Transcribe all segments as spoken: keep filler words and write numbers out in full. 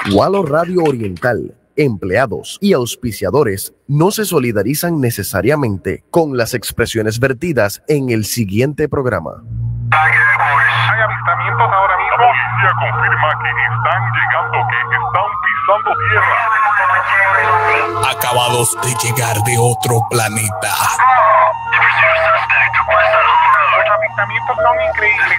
Walo Radio Oriental, empleados y auspiciadores no se solidarizan necesariamente con las expresiones vertidas en el siguiente programa. Hay avistamientos ahora mismo. La policía confirma que están llegando, que están pisando tierra. Acabados de llegar de otro planeta. Los avistamientos son increíbles.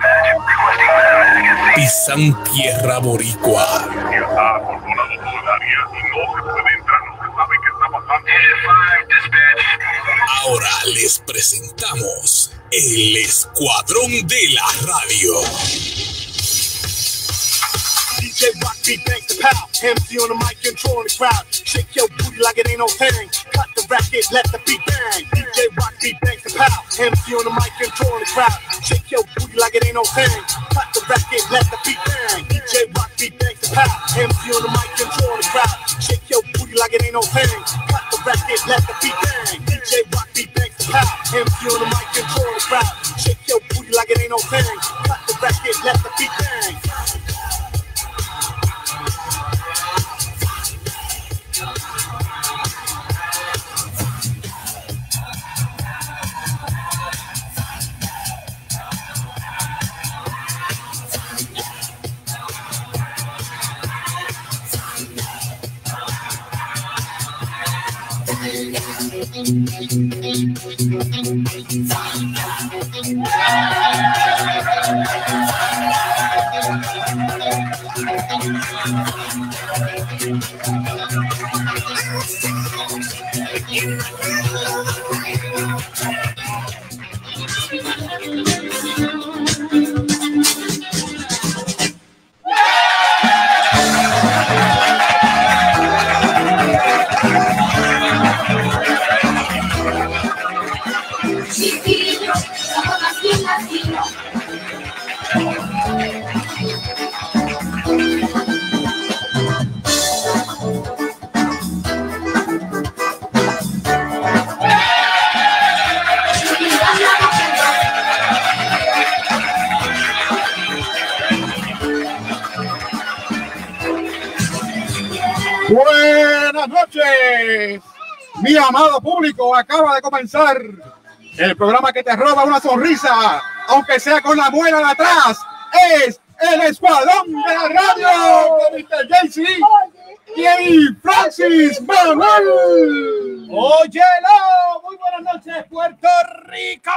Pisan tierra boricua. Está acordonado todo el área y no se puede entrar, no se sabe qué está pasando. Ahora les presentamos el Escuadrón de la Radio. D J Rock beat bank the pow, M C on the mic controlling the crowd. Shake your booty like it ain't no thing. Cut the racket, let the beat bang. D J Rock beat bank the pow, M C on the mic controlling the crowd. Shake your booty like it ain't no thing. Cut the racket, let the beat bang. D J Rock beat bank the pow, M C on the mic controlling the crowd. Shake your booty like it ain't no thing. Cut the racket, let the beat bang. D J Rock beat bank the pow, M C on the mic controlling the crowd. Shake your booty like it ain't no thing. Cut the racket, let the beat bang. Buenas noches, mi amado público. Acaba de comenzar el programa que te roba una sonrisa, aunque sea con la muela de atrás. Es el Escuadrón de la Radio con mister J C y Francis Manuel. ¡Óyelo! Muy buenas noches, Puerto Rico.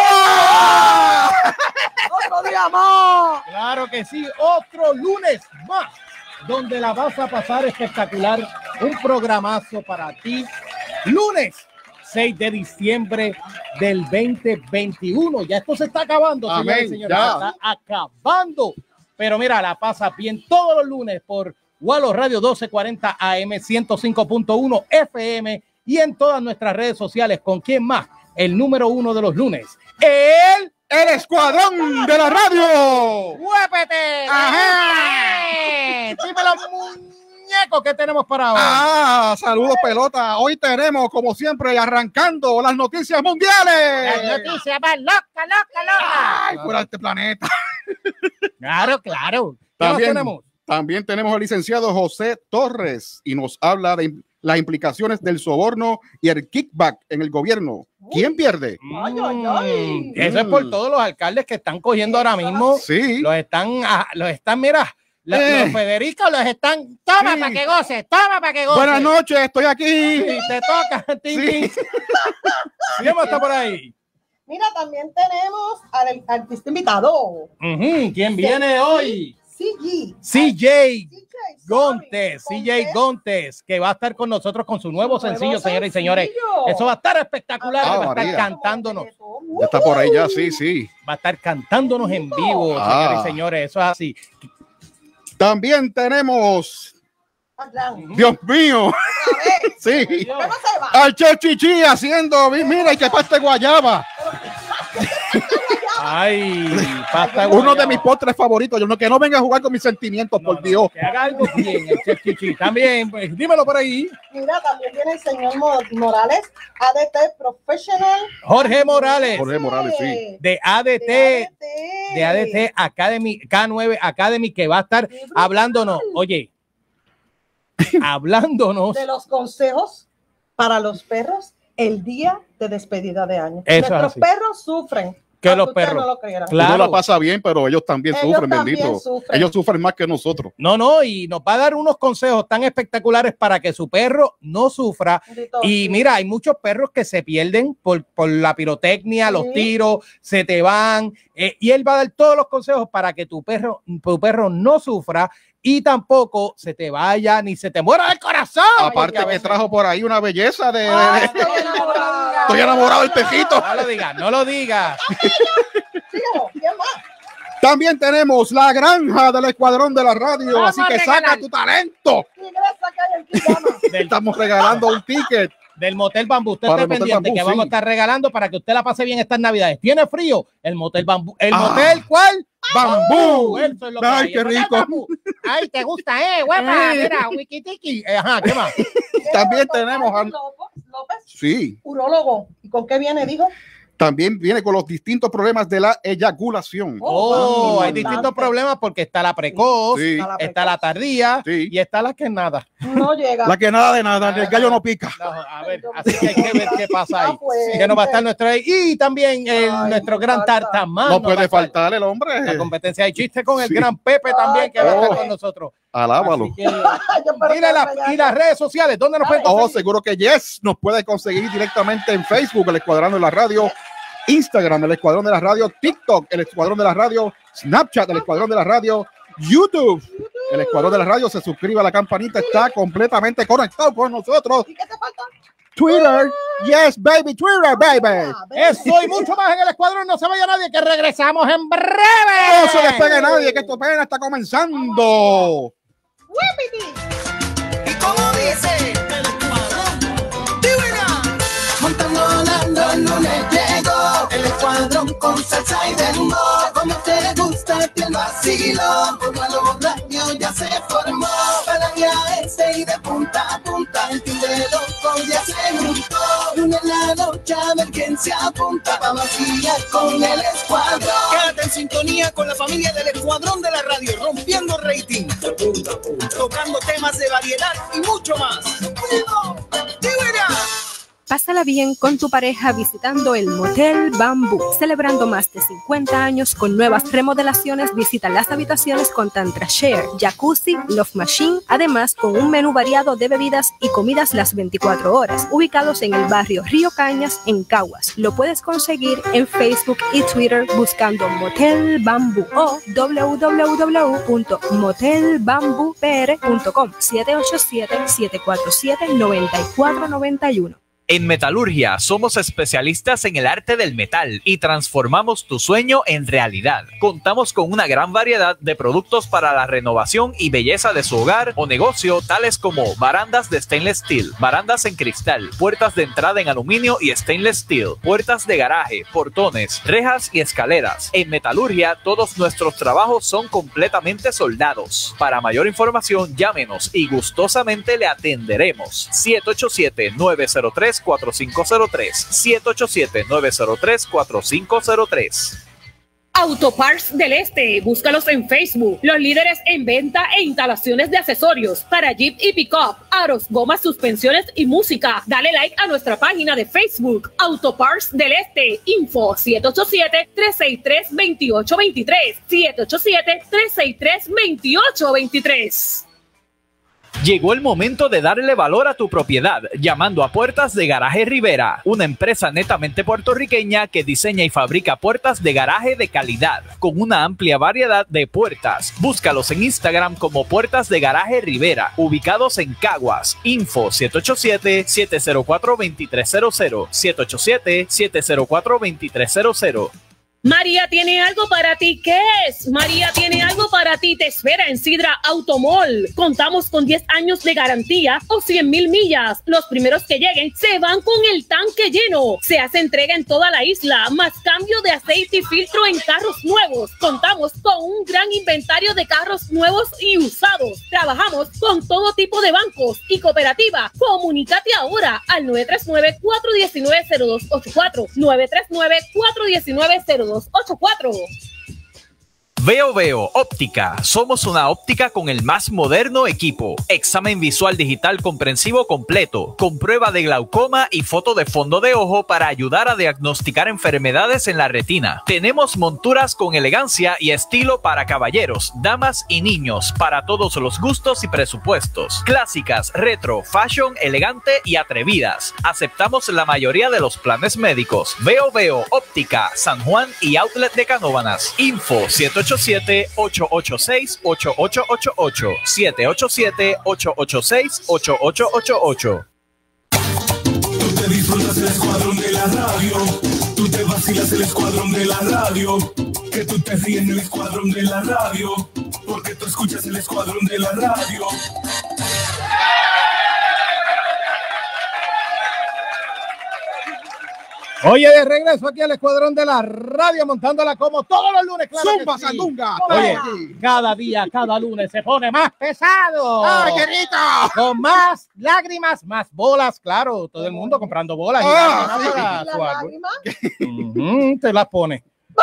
¡Wow! ¡Otro día más! Claro que sí, otro lunes más, donde la vas a pasar espectacular. Un programazo para ti. Lunes seis de diciembre del veinte veintiuno. Ya esto se está acabando, Amén, señores y señores. ya. Se está acabando. Pero mira, la pasa bien todos los lunes por Walo Radio doce cuarenta A M, ciento cinco punto uno F M y en todas nuestras redes sociales. ¿Con quién más? El número uno de los lunes. El... El Escuadrón de la Radio. ¡Huépete! Ajá. Dime los muñecos que tenemos para hoy. Ah, saludos pelota. Hoy tenemos, como siempre, arrancando las noticias mundiales. Las noticias más loca, loca, loca. Ay, fuera de este planeta. Claro, claro. ¿Qué más También tenemos? También tenemos al licenciado José Torres y nos habla de las implicaciones del soborno y el kickback en el gobierno. ¿Quién pierde? Ay, ay, ay. Eso es por todos los alcaldes que están cogiendo ahora mismo. Sí. Los están, ah, los están, mira, los, Eh. los Federico los están. Toma Sí. para que goces, toma para que goces. Buenas noches, estoy aquí. Sí, te toca, tin, Sí. tin. ¿Quién más está por ahí? Mira, también tenemos al artista invitado. Ujú, ¿quién viene hoy? C J. C J C J Gontes, C J Gontes, que va a estar con nosotros con su nuevo Su nuevo sencillo, señoras y señores. sencillo. Eso va a estar espectacular. Ah, va a estar María. cantándonos. Ya está por ahí ya, sí, sí. Va a estar cantándonos en vivo, Ah. señoras y señores. Eso es así. También tenemos, Atlanta. Dios mío, sí, ¿Qué no se va? al Chechichi haciendo, mira, y que pasta de guayaba. Ay, pasta Uno de guayaba. mis postres favoritos. Yo no, que no venga a jugar con mis sentimientos, No, por no, Dios. que haga algo bien el Chef Chichi. También, pues, dímelo por ahí. Mira, también viene el señor Mo- Morales, A D T Professional. Jorge Morales, Jorge Morales, sí. de A D De T, A D T. de A D T Academy, K nueve Academy, que va a estar hablándonos. Oye, hablándonos de los consejos para los perros el día de despedida de año. Eso Nuestros así. perros sufren. Que los ustedes perros. No lo creyeran. Claro. Uno la pasa bien, pero ellos también Ellos sufren, también bendito. sufren. Ellos sufren más que nosotros. No, no, y nos va a dar unos consejos tan espectaculares para que su perro no sufra. Bendito, Y sí. mira, hay muchos perros que se pierden por, por la pirotecnia, Sí. los tiros, se te van. Eh, y él va a dar todos los consejos para que tu perro, tu perro no sufra y tampoco se te vaya ni se te muera el corazón. Aparte que trajo por ahí una belleza de... de- Ay, de- estoy enamorada. Estoy enamorado del pejito. No lo digas, no lo digas. Síguelo, ¿quién más? También tenemos la granja del Escuadrón de la Radio, Vamos así a que regalar. saca tu talento. Tigresa que hay aquí, llama. Del, Estamos regalando un ticket. del Motel Bambú. Usted Para esté el Motel pendiente Bambú, que sí. vamos a estar regalando para que usted la pase bien estas navidades. ¿Tiene frío? El Motel Bambú. ¿El Ah. motel cuál? ¡Bambú! Eso es lo que ¡Ay, hay. qué El Motel rico! Bambú. Ay, te gusta, eh, guapa. Eh. Mira, wiki tiki. Eh, Ajá, ¿qué más? También Doctor tenemos a- López, López, Sí, urólogo. ¿Y con qué viene, dijo? también viene con los distintos problemas de la eyaculación. Oh, hay Importante. distintos problemas porque está la precoz, Sí. Está la está la tardía Sí. y está la que nada. No llega. La que nada de nada, el gallo no pica. No, a ver, así que hay que ver qué pasa ahí. Ah, pues. Que no va a estar nuestro ahí. Y también el, Ay, nuestro gran falta. Tartamán. No va a puede estar. faltar el hombre. La competencia de chiste con el Sí. gran Pepe también que va a estar Oh. con nosotros. Alábalo. Así que, Yo espero mira que la- me y las redes sociales, ¿dónde nos pueden Oh, conseguir? seguro que Yes nos puede conseguir directamente en Facebook, el Escuadrón de la Radio, Instagram, el Escuadrón de la Radio, TikTok, el Escuadrón de la Radio, Snapchat, el Escuadrón de la Radio, YouTube, el Escuadrón de la Radio. Se suscribe a la campanita, está completamente conectado con nosotros. ¿Y qué te falta? Twitter, yes, baby, Twitter, baby. Eso y mucho más en el escuadrón. No se vaya nadie, que regresamos en breve. No se despegue nadie, que esto apenas está comenzando. Y como dice el escuadrón, ¡Divina! Montando, volando, el lunes llegó el escuadrón con salsa y dembow. Como te gusta el vacilo, por la radio ya se formó. Para allá este y de punta a punta, el team de loco ya se juntó. Una en la noche, a ver quién se apunta para vacilar con el escuadrón. Quédate en sintonía con la familia del escuadrón de la radio, rompiendo rating, tocando temas de variedad y mucho más. ¡Divina! Pásala bien con tu pareja visitando el Motel Bambú. Celebrando más de cincuenta años con nuevas remodelaciones, visita las habitaciones con Tantra Share, Jacuzzi, Love Machine, además con un menú variado de bebidas y comidas las veinticuatro horas, ubicados en el barrio Río Cañas, en Caguas. Lo puedes conseguir en Facebook y Twitter buscando Motel Bambú o w w w punto motel bambú p r punto com siete ocho siete, siete cuatro siete, nueve cuatro nueve uno. En Metalurgia somos especialistas en el arte del metal y transformamos tu sueño en realidad. Contamos con una gran variedad de productos para la renovación y belleza de su hogar o negocio, tales como barandas de stainless steel, barandas en cristal, puertas de entrada en aluminio y stainless steel, puertas de garaje, portones, rejas y escaleras. En Metalurgia todos nuestros trabajos son completamente soldados. Para mayor información llámenos y gustosamente le atenderemos. siete ocho siete, nueve cero tres, cuatro cinco cero tres, siete ocho siete, nueve cero tres, cuatro cinco cero tres. Autoparts del Este, búscalos en Facebook, los líderes en venta e instalaciones de accesorios para Jeep y Pickup, aros, gomas, suspensiones y música. Dale like a nuestra página de Facebook, Autoparts del Este, info siete ocho siete, tres seis tres, dos ocho dos tres, siete ocho siete, tres seis tres, dos ocho dos tres. Llegó el momento de darle valor a tu propiedad, llamando a Puertas de Garaje Rivera, una empresa netamente puertorriqueña que diseña y fabrica puertas de garaje de calidad, con una amplia variedad de puertas. Búscalos en Instagram como Puertas de Garaje Rivera, ubicados en Caguas. Info siete ocho siete, siete cero cuatro, dos tres cero cero, siete ocho siete, siete cero cuatro, dos tres cero cero. María tiene algo para ti. ¿Qué es? María tiene algo para ti. Te espera en Sidra Automall. Contamos con diez años de garantía o cien mil millas. Los primeros que lleguen se van con el tanque lleno. Se hace entrega en toda la isla, más cambio de aceite y filtro en carros nuevos. Contamos con un gran inventario de carros nuevos y usados. Trabajamos con todo tipo de bancos y cooperativa. Comunícate ahora al nueve tres nueve, cuatro uno nueve, cero dos ocho cuatro, nueve tres nueve, cuatro uno nueve, cero dos ocho cuatro. Veo Veo Óptica. Somos una óptica con el más moderno equipo. Examen visual digital comprensivo completo, con prueba de glaucoma y foto de fondo de ojo para ayudar a diagnosticar enfermedades en la retina. Tenemos monturas con elegancia y estilo para caballeros, damas y niños, para todos los gustos y presupuestos. Clásicas, retro, fashion, elegante y atrevidas. Aceptamos la mayoría de los planes médicos. Veo Veo Óptica, San Juan y Outlet de Canóvanas. Info siete ocho siete, ocho ocho seis, ocho ocho ocho ocho, siete ocho siete, ocho ocho seis, ocho ocho ocho ocho. Tú te disfrutas el escuadrón de la radio. Tú te vacilas el escuadrón de la radio. Que tú te ríes en el escuadrón de la radio. Porque tú escuchas el escuadrón de la radio. Oye, de regreso aquí al escuadrón de la radio, montándola como todos los lunes. Claro Zumba, sí. Sandunga. Oye, cada día, cada lunes se pone más pesado. ¡Ay, qué rico! Con más lágrimas, más bolas, claro. Todo el mundo comprando bolas. Y Ah, lágrimas sí. para ¿Y su las árbol. lágrimas? Ujú, te las pone.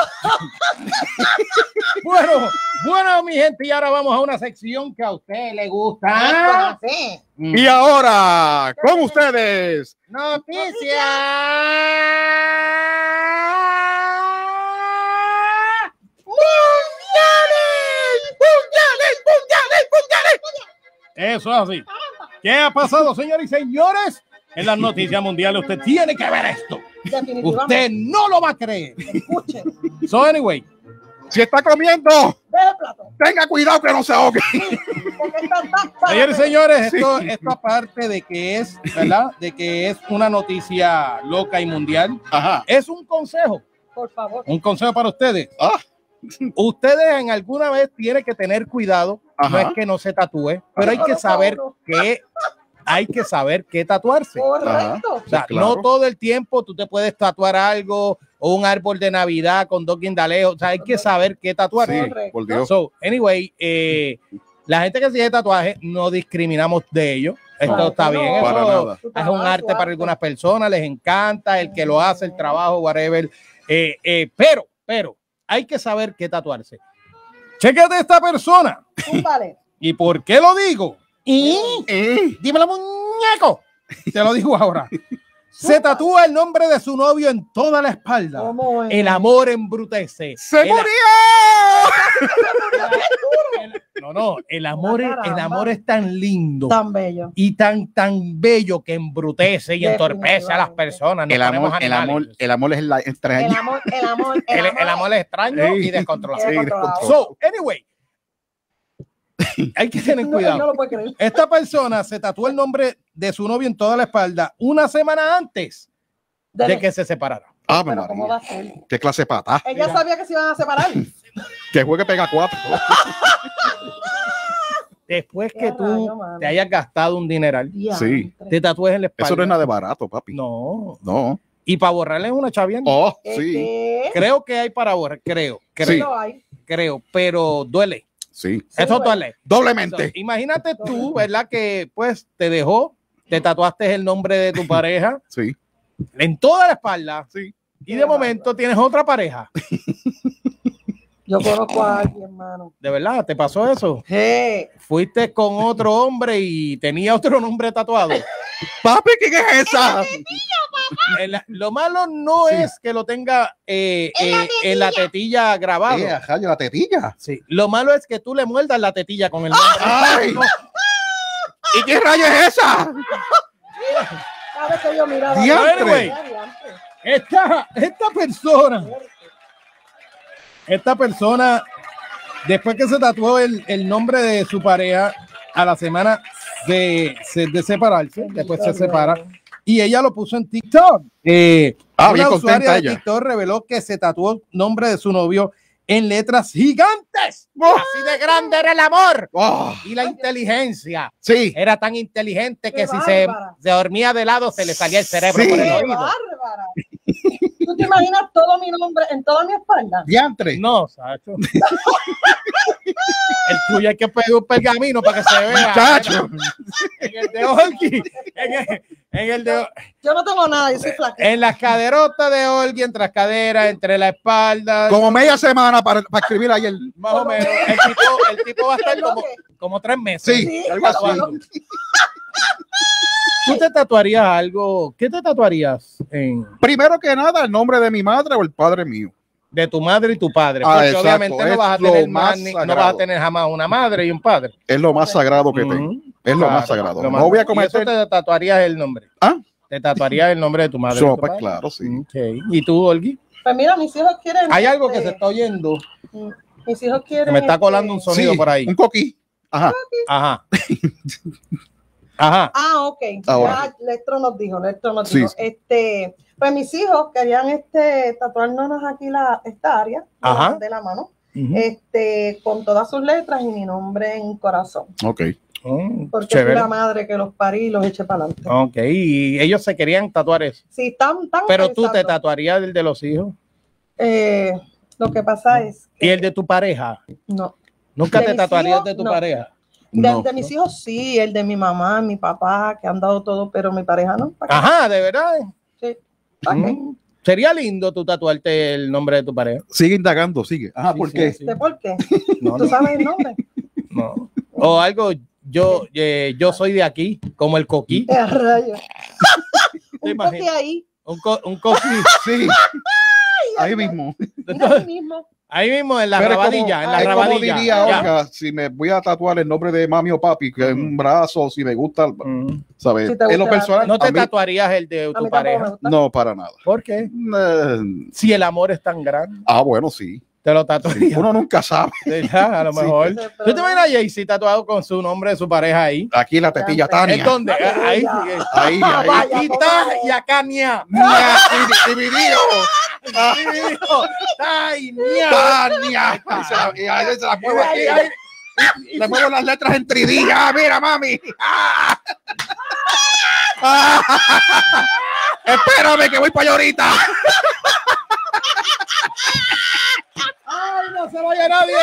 Bueno, bueno, mi gente, y ahora vamos a una sección que a usted le gusta. Sí. Y ahora, con ustedes, Noticias. Eso es así. ¿Qué ha pasado, señores y señores? En las noticias mundiales usted tiene que ver esto. Definitivamente. Usted no lo va a creer. Escuche. So, anyway, si está comiendo, Deje el plato. tenga cuidado que no se ahogue. Porque está tan para- señores y señores, Sí. esto, esto aparte de que es, ¿verdad? De que es una noticia loca y mundial, Ajá. es un consejo. Por favor. Un consejo para ustedes. Ah. Ustedes en alguna vez tienen que tener cuidado. Ajá. No es que no se tatúe, pero hay que saber qué, hay que saber qué tatuarse. Correcto. O sea, Sí, claro. no todo el tiempo tú te puedes tatuar algo o un árbol de Navidad con dos guindaleos. O sea, hay que saber qué tatuarse. Sí, por Dios. So, anyway, eh, la gente que sigue tatuaje no discriminamos de ellos. Esto Claro está que bien. no. Eso Para nada. Tu es trabajo, un arte para arte. algunas personas, les encanta el que lo hace, el trabajo, whatever. Eh, eh, pero, pero, hay que saber qué tatuarse. Chécate esta persona. Vale. ¿Y por qué lo digo? Y Eh, dímelo, muñeco. Te lo digo ahora. Se tatúa el nombre de su novio en toda la espalda. ¿Cómo es? El amor embrutece. ¡Se El- murió! el- no, no, el amor, es, el amor es tan lindo Tan bello. y tan, tan bello que embrutece y entorpece a las personas. Nos El amor, ponemos el animales. amor, el amor es la El extraña. amor, el amor, el, El, el amor es extraño Sí. y descontrolado. Sí, descontrolado. So, anyway, hay que tener No, no cuidado. lo puedo creer. Esta persona se tatuó el nombre de su novio en toda la espalda una semana antes de Dele. que se separara. Ah, Pero ¿cómo va María. a ser? Qué clase de pata. Ella Mira. sabía que se iban a separar. Que juegue pega cuatro. Después Qué que tú rayo, mano. te hayas gastado un dineral, Sí. te tatúes en la espalda. Eso no es nada de barato, papi. No. No. Y para borrarle una chavienda. Oh, ¿Qué, sí. qué? Creo que hay para borrar, creo, creo, Sí. Lo hay. creo, pero duele. Sí. Eso duele. duele. Doblemente. So, imagínate tú, ¿verdad? Que pues te dejó, te tatuaste el nombre de tu pareja Sí. en toda la espalda Sí. y de momento tienes otra pareja. Yo conozco a alguien, hermano. ¿De verdad? ¿Te pasó eso? Hey. Fuiste con otro hombre y tenía otro nombre tatuado. Papi, ¿quién es esa? El- lo malo no Sí. es que lo tenga eh, En la eh, en la tetilla grabado. Eh, rayo, la tetilla. Sí. Lo malo es que tú le muerdas la tetilla con el nombre. ¡Ay! ¿Y qué rayo es esa? Cada vez que yo miraba. Diantre. Anyway, esta, esta persona, esta persona, después que se tatuó el, el nombre de su pareja, a la semana de, de separarse, después se separa, y ella lo puso en TikTok. Eh, Ah, una bien usuaria contenta de ella. TikTok reveló que se tatuó el nombre de su novio en letras gigantes. Oh. Así de grande era el amor Oh, y la inteligencia. sí. Era tan inteligente que Qué si se, bárbara. se dormía de lado se le salía el cerebro Sí. por el ¡Qué oído. bárbara! ¿Tú te imaginas todo mi nombre en toda mi espalda? Diantre. No, Sacho. El tuyo hay que pedir un pergamino para que se vea. Muchacho. En el de Olgi, en el, En el de, yo no tengo nada, yo soy flaquita. En las caderotas de Olgi, entre las caderas, entre la espalda. Como media semana para, para escribir ayer. Más o menos. El tipo, el tipo va a estar como, como tres meses. Sí, sí, algo así. ¿Tú te tatuarías algo? ¿Qué te tatuarías? En... Primero que nada, el nombre de mi madre o el padre mío. De tu madre y tu padre. Ah, porque exacto. obviamente no vas, a tener más, ni, no vas a tener jamás una madre y un padre. Es lo más sagrado que uh-huh. tengo. Es lo claro, más sagrado. Lo más... No voy a cometer... ¿Y eso te tatuarías el nombre? ¿Ah? ¿Te tatuarías el nombre de tu madre? So, tu pues claro, sí. Okay. ¿Y tú, Olgi? Pues mira, mis hijos quieren... Hay algo que se está oyendo. Mis hijos quieren... Que me está colando un sonido sí, por ahí. Un coquí. Ajá. Ajá. Ajá. Ah, ok. Ya Lestro nos dijo, Lestro nos sí. dijo. Este, pues mis hijos querían este, tatuarnos aquí la, esta área de la, de la mano, uh-huh. este, con todas sus letras y mi nombre en corazón. Ok. Oh, porque es la madre que los parí y los eché para adelante. Ok, y ellos se querían tatuar eso. Sí, tan, tan. Pero pensando. Tú te tatuarías el de los hijos. Eh, lo que pasa no. es. Que... ¿Y el de tu pareja? No. ¿Nunca de te tatuarías hijos, de tu no. pareja? De, No, de mis no. hijos sí, el de mi mamá, mi papá, que han dado todo, pero mi pareja no. Ajá, ¿de verdad? Sí. Okay. Mm. Sería lindo tú tatuarte el nombre de tu pareja. Sigue indagando, sigue. Ajá, sí, ¿por sí, qué? Sí. ¿De por qué? No, ¿Tú no. sabes el nombre? No. O algo, yo, eh, yo soy de aquí, como el coquí. ¡Eh, rayo! Un coquí ahí. Un, co un coquí, sí. Ahí mismo. Ahí mismo. Ahí mismo en la Pero rabadilla, como, en la es rabadilla. Como diría Olga, si me voy a tatuar el nombre de mami o papi, que es mm. un brazo, si me gusta, mm. ¿sabes? Si en lo personal, ¿no te mí, tatuarías el de tu pareja? No, para nada. ¿Por qué? Uh, si el amor es tan grande. Ah, bueno, sí. Te lo tatuarías. Sí, uno nunca sabe. Ya, a lo mejor. Sí. ¿Tú te imaginas a Jay-Z tatuado con su nombre de su pareja ahí? Aquí la tetilla Tania. ¿En dónde? Ahí, ahí, ahí. Aquí está y acá Nia. Nia, dividido. Tania. Tania. Y ahí se la muevo aquí. Le muevo las letras en tridilla. Mira, mami. Ah. Ah. Espérame que voy para allá ahorita. ¡Ay, no se vaya nadie!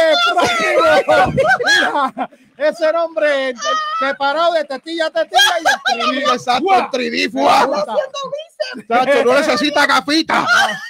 Mira, ese nombre separado de tetilla a tetilla y el tridí. Exacto, el tridí fue. Tacho, no necesita gafita.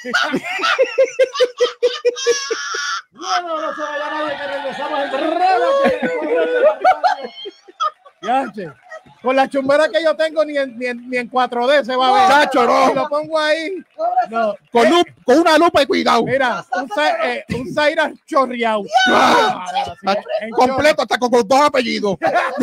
No, no, no se vaya nadie, que regresamos en breve. Ya, che. Con la chumbera que yo tengo, ni en, ni en, ni en cuatro D se va a ver. Chacho, no. Si lo pongo ahí. No. Con, lup, con una lupa y cuidado. Mira, un, eh, un Zaira chorreado. Ah, ah, sí, completo, hasta con, con dos apellidos.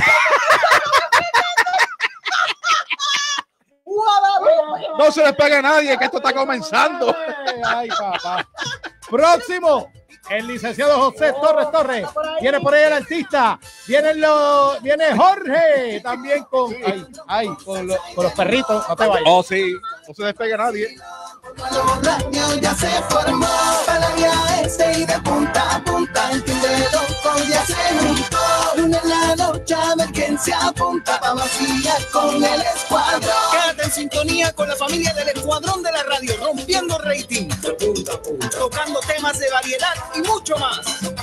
No se les pegue a nadie, que esto está comenzando. Ay, papá. Próximo. El licenciado José Torres Torres. Viene por ahí el artista. Viene, lo, viene Jorge. También con, ay, ay, con, lo, con los perritos. No te vayas. Oh, sí. No se despegue a nadie. Ya se formó para la este y de punta a punta. El fin de loco ya se juntó. Una en la noche a ver quién se apunta para vacilar con el escuadrón. Quédate en sintonía con la familia del Escuadrón de la Radio, rompiendo rating. De punta a punta. Tocando temas de variedad y mucho más.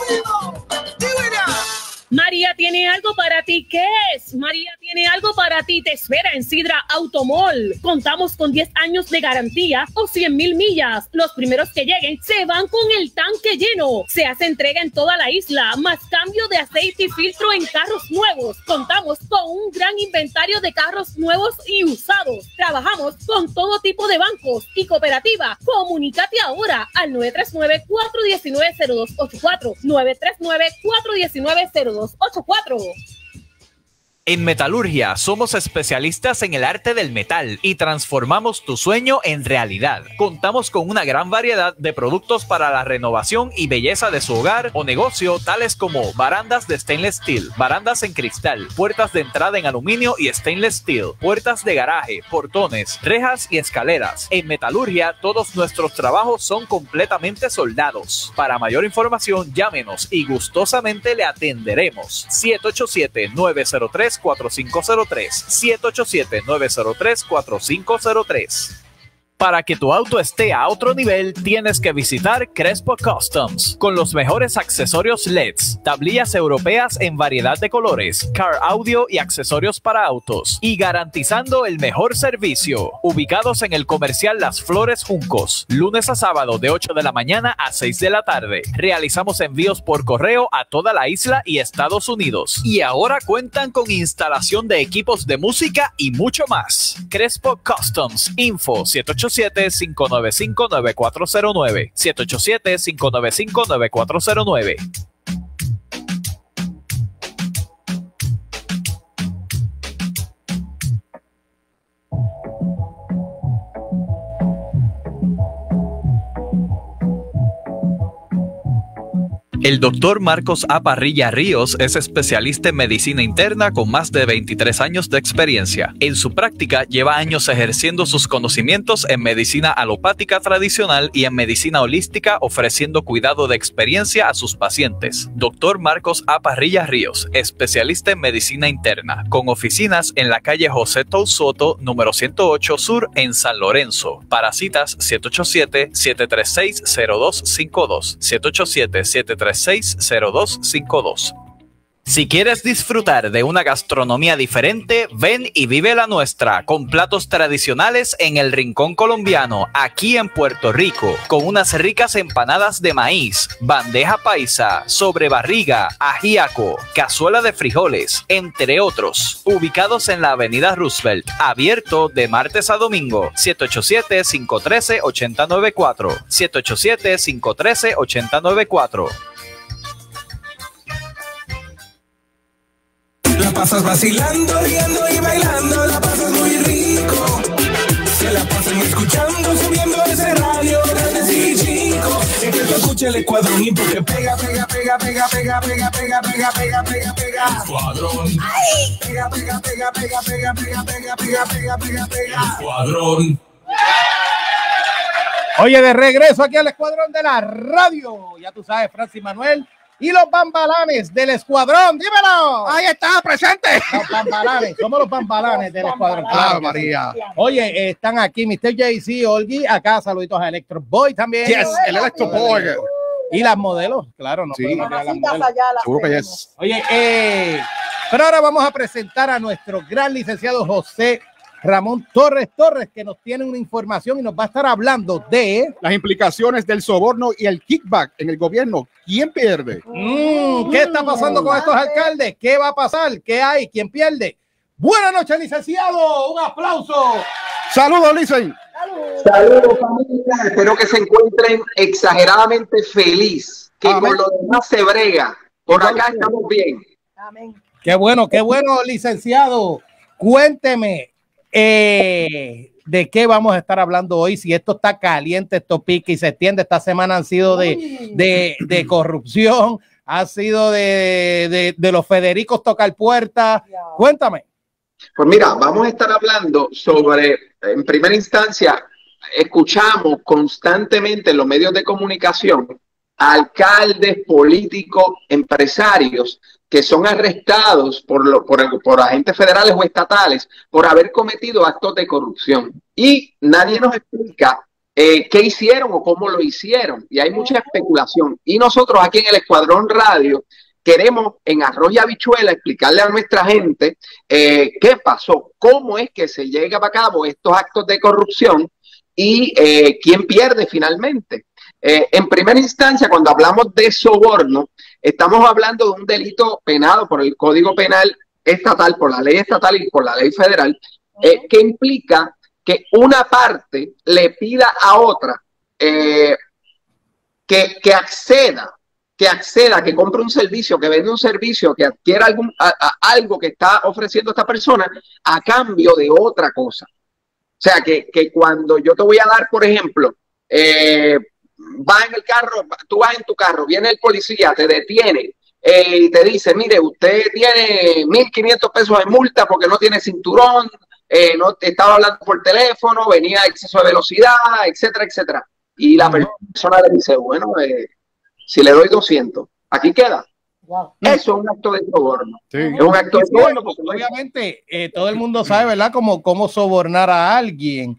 María tiene algo para ti. ¿Qué es? María tiene algo para ti. Te espera en Sidra Automall. Contamos con diez años de garantía o cien mil millas. Los primeros que lleguen se van con el tanque lleno. Se hace entrega en toda la isla, más cambio de aceite y filtro en carros nuevos. Contamos con un gran inventario de carros nuevos y usados. Trabajamos con todo tipo de bancos y cooperativa. Comunícate ahora al nueve tres nueve, cuatro uno nueve, cero dos ocho cuatro. nueve tres nueve, cuatro uno nueve, cero dos ocho cuatro. En Metalurgia somos especialistas en el arte del metal y transformamos tu sueño en realidad. Contamos con una gran variedad de productos para la renovación y belleza de su hogar o negocio, tales como barandas de stainless steel, barandas en cristal, puertas de entrada en aluminio y stainless steel, puertas de garaje, portones, rejas y escaleras. En Metalurgia todos nuestros trabajos son completamente soldados. Para mayor información, llámenos y gustosamente le atenderemos. siete ocho siete, nueve cero tres, cuatro cinco cero tres, siete ocho siete, nueve cero tres, cuatro cinco cero tres. Para que tu auto esté a otro nivel, tienes que visitar Crespo Customs, con los mejores accesorios L E Ds, tablillas europeas en variedad de colores, car audio y accesorios para autos, y garantizando el mejor servicio. Ubicados en el comercial Las Flores Juncos, lunes a sábado de ocho de la mañana a seis de la tarde. Realizamos envíos por correo a toda la isla y Estados Unidos. Y ahora cuentan con instalación de equipos de música y mucho más. Crespo Customs, info siete ocho siete, cinco nueve cinco, nueve cuatro cero nueve, siete ocho siete, cinco nueve cinco, nueve cuatro cero nueve. El doctor Marcos A. Parrilla Ríos es especialista en medicina interna con más de veintitrés años de experiencia. En su práctica lleva años ejerciendo sus conocimientos en medicina alopática tradicional y en medicina holística, ofreciendo cuidado de experiencia a sus pacientes. Doctor Marcos A. Parrilla Ríos, especialista en medicina interna, con oficinas en la calle José Tou Soto, número ciento ocho Sur, en San Lorenzo. Para citas, siete ocho siete, siete tres seis, cero dos cinco dos, siete ocho siete, siete tres seis, cero dos cinco dos. Si quieres disfrutar de una gastronomía diferente, ven y vive la nuestra con platos tradicionales en el Rincón Colombiano, aquí en Puerto Rico, con unas ricas empanadas de maíz, bandeja paisa, sobrebarriga, ajíaco, cazuela de frijoles, entre otros. Ubicados en la avenida Roosevelt, abierto de martes a domingo, siete ocho siete, cinco uno tres, ocho cero nueve cuatro, siete ocho siete, cinco uno tres, ocho cero nueve cuatro. La pasas vacilando, riendo y bailando, la pasas muy rico. Se la pasan escuchando, subiendo ese radio, grandes y chicos. Es que tú escuchas el Escuadrón y porque pega, pega, pega, pega, pega, pega, pega, pega, pega, pega, pega. Escuadrón. Pega, pega, pega, pega, pega, pega, pega, pega, pega, pega, pega. Escuadrón. Oye, de regreso aquí al Escuadrón de la Radio. Ya tú sabes, Francis Manuel. Y los bambalanes del escuadrón, dímelo. Ahí está, presente. Los bambalanes, somos los bambalanes del escuadrón. Claro, María. Oye, eh, están aquí mister J C, Olgi, acá saluditos a Electro Boy también. Yes, el Electro Boy. Y las modelos, claro, no sí. podemos olvidar las modelos. Seguro que yes. Oye, eh, pero ahora vamos a presentar a nuestro gran licenciado José Ramón Torres Torres, que nos tiene una información y nos va a estar hablando de las implicaciones del soborno y el kickback en el gobierno. ¿Quién pierde? Mm, ¿Qué está pasando con estos alcaldes? ¿Qué va a pasar? ¿Qué hay? ¿Quién pierde? Buenas noches, licenciado. Un aplauso. Saludos, Licen. Saludos, familia. Espero que se encuentren exageradamente feliz. Que Amén. Con lo demás se brega. Por acá estamos bien. Amén. Qué bueno, qué bueno, licenciado. Cuénteme. Eh, ¿de qué vamos a estar hablando hoy? Si esto está caliente, esto pica y se extiende. Esta semana han sido de, de, de corrupción, ha sido de, de, de los Federicos tocar puertas. Cuéntame. Pues mira, vamos a estar hablando sobre, en primera instancia, escuchamos constantemente en los medios de comunicación alcaldes, políticos, empresarios que son arrestados por, lo, por, el, por agentes federales o estatales por haber cometido actos de corrupción. Y nadie nos explica eh, qué hicieron o cómo lo hicieron. Y hay mucha especulación. Y nosotros aquí en el Escuadrón Radio queremos en Arroz y Habichuela explicarle a nuestra gente eh, qué pasó, cómo es que se lleva a cabo estos actos de corrupción y eh, quién pierde finalmente. Eh, en primera instancia, cuando hablamos de soborno, estamos hablando de un delito penado por el Código Penal estatal, por la ley estatal y por la ley federal, eh, que implica que una parte le pida a otra eh, que, que acceda, que acceda, que compre un servicio, que vende un servicio, que adquiera algún, a, a, algo que está ofreciendo esta persona a cambio de otra cosa. O sea, que, que cuando yo te voy a dar, por ejemplo, eh, vas en el carro, tú vas en tu carro, viene el policía, te detiene eh, y te dice, mire, usted tiene mil quinientos pesos de multa porque no tiene cinturón, eh, no estaba hablando por teléfono, venía a exceso de velocidad, etcétera, etcétera. Y la persona le dice, bueno, eh, si le doy doscientos, aquí queda. Wow. Eso es un acto de soborno. Sí. Es un acto de soborno porque obviamente eh, todo el mundo sabe, ¿verdad? Cómo, cómo sobornar a alguien.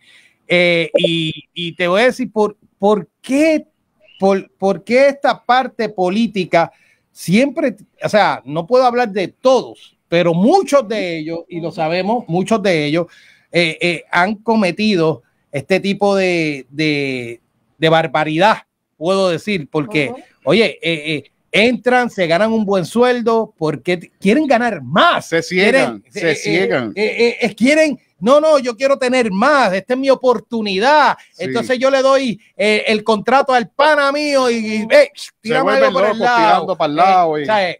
Eh, y, y te voy a decir por, por qué, por, por qué esta parte política siempre, o sea, no puedo hablar de todos, pero muchos de ellos, y lo sabemos, muchos de ellos eh, eh, han cometido este tipo de, de, de barbaridad, puedo decir, porque, uh-huh. oye, eh, eh, entran, se ganan un buen sueldo porque quieren ganar más. Se ciegan, quieren, se eh, ciegan. Eh, eh, eh, quieren, no, no, yo quiero tener más, esta es mi oportunidad. Sí. Entonces yo le doy eh, el contrato al pana mío y, y eh, tiramos algo por el lado. Tirando para el lado eh, y... ¿sabes?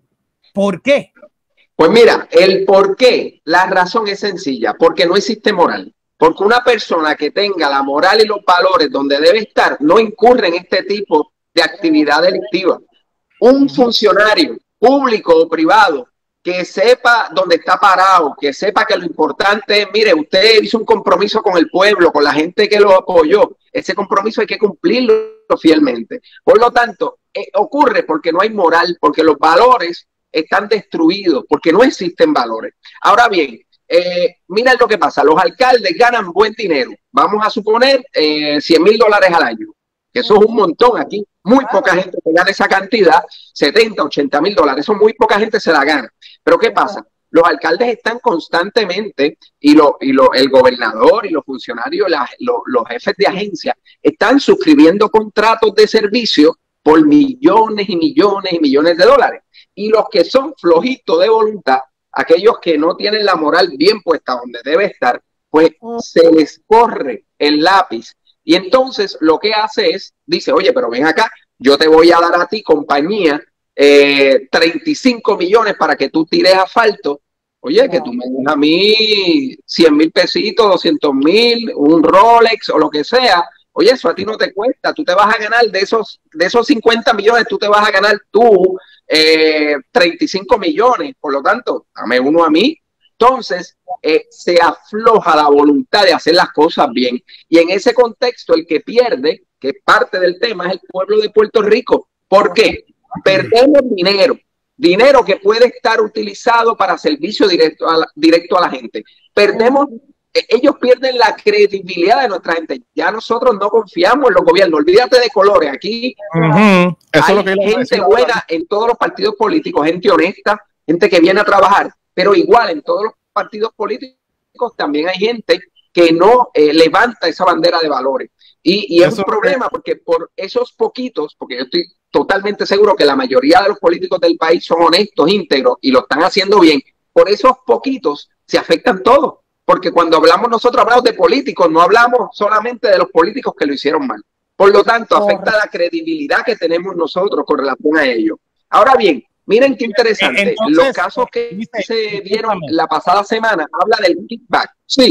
¿Por qué? Pues mira, el por qué, la razón es sencilla, porque no existe moral. Porque una persona que tenga la moral y los valores donde debe estar no incurre en este tipo de actividad delictiva. Un funcionario público o privado que sepa dónde está parado, que sepa que lo importante es, mire, usted hizo un compromiso con el pueblo, con la gente que lo apoyó, ese compromiso hay que cumplirlo fielmente. Por lo tanto, eh, ocurre porque no hay moral, porque los valores están destruidos, porque no existen valores. Ahora bien, eh, mira lo que pasa, los alcaldes ganan buen dinero, vamos a suponer eh, cien mil dólares al año, que eso es un montón aquí. Muy poca gente se gana esa cantidad, setenta, ochenta mil dólares, eso muy poca gente se la gana. Pero ¿qué pasa? Los alcaldes están constantemente, y, lo, y lo, el gobernador y los funcionarios, la, lo, los jefes de agencia, están suscribiendo contratos de servicio por millones y millones y millones de dólares. Y los que son flojitos de voluntad, aquellos que no tienen la moral bien puesta donde debe estar, pues se les corre el lápiz. Y entonces lo que hace es, dice, oye, pero ven acá, yo te voy a dar a ti, compañía, eh, treinta y cinco millones para que tú tires asfalto. Oye, que tú me des a mí cien mil pesitos, doscientos mil, un Rolex o lo que sea. Oye, eso a ti no te cuesta. Tú te vas a ganar de esos, de esos cincuenta millones, tú te vas a ganar tú eh, treinta y cinco millones. Por lo tanto, dame uno a mí. Entonces, eh, se afloja la voluntad de hacer las cosas bien. Y en ese contexto, el que pierde, que es parte del tema, es el pueblo de Puerto Rico. ¿Por qué? Perdemos dinero. Dinero que puede estar utilizado para servicio directo a la, directo a la gente. Perdemos, eh, ellos pierden la credibilidad de nuestra gente. Ya nosotros no confiamos en los gobiernos. Olvídate de colores. Aquí uh-huh. Eso hay es lo que gente buena en todos los partidos políticos, gente honesta, gente que viene a trabajar. Pero igual en todos los partidos políticos también hay gente que no eh, levanta esa bandera de valores. Y, y es un problema porque por esos poquitos, porque yo estoy totalmente seguro que la mayoría de los políticos del país son honestos, íntegros y lo están haciendo bien, por esos poquitos se afectan todos. Porque cuando hablamos nosotros hablamos de políticos, no hablamos solamente de los políticos que lo hicieron mal. Por lo tanto, afecta la credibilidad que tenemos nosotros con relación a ello. Ahora bien, miren qué interesante, entonces, los casos que dice, se vieron la pasada semana, habla del kickback. Sí.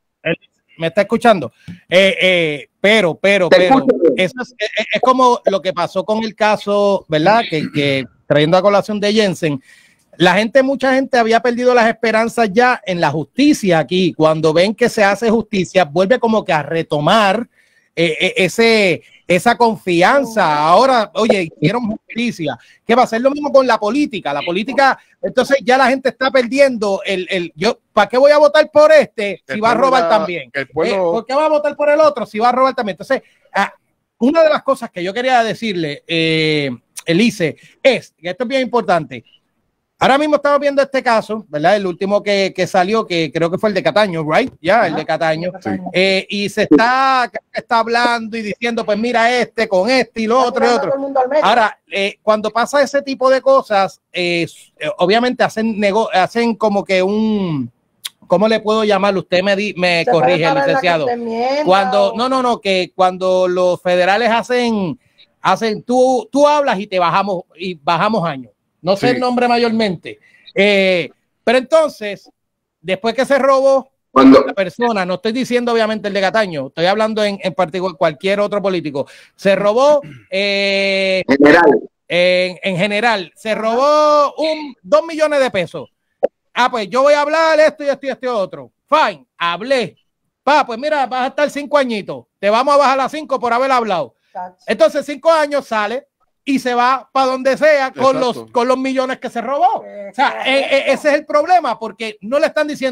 Me está escuchando. Eh, eh, pero, pero, pero, eso es, es, es como lo que pasó con el caso, ¿verdad? Que, que trayendo a colación de Jensen, la gente, mucha gente había perdido las esperanzas ya en la justicia aquí. Cuando ven que se hace justicia, vuelve como que a retomar eh, ese... esa confianza. Ahora, oye, hicieron justicia. ¿Qué va a ser lo mismo con la política? La política, entonces ya la gente está perdiendo el, el yo, ¿para qué voy a votar por este si va a robar también? Eh, ¿Por qué va a votar por el otro si va a robar también? Entonces, ah, una de las cosas que yo quería decirle, eh, Elise, es, y esto es bien importante, ahora mismo estamos viendo este caso, ¿verdad? El último que, que salió, que creo que fue el de Cataño, ¿right? Ya, yeah, el de Cataño. Sí. Eh, y se está, está hablando y diciendo, pues mira este con este y lo otro y otro. Ahora, eh, cuando pasa ese tipo de cosas, eh, obviamente hacen, nego hacen como que un... ¿Cómo le puedo llamarlo? Usted me, di, me corrige, licenciado. Cuando, no, no, no, que cuando los federales hacen, hacen tú, tú hablas y te bajamos, y bajamos años. No sé sí. el nombre mayormente. Eh, pero entonces, después que se robó Cuando... la persona, no estoy diciendo obviamente el de Cataño, estoy hablando en, en particular cualquier otro político, se robó eh, general. En, en general, se robó un dos millones de pesos. Ah, pues yo voy a hablar esto y esto y este otro. Fine, hablé. Pa, pues mira, vas a estar cinco añitos. Te vamos a bajar a cinco por haber hablado. Entonces, cinco años sale y se va para donde sea con los, con los millones que se robó. O sea, eh, eh, ese es el problema, porque no le están diciendo,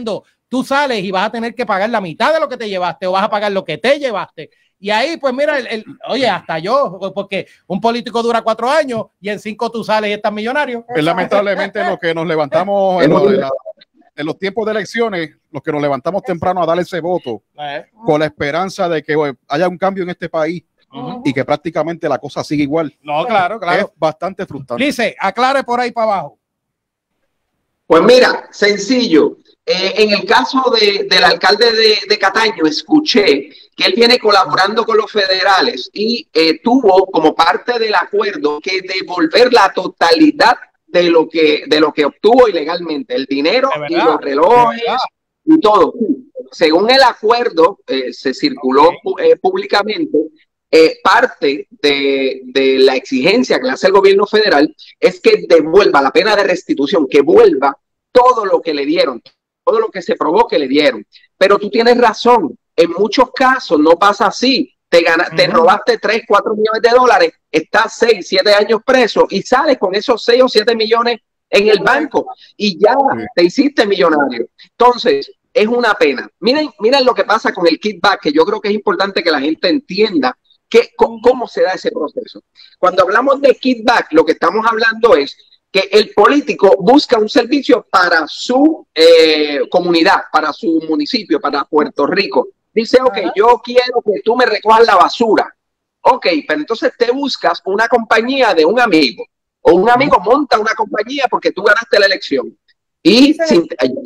tú sales y vas a tener que pagar la mitad de lo que te llevaste o vas a pagar lo que te llevaste. Y ahí, pues mira, el, el, oye, hasta yo, porque un político dura cuatro años y en cinco tú sales y estás millonario. Es lamentablemente lo que nos levantamos en, lo de la, en los tiempos de elecciones, los que nos levantamos temprano a dar ese voto, eh. con la esperanza de que bueno, haya un cambio en este país. Uh-huh. Y que prácticamente la cosa sigue igual. No, claro, claro. Es bastante frustrante. Dice, aclare por ahí para abajo. Pues mira, sencillo. Eh, en el caso de, del alcalde de, de Cataño, escuché que él viene colaborando con los federales y eh, tuvo como parte del acuerdo que devolver la totalidad de lo que, de lo que obtuvo ilegalmente, el dinero y los relojes y todo. Según el acuerdo, eh, se circuló eh, públicamente. Eh, parte de, de la exigencia que le hace el gobierno federal es que devuelva la pena de restitución, que vuelva todo lo que le dieron, todo lo que se probó que le dieron. Pero tú tienes razón, en muchos casos no pasa así. Te, gana, uh-huh. te robaste tres, cuatro millones de dólares, estás seis, siete años preso y sales con esos seis o siete millones en el banco y ya uh-huh. te hiciste millonario. Entonces, es una pena. Miren, miren lo que pasa con el kickback, que yo creo que es importante que la gente entienda que, cómo se da ese proceso. Cuando hablamos de kickback, lo que estamos hablando es que el político busca un servicio para su eh, comunidad, para su municipio, para Puerto Rico. Dice, ok, uh-huh. yo quiero que tú me recojas la basura. Ok, pero entonces te buscas una compañía de un amigo, o un amigo uh-huh. monta una compañía porque tú ganaste la elección. Y sin,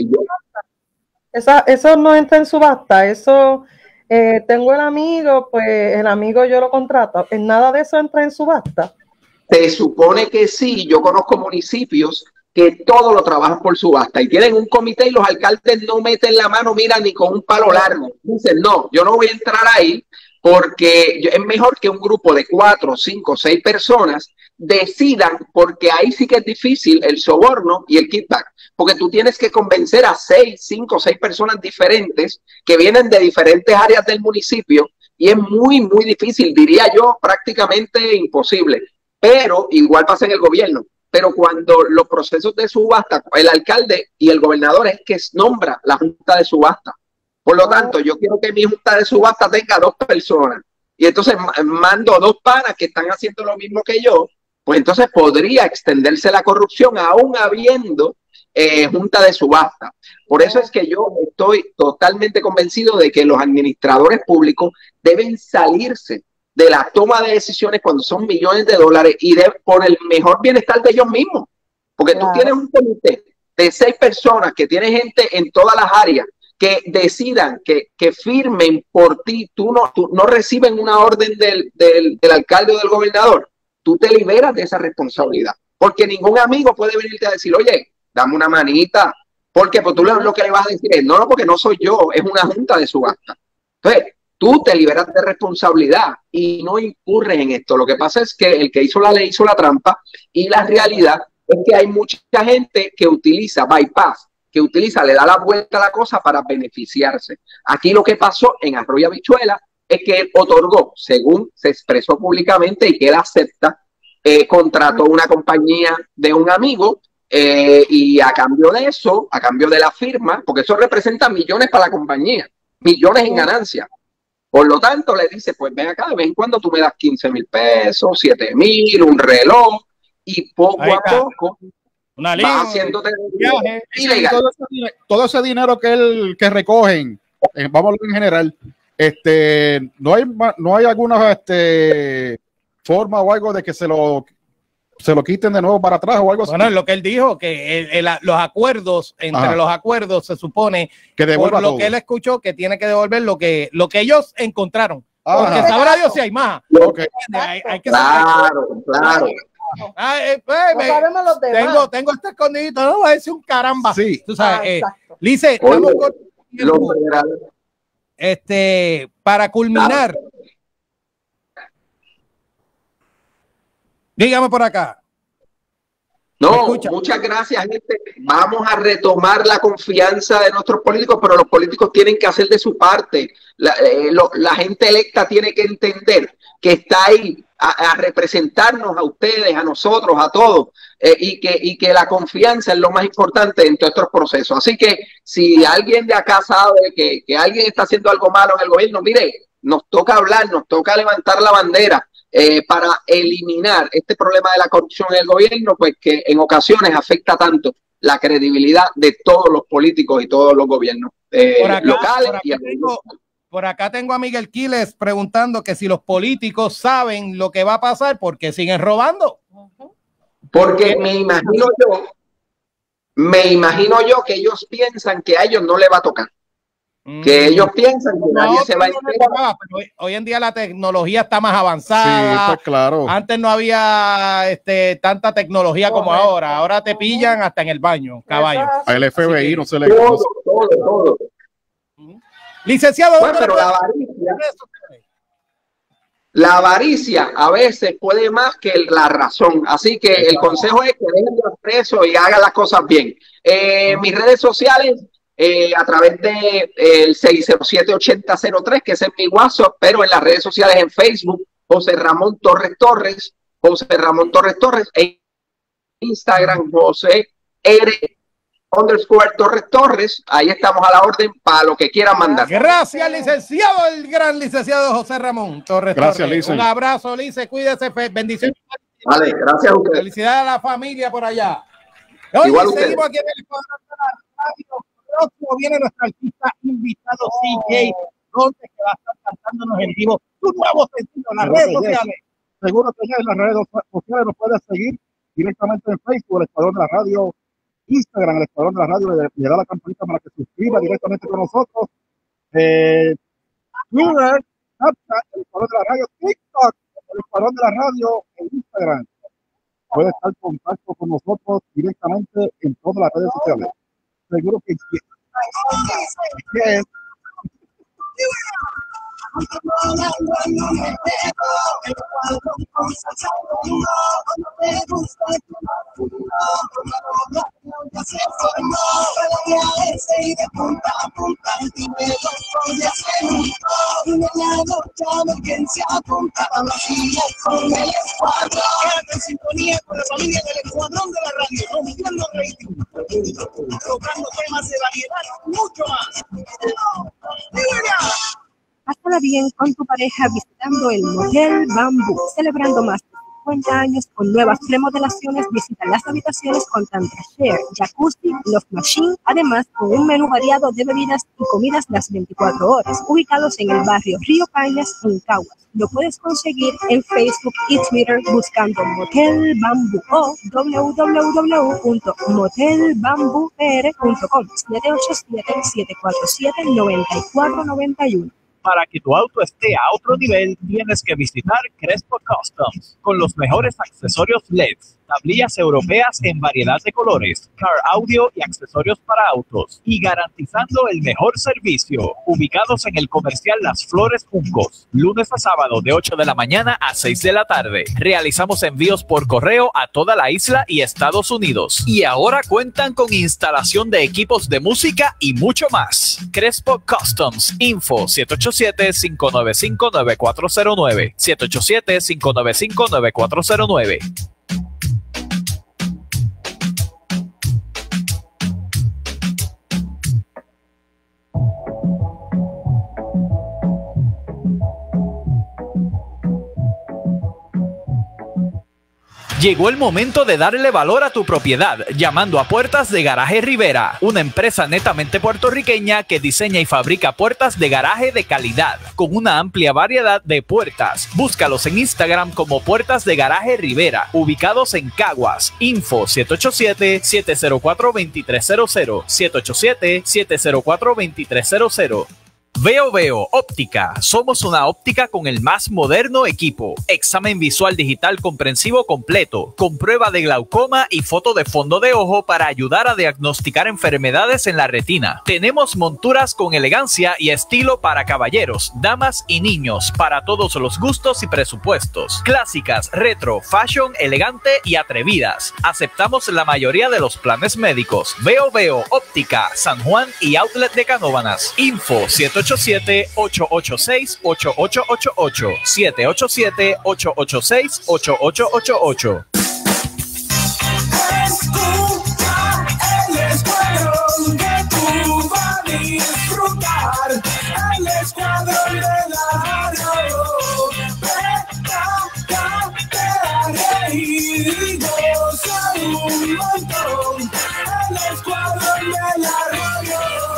Esa, eso no entra en subasta, eso... Eh, tengo el amigo, pues el amigo yo lo contrato. ¿En nada de eso entra en subasta? Se supone que sí. Yo conozco municipios que todo lo trabajan por subasta y tienen un comité y los alcaldes no meten la mano, mira, ni con un palo largo. Dicen, no, yo no voy a entrar ahí porque es mejor que un grupo de cuatro, cinco, seis personas decidan, porque ahí sí que es difícil el soborno y el kickback, porque tú tienes que convencer a seis, cinco, seis personas diferentes que vienen de diferentes áreas del municipio y es muy, muy difícil, diría yo, prácticamente imposible, pero igual pasa en el gobierno. Pero cuando los procesos de subasta, el alcalde y el gobernador es que nombra la junta de subasta. Por lo tanto, yo quiero que mi junta de subasta tenga dos personas y entonces mando dos panas que están haciendo lo mismo que yo, pues entonces podría extenderse la corrupción aún habiendo eh, junta de subasta. Por eso es que yo estoy totalmente convencido de que los administradores públicos deben salirse de la toma de decisiones cuando son millones de dólares y de, por el mejor bienestar de ellos mismos. Porque wow. tú tienes un comité de seis personas que tiene gente en todas las áreas que decidan, que, que firmen por ti, tú no, tú no reciben una orden del, del, del alcalde o del gobernador, tú te liberas de esa responsabilidad, porque ningún amigo puede venirte a decir, oye, dame una manita, porque pues tú lo que le vas a decir es, no, no, porque no soy yo, es una junta de subasta. Entonces, tú te liberas de responsabilidad y no incurres en esto. Lo que pasa es que el que hizo la ley hizo la trampa y la realidad es que hay mucha gente que utiliza bypass, que utiliza, le da la vuelta a la cosa para beneficiarse. Aquí lo que pasó en Arroyo Habichuela es que él otorgó, según se expresó públicamente y que él acepta, eh, contrató una compañía de un amigo eh, y a cambio de eso, a cambio de la firma, porque eso representa millones para la compañía, millones en ganancias. Por lo tanto, le dice, pues ven acá, de vez en cuando tú me das quince mil pesos, siete mil, un reloj, y poco a poco Una línea, va haciéndote viaje, ilegal. Todo ese, todo ese dinero que él que recogen, eh, vamos en general, este, no hay no hay alguna este forma o algo de que se lo se lo quiten de nuevo para atrás o algo bueno, así. Bueno, es lo que él dijo, que el, el, los acuerdos, entre Ajá. los acuerdos se supone que devuelva por lo todo. que él escuchó que tiene que devolver lo que lo que ellos encontraron. Ajá. Porque sabrá Dios si hay más. Okay. Hay, hay que claro, claro. Ah, eh, pues, no sabemos los demás. Tengo, tengo este escondidito, no voy a decir un caramba. Sí. Tú sabes, ah, eh, exacto. Lice, Oye, estamos con tiempo. Este, para culminar, claro. Dígame por acá. No, muchas gracias, gente. Vamos a retomar la confianza de nuestros políticos, pero los políticos tienen que hacer de su parte. La, eh, lo, la gente electa tiene que entender que está ahí a, a representarnos a ustedes, a nosotros, a todos, eh, y, que, y que la confianza es lo más importante en todos estos procesos. Así que si alguien de acá sabe que, que alguien está haciendo algo malo en el gobierno, mire, nos toca hablar, nos toca levantar la bandera eh, para eliminar este problema de la corrupción en el gobierno, pues que en ocasiones afecta tanto la credibilidad de todos los políticos y todos los gobiernos eh, por acá, locales. Por acá, y tengo, por acá tengo a Miguel Quiles preguntando que si los políticos saben lo que va a pasar, ¿por qué siguen robando? Porque me imagino yo, me imagino yo que ellos piensan que a ellos no le va a tocar. Que ellos piensan que nadie no, se va a enterar. Hoy, hoy en día la tecnología está más avanzada. Sí, pues claro. Antes no había este, tanta tecnología como Correcto. ahora. Ahora te pillan hasta en el baño, caballo. Al F B I que, no se le... todo, todo, todo. Licenciado. Bueno, pero la avaricia, la avaricia a veces puede más que la razón. Así que el consejo es que dejen de hacer eso y hagan las cosas bien. Eh, mis redes sociales, Eh, a través de eh, el seis cero siete, ocho cero cero tres, que ese es mi WhatsApp, pero en las redes sociales en Facebook, José Ramón Torres Torres, José Ramón Torres Torres, en Instagram, José R underscore Torres Torres, ahí estamos a la orden para lo que quieran mandar. Gracias, licenciado, el gran licenciado José Ramón Torres Gracias, Torres. Lice. Un abrazo, Lice, cuídese, bendiciones. Vale, gracias a ustedes. Felicidades a la familia por allá. Hoy Igual seguimos ustedes. aquí en el Escuadrón de la Radio. Próximo viene nuestro artista invitado C J, donde que va a estar cantándonos en vivo su nuevo sencillo en las redes sociales. Seguro que ya en las redes sociales nos puedes seguir directamente en Facebook, el Escuadrón de la Radio, Instagram, el Escuadrón de la Radio, le, le da la campanita para que se suscriba directamente con nosotros. Eh, Twitter, Snapchat, el Escuadrón de la Radio, TikTok, el Escuadrón de la Radio, en Instagram. Puede estar en contacto con nosotros directamente en todas las redes sociales. Seguro que sí. Yes. En sintonía con la familia del Escuadrón de la Radio, rompiendo rating, tocando temas de variedad, mucho más. Pásala bien con tu pareja visitando el Motel Bambú, celebrando más de cincuenta años con nuevas remodelaciones. Visita las habitaciones con tantra share, jacuzzi, love machine, además con un menú variado de bebidas y comidas las veinticuatro horas, ubicados en el barrio Río Cañas, en Caguas. Lo puedes conseguir en Facebook y Twitter buscando Motel Bambú o w w w punto motel bambú p r punto com, siete ocho siete, siete cuatro siete, nueve cuatro nueve uno. Para que tu auto esté a otro nivel, tienes que visitar Crespo Customs, con los mejores accesorios L E Ds, tablillas europeas en variedad de colores, car audio y accesorios para autos, y garantizando el mejor servicio. Ubicados en el comercial Las Flores Juncos, lunes a sábado de ocho de la mañana a seis de la tarde. Realizamos envíos por correo a toda la isla y Estados Unidos. Y ahora cuentan con instalación de equipos de música y mucho más. Crespo Customs, info siete ocho siete, cinco nueve cinco, nueve cuatro cero nueve, siete ocho siete, cinco nueve cinco, nueve cuatro cero nueve. Llegó el momento de darle valor a tu propiedad, llamando a Puertas de Garaje Rivera, una empresa netamente puertorriqueña que diseña y fabrica puertas de garaje de calidad, con una amplia variedad de puertas. Búscalos en Instagram como Puertas de Garaje Rivera, ubicados en Caguas. Info siete ocho siete, siete cero cuatro, dos tres cero cero, siete ocho siete, siete cero cuatro, dos tres cero cero. Veo Veo Óptica. Somos una óptica con el más moderno equipo. Examen visual digital comprensivo completo, con prueba de glaucoma y foto de fondo de ojo para ayudar a diagnosticar enfermedades en la retina. Tenemos monturas con elegancia y estilo para caballeros, damas y niños, para todos los gustos y presupuestos. Clásicas, retro, fashion, elegante y atrevidas. Aceptamos la mayoría de los planes médicos. Veo Veo Óptica, San Juan y Outlet de Canóvanas. Info siete ocho ocho siete, ocho ocho seis, ocho ocho ocho ocho. siete ocho siete, ocho ocho seis, ocho ocho ocho ocho. Escucha el escuadrón que tú vas a disfrutar. El escuadrón de la radio. Prepárate a reír y gozar un montón. El escuadrón de la radio.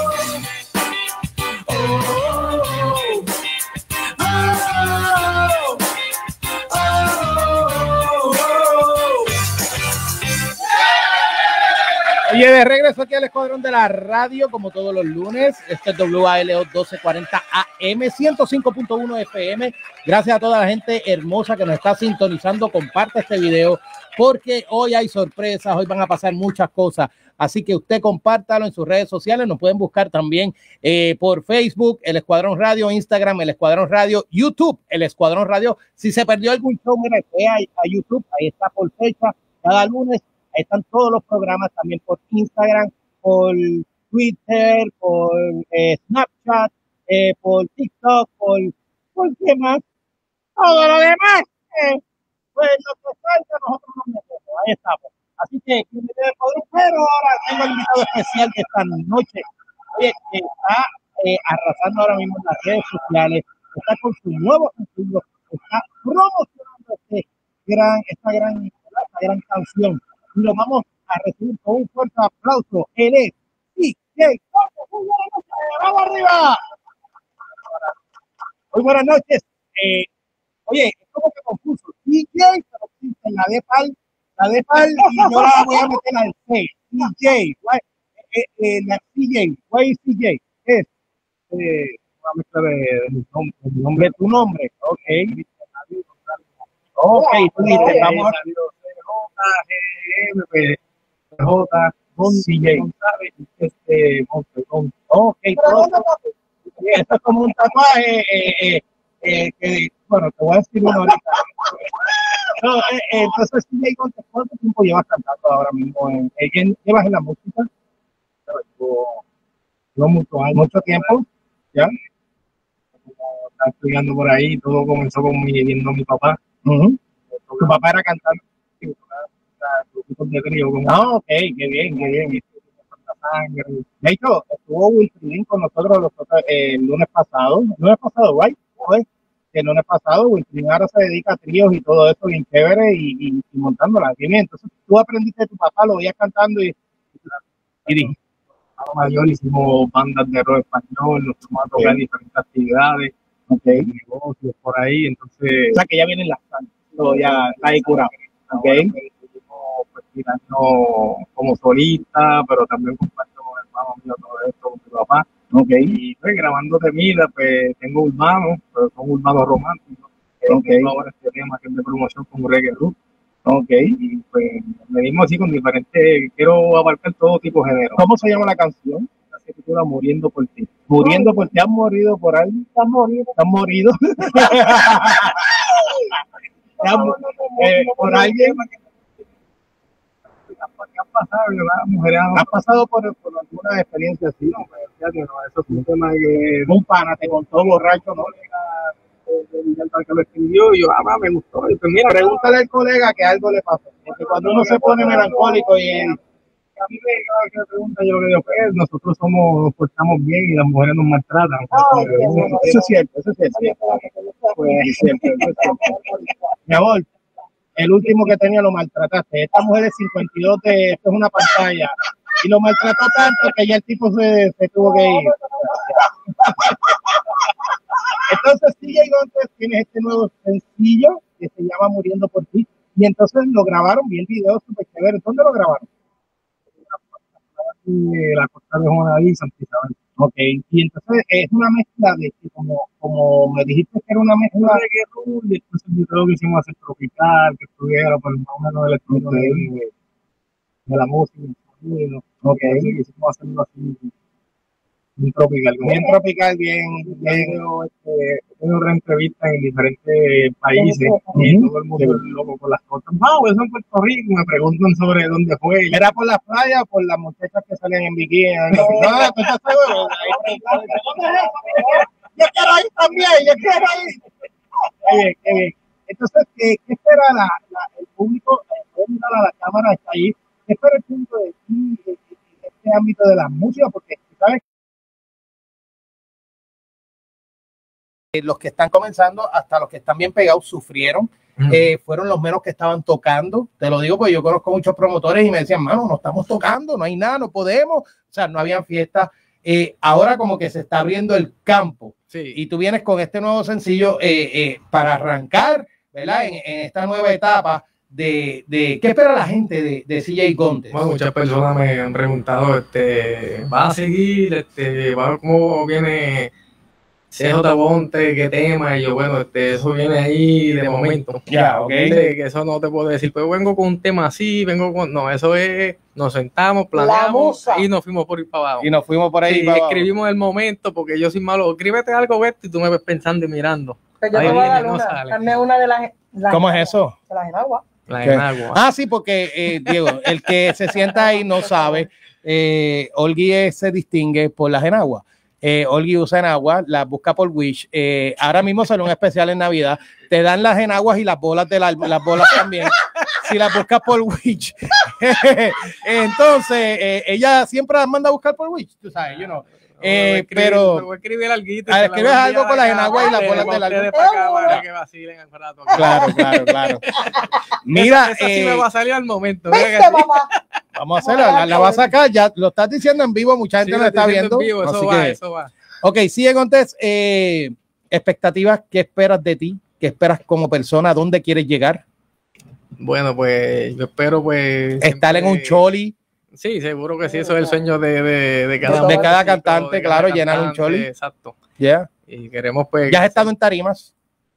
Oh, oh, oh, oh, oh, oh. Oye, de regreso aquí al Escuadrón de la Radio, como todos los lunes. Este es W A L O doce cuarenta A M, ciento cinco punto uno F M. Gracias a toda la gente hermosa que nos está sintonizando. Comparte este video porque hoy hay sorpresas, hoy van a pasar muchas cosas. Así que usted compártalo en sus redes sociales. Nos pueden buscar también eh, por Facebook, El Escuadrón Radio, Instagram, El Escuadrón Radio, YouTube, El Escuadrón Radio. Si se perdió algún show, mira, ve a, a YouTube, ahí está por fecha, cada lunes. Ahí están todos los programas, también por Instagram, por Twitter, por eh, Snapchat, eh, por TikTok, por, ¿por qué más? Todo lo demás, eh, pues lo que salga nosotros nos metemos. Ahí estamos. Así que, pero ahora tengo el invitado especial de esta noche, oye, que está eh, arrasando ahora mismo en las redes sociales, está con su nuevo sencillo, está promocionando este gran, esta gran, esta gran canción. Y lo vamos a recibir con un fuerte aplauso. Él es D J. ¡Vamos arriba! Muy buenas noches. Eh, oye, es como que confuso. D J, pero existe la de Pal, la de Pal, y yo la voy a meter al C. D J, eh, eh, la C J, ¿cuál es C J? Es eh, una mezcla de, de mi nombre, de mi nombre, tu nombre. Ok. Ok, tú dices, vamos a J, J, C J, este, ok, esto es como un tatuaje, eh, eh, eh, que, bueno, te voy a decir uno ahorita. No, eh, eh, entonces, C J Montes, ¿cuánto tiempo llevas cantando ahora mismo? En, en, ¿Llevas en la música? No mucho, hay mucho tiempo, ¿ya? Como está estudiando por ahí, todo comenzó con mi, viendo a mi papá. Uh-huh. Tu papá era cantante. De trío, como, ah, ok, qué bien, qué bien. De hecho, estuvo Wilfridín con nosotros los, eh, el lunes pasado, el lunes pasado, right? Pues, el lunes pasado, Wilfridín ahora se dedica a tríos y todo eso bien chévere y, y, y montándola. Bien, entonces tú aprendiste de tu papá, lo veías cantando y, y dijiste, mayor, hicimos bandas de rock español, nos fuimos a tocar diferentes actividades, okay, negocios por ahí, entonces, o sea que ya vienen las cantas, ya está ahí curado, ok. Pues tirando como solista, pero también comparto con el hermano mío todo esto con mi papá. Okay. Y pues grabando de vida, pues tengo urbanos, pero son urbanos románticos. Okay. Tengo ahora este tema que es de promoción con Reggae Root. Okay. Y pues venimos así con diferentes, quiero abarcar todo tipo de género. ¿Cómo se llama la canción? Se titula Muriendo por ti. Muriendo por ti, ¿has morido por ahí? ¿Has morido? ¿Has morido? eh, por alguien. ¿Qué ha pasado, verdad? Mujeres, ¿has pasado por, por alguna experiencia así? No, pues, fíjate, no, eso es un tema que un pana te contó borracho, ¿no? El que lo escribió y yo, ah, me gustó. Y pues mira, pregúntale al colega que algo le pasó. Porque cuando uno se pone melancólico y él, a mí me, me pregunta, yo lo que digo, pues nosotros somos, nos portamos bien y las mujeres nos maltratan. Oh, pues, eso, eso, eso es cierto, eso es cierto. Pues es cierto, eso es cierto. Mi amor, el último que tenía lo maltrataste. Esta mujer es cincuenta y dos, de, esto es una pantalla. Y lo maltrató tanto que ya el tipo se, se tuvo que ir. Entonces, C J Montes tiene este nuevo sencillo que se llama Muriendo por ti. Y entonces lo grabaron, vi el video súper chévere. ¿Dónde lo grabaron? La costa de Juan David, Santa Isabel. Ok, y entonces es una mezcla de que como, como me dijiste que era una mezcla de reggaetón, y después el video que hicimos hacer tropical, que estuviera por más o menos el estilo de, de, de la música, el sonido. Ok, hicimos hacerlo así. bien tropical, bien tropical, bien, bien este, tengo otra entrevista en diferentes países y todo el mundo es loco por las cosas. Wow, eso en Puerto Rico, me preguntan sobre dónde fue. ¿Era por la playa o por las muchachas que salen en bikini? No, no, pues ya seguro. Yo quiero ir también, yo quiero ir. Oye, qué bien. Entonces, ¿qué, qué espera la, la, el público? Pueden mirar a la cámara, está ahí. ¿Qué espera el público de ti, de, de, de este ámbito de la música? Porque, ¿sabes? Los que están comenzando, hasta los que están bien pegados, sufrieron. Mm. Eh, fueron los menos que estaban tocando. Te lo digo porque yo conozco muchos promotores y me decían, mano, no estamos tocando, no hay nada, no podemos. O sea, no habían fiestas. Eh, ahora como que se está abriendo el campo. Sí. Y tú vienes con este nuevo sencillo eh, eh, para arrancar, ¿verdad? En, en esta nueva etapa de, de ¿qué espera la gente de, de C J Gontes? Bueno, muchas personas me han preguntado, este, ¿va a seguir? Este, ¿va a ver cómo viene C J Gontes? ¿Qué tema? Y yo, bueno, este, eso viene ahí de momento. Ya, ok. Que eso no te puedo decir, pero vengo con un tema así, vengo con... No, eso es... Nos sentamos, planeamos y nos fuimos por ir para abajo. Y nos fuimos por ahí sí, para escribimos abajo. El momento, porque yo soy malo. Escríbete algo, Beto, y tú me ves pensando y mirando. Pero yo ahí te voy a dar no una. sale. Dame una de las... las ¿Cómo es eso? De las enaguas. La enagua. Ah, sí, porque, eh, Diego, el que se sienta ahí no sabe. Eh, Olgui se distingue por las enaguas. Eh, Olgui usa enagua, las busca por Wish. Eh, ahora mismo sale un especial en Navidad. Te dan las enaguas y las bolas de la, las bolas también. Si las buscas por Wish. Entonces, eh, ella siempre las manda a buscar por Wish, tú sabes, you know. Eh, no, pero voy a escribir alguito, a escribes algo con las enaguas y las bolas de la claro, claro, claro. Mira, esa, esa sí eh, me va a salir al momento. Vamos a hacerla, la, la va a sacar, ya lo estás diciendo en vivo, mucha gente sí, lo está viendo. Vivo, eso así va, que, eso va. Ok, sigue Gontes, eh, expectativas, ¿qué esperas de ti? ¿Qué esperas como persona? ¿A dónde quieres llegar? Bueno, pues yo espero pues estar siempre... en un choli. Sí, seguro que sí, eso es el sueño de, de, de cada, de cada cantante, de cada claro, cantante, llenar un choli. Exacto. Ya. Yeah. Y queremos pues... ¿Ya has estado en tarimas?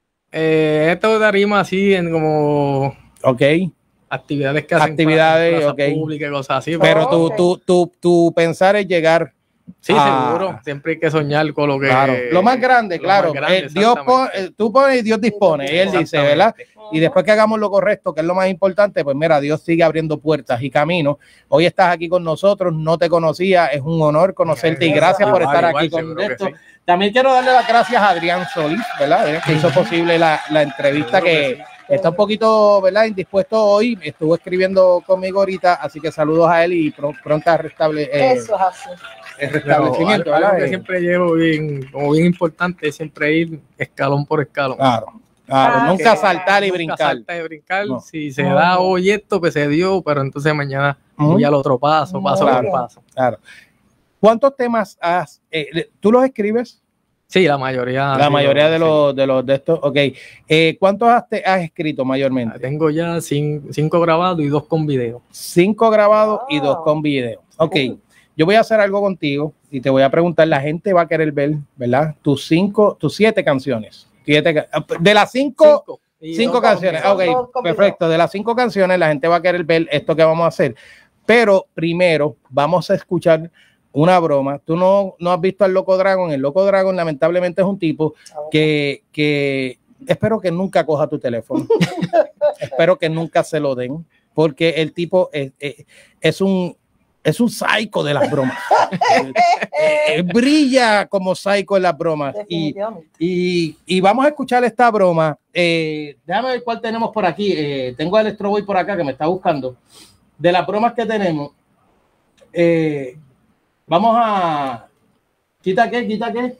Eh, he estado en tarimas así en como... Ok. Actividades que hacen actividades, plaza okay. pública, cosas así. Pero oh, tu, okay. tu, tu, tu pensar es llegar... Sí, a... seguro. Siempre hay que soñar con lo que... Claro. Lo más grande, lo claro. Más grande, eh, Dios pone, eh, tú pones y Dios dispone. Y él dice, ¿verdad? Y después que hagamos lo correcto, que es lo más importante, pues mira, Dios sigue abriendo puertas y caminos. Hoy estás aquí con nosotros, no te conocía, es un honor conocerte y gracias por estar aquí con esto. Sí. También quiero darle las gracias a Adrián Solís, ¿verdad? Que hizo posible la, la entrevista, que está un poquito, ¿verdad? Indispuesto hoy, estuvo escribiendo conmigo ahorita, así que saludos a él y pr pronta restable, eh, Eso es así. el restablecimiento. Pero, algo, algo que siempre llevo bien, como bien importante, es siempre ir escalón por escalón. Claro. Claro, Ah, nunca sí. saltar y Nunca brincar. saltar y brincar. No. Si se da hoy esto, pues se dio, pero entonces mañana Ujú. voy al otro paso, paso Claro. por paso. Claro. ¿Cuántos temas has, eh, tú los escribes? Sí, la mayoría. La sí, mayoría sí. de los de los de estos, ok. Eh, ¿Cuántos has, te- has escrito mayormente? Tengo ya cin- cinco grabados y dos con video. Cinco grabados y Wow. dos con video. Ok, Uh. yo voy a hacer algo contigo y te voy a preguntar, la gente va a querer ver, ¿verdad? Tus cinco, tus siete canciones. Siete, ca- de las cinco, Cinco. Y cinco dos con canciones. video. Ok, Dos con perfecto. De las cinco canciones, la gente va a querer ver esto que vamos a hacer. Pero primero vamos a escuchar una broma. Tú no, no has visto al Loco Dragon. El Loco Dragon, lamentablemente, es un tipo que, que espero que nunca coja tu teléfono. Espero que nunca se lo den, porque el tipo es, es, es un es un psycho de las bromas. Eh, brilla como psycho en las bromas. Y, Definitivamente. y, y vamos a escuchar esta broma. Eh, déjame ver cuál tenemos por aquí. Eh, tengo a Electro Boy por acá que me está buscando. De las bromas que tenemos, eh, vamos a... ¿Quita qué? ¿Quita qué?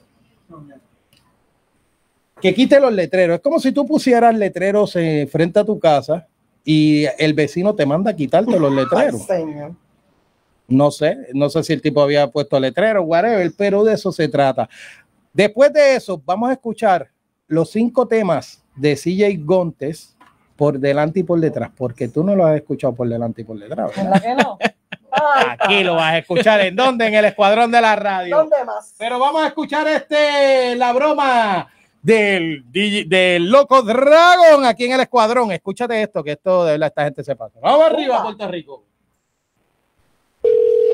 Que quite los letreros. Es como si tú pusieras letreros eh, frente a tu casa y el vecino te manda a quitarte los letreros. Ay, señor. No sé, no sé si el tipo había puesto letreros, whatever, pero de eso se trata. Después de eso, vamos a escuchar los cinco temas de C J Gontes por delante y por detrás, porque tú no lo has escuchado por delante y por detrás, ¿verdad? ¿Verdad que no? Ay, Aquí lo vas a escuchar. ¿En dónde? En el Escuadrón de la Radio. ¿dónde más? Pero vamos a escuchar este, la broma del, D J del Loco Dragon aquí en el Escuadrón. Escúchate esto, que esto de verdad esta gente se pasa. Vamos arriba, Upa. Puerto Rico.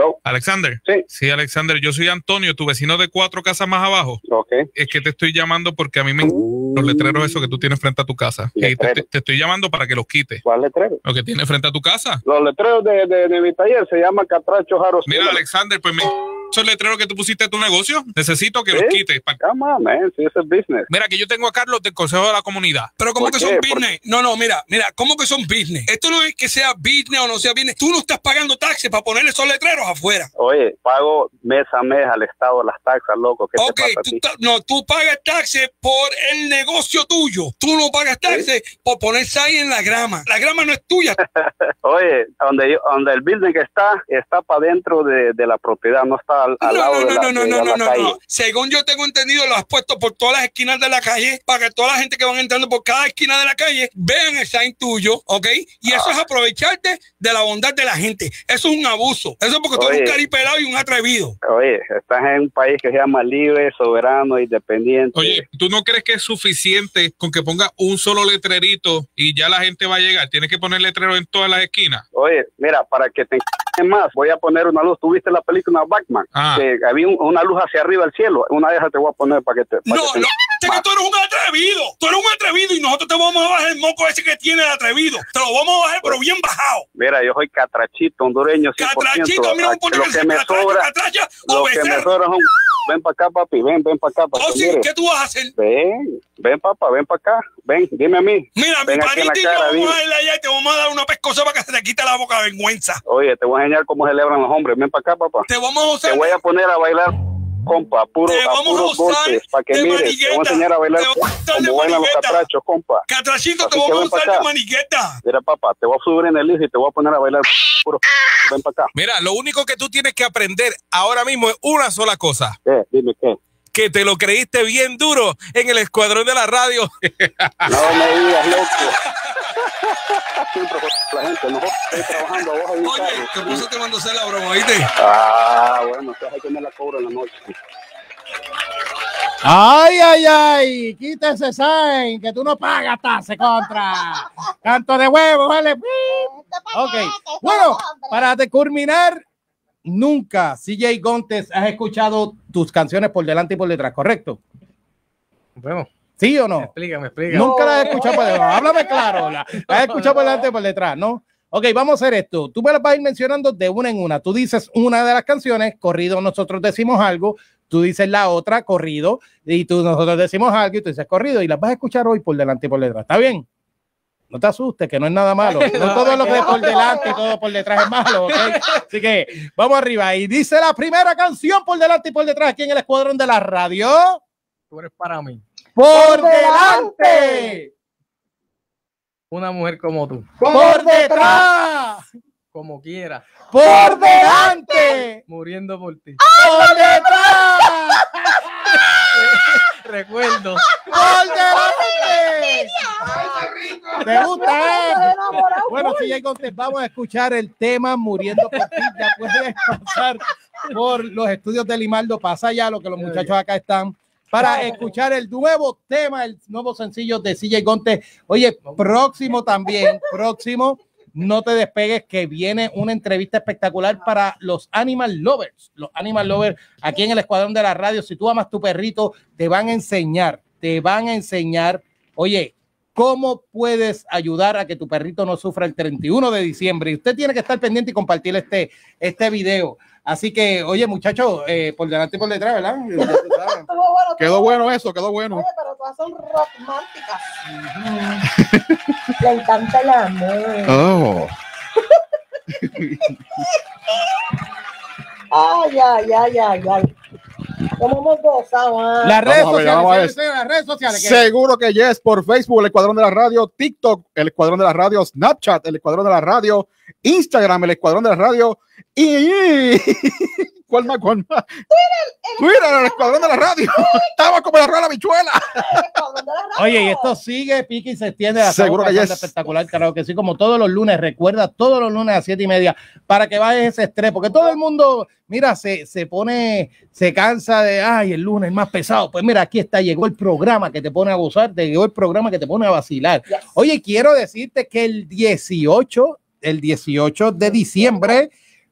Hello. Alexander. Sí. Sí, Alexander, yo soy Antonio, tu vecino de cuatro casas más abajo. Ok. Es que te estoy llamando porque a mí me encantan los letreros esos que tú tienes frente a tu casa. Y te, te, te estoy llamando para que los quites. ¿Cuál letrero? Lo que tienes frente a tu casa. Los letreros de, de, de mi taller se llaman Catracho Jaros. Mira, Alexander, pues me... esos letreros que tú pusiste en tu negocio, necesito que ¿Sí? los quites. Come on, man. Sí, eso es business. Mira, que yo tengo a Carlos del Consejo de la Comunidad. Pero ¿cómo que qué? son business? No, no, mira, mira, ¿cómo que son business? Esto no es que sea business o no sea business. Tú no estás pagando taxes para poner esos letreros afuera. Oye, pago mes a mes al Estado las taxas, loco. ¿Qué Ok, te pasa tú no, tú pagas taxes por el negocio tuyo. Tú no pagas taxes ¿Sí? por poner ahí en la grama. La grama no es tuya. Oye, donde, yo, donde el building que está, está para dentro de, de la propiedad, no está al, al no, lado no, de no, la, no, no, de no, la no, no, calle. no. Según yo tengo entendido, lo has puesto por todas las esquinas de la calle para que toda la gente que van entrando por cada esquina de la calle vean el sign tuyo, ¿ok? Y eso Ah. es aprovecharte de la bondad de la gente. Eso es un abuso. Eso es porque tú eres Oye. un caripelado y un atrevido. Oye, estás en un país que se llama libre, soberano, independiente. Oye, ¿tú no crees que es suficiente con que ponga un solo letrerito y ya la gente va a llegar? ¿Tienes que poner letrero en todas las esquinas? Oye, mira, para que te enc- más, voy a poner una luz. ¿Tú viste la película Batman? Ah. Que había un- una luz hacia arriba del cielo. Una de esas te voy a poner para que te... para No, que te no, enc- es que tú eres un atrevido. Tú eres un atrevido y nosotros te vamos a bajar el moco ese que tiene el atrevido. Te lo vamos a bajar, pero bien bajado. Mira, yo soy catrachito, hondureño, cien por ciento. Catrachito, a mí no me importa Lo que que sea me catracha, sobra, catracha o lo que me becerro. sobra es un... Ven para acá, papi, ven, ven para acá. Para Oh, que sí, mires. ¿qué tú vas a hacer? Ven, ven, papá, ven para acá. Ven, dime a mí. Mira, mi Ven aquí en la panita y yo cara, vamos dime. a ir allá y te vamos a dar una pescosa para que se te quite la boca de vergüenza. Oye, te voy a enseñar cómo celebran los hombres. Ven para acá, papá. Te vamos a usar. Te voy a poner a bailar, compa, puro, Te a vamos a puros usar golpes, para que de mires. Te manigueta. voy a enseñar a bailar Te vamos a usar de como bailan los manigueta. catrachos, compa. Catrachito, te Así que vamos a ven pa' usar de acá. manigueta. Mira, papá, te voy a subir en el hijo y te voy a poner a bailar puro. Ven para acá. Mira, lo único que tú tienes que aprender ahora mismo es una sola cosa. ¿Qué? Dime qué. Que te lo creíste bien duro en el escuadrón de la radio. No me digas, loco. Siempre la gente, no estoy trabajando abajo de un Oye, carro. te puse te mando a hacer la broma, ¿viste? Ah, bueno, entonces hay que me la cobro en la noche. Ay, ay, ay, quítese ese sign, que tú no pagas tase contra. Canto de huevo, vale. Ok, bueno, para de culminar, nunca, C J Gontes, has escuchado tus canciones por delante y por detrás, ¿correcto? Bueno. ¿Sí o no? Explícame, explícame. Nunca la has escuchado por detrás. Háblame claro. La, la has escuchado por delante y por detrás, ¿no? Ok, vamos a hacer esto. Tú me las vas a ir mencionando de una en una. Tú dices una de las canciones, corrido, nosotros decimos algo. Tú dices la otra, corrido. Y tú, nosotros decimos algo y tú dices corrido. Y las vas a escuchar hoy por delante y por detrás. ¿Está bien? No te asustes, que no es nada malo. No todo lo que es por delante y todo por detrás es malo, ¿ok? Así que vamos arriba. Y dice la primera canción por delante y por detrás aquí en el escuadrón de la radio. Tú eres para mí. ¡Por delante! Una mujer como tú. ¡Por detrás! Como quiera. ¡Por delante! Muriendo por ti. ¡Por detrás! Recuerdo. ¡Por delante! ¿Te gusta? Eh? Bueno, si ya encontré, vamos a escuchar el tema Muriendo por ti. Ya puedes pasar por los estudios de Limaldo. Pasa ya lo que los muchachos acá están para escuchar el nuevo tema, el nuevo sencillo de C J Gontes. Oye, próximo también, próximo, no te despegues, que viene una entrevista espectacular para los Animal Lovers. Los Animal Lovers aquí en el escuadrón de la radio. Si tú amas tu perrito, te van a enseñar, te van a enseñar, oye, cómo puedes ayudar a que tu perrito no sufra el treinta y uno de diciembre. Y usted tiene que estar pendiente y compartir este, este video. Así que, oye, muchachos, eh, por delante y por detrás, ¿verdad? Quedó bueno eso, quedó bueno. Oye, pero todas son románticas. Le encanta el amor. Oh. Ay, ay, ay, ay, ay. ¿Cómo hemos gozado? ¿Eh? Las redes Vamos a ver, sociales, vamos a ver. señores, las redes sociales. ¿qué? Seguro que yes, por Facebook, el Escuadrón de la Radio, TikTok, el Escuadrón de la Radio, Snapchat, el Escuadrón de la Radio, Instagram, el Escuadrón de la Radio y... ¿Cuál más? ¿Cuál más? Twitter, Twitter, el Escuadrón de la Radio. Estaba como la rueda de la bichuela. Oye, y esto sigue, pique y se extiende. La Seguro que yes. Espectacular, claro que sí, como todos los lunes. Recuerda, todos los lunes a siete y media para que vayas ese estrés, porque todo el mundo, mira, se, se pone, se cansa de, ay, el lunes es más pesado. Pues mira, aquí está, llegó el programa que te pone a gozar, te llegó el programa que te pone a vacilar. Yes. Oye, quiero decirte que el dieciocho, el dieciocho de diciembre,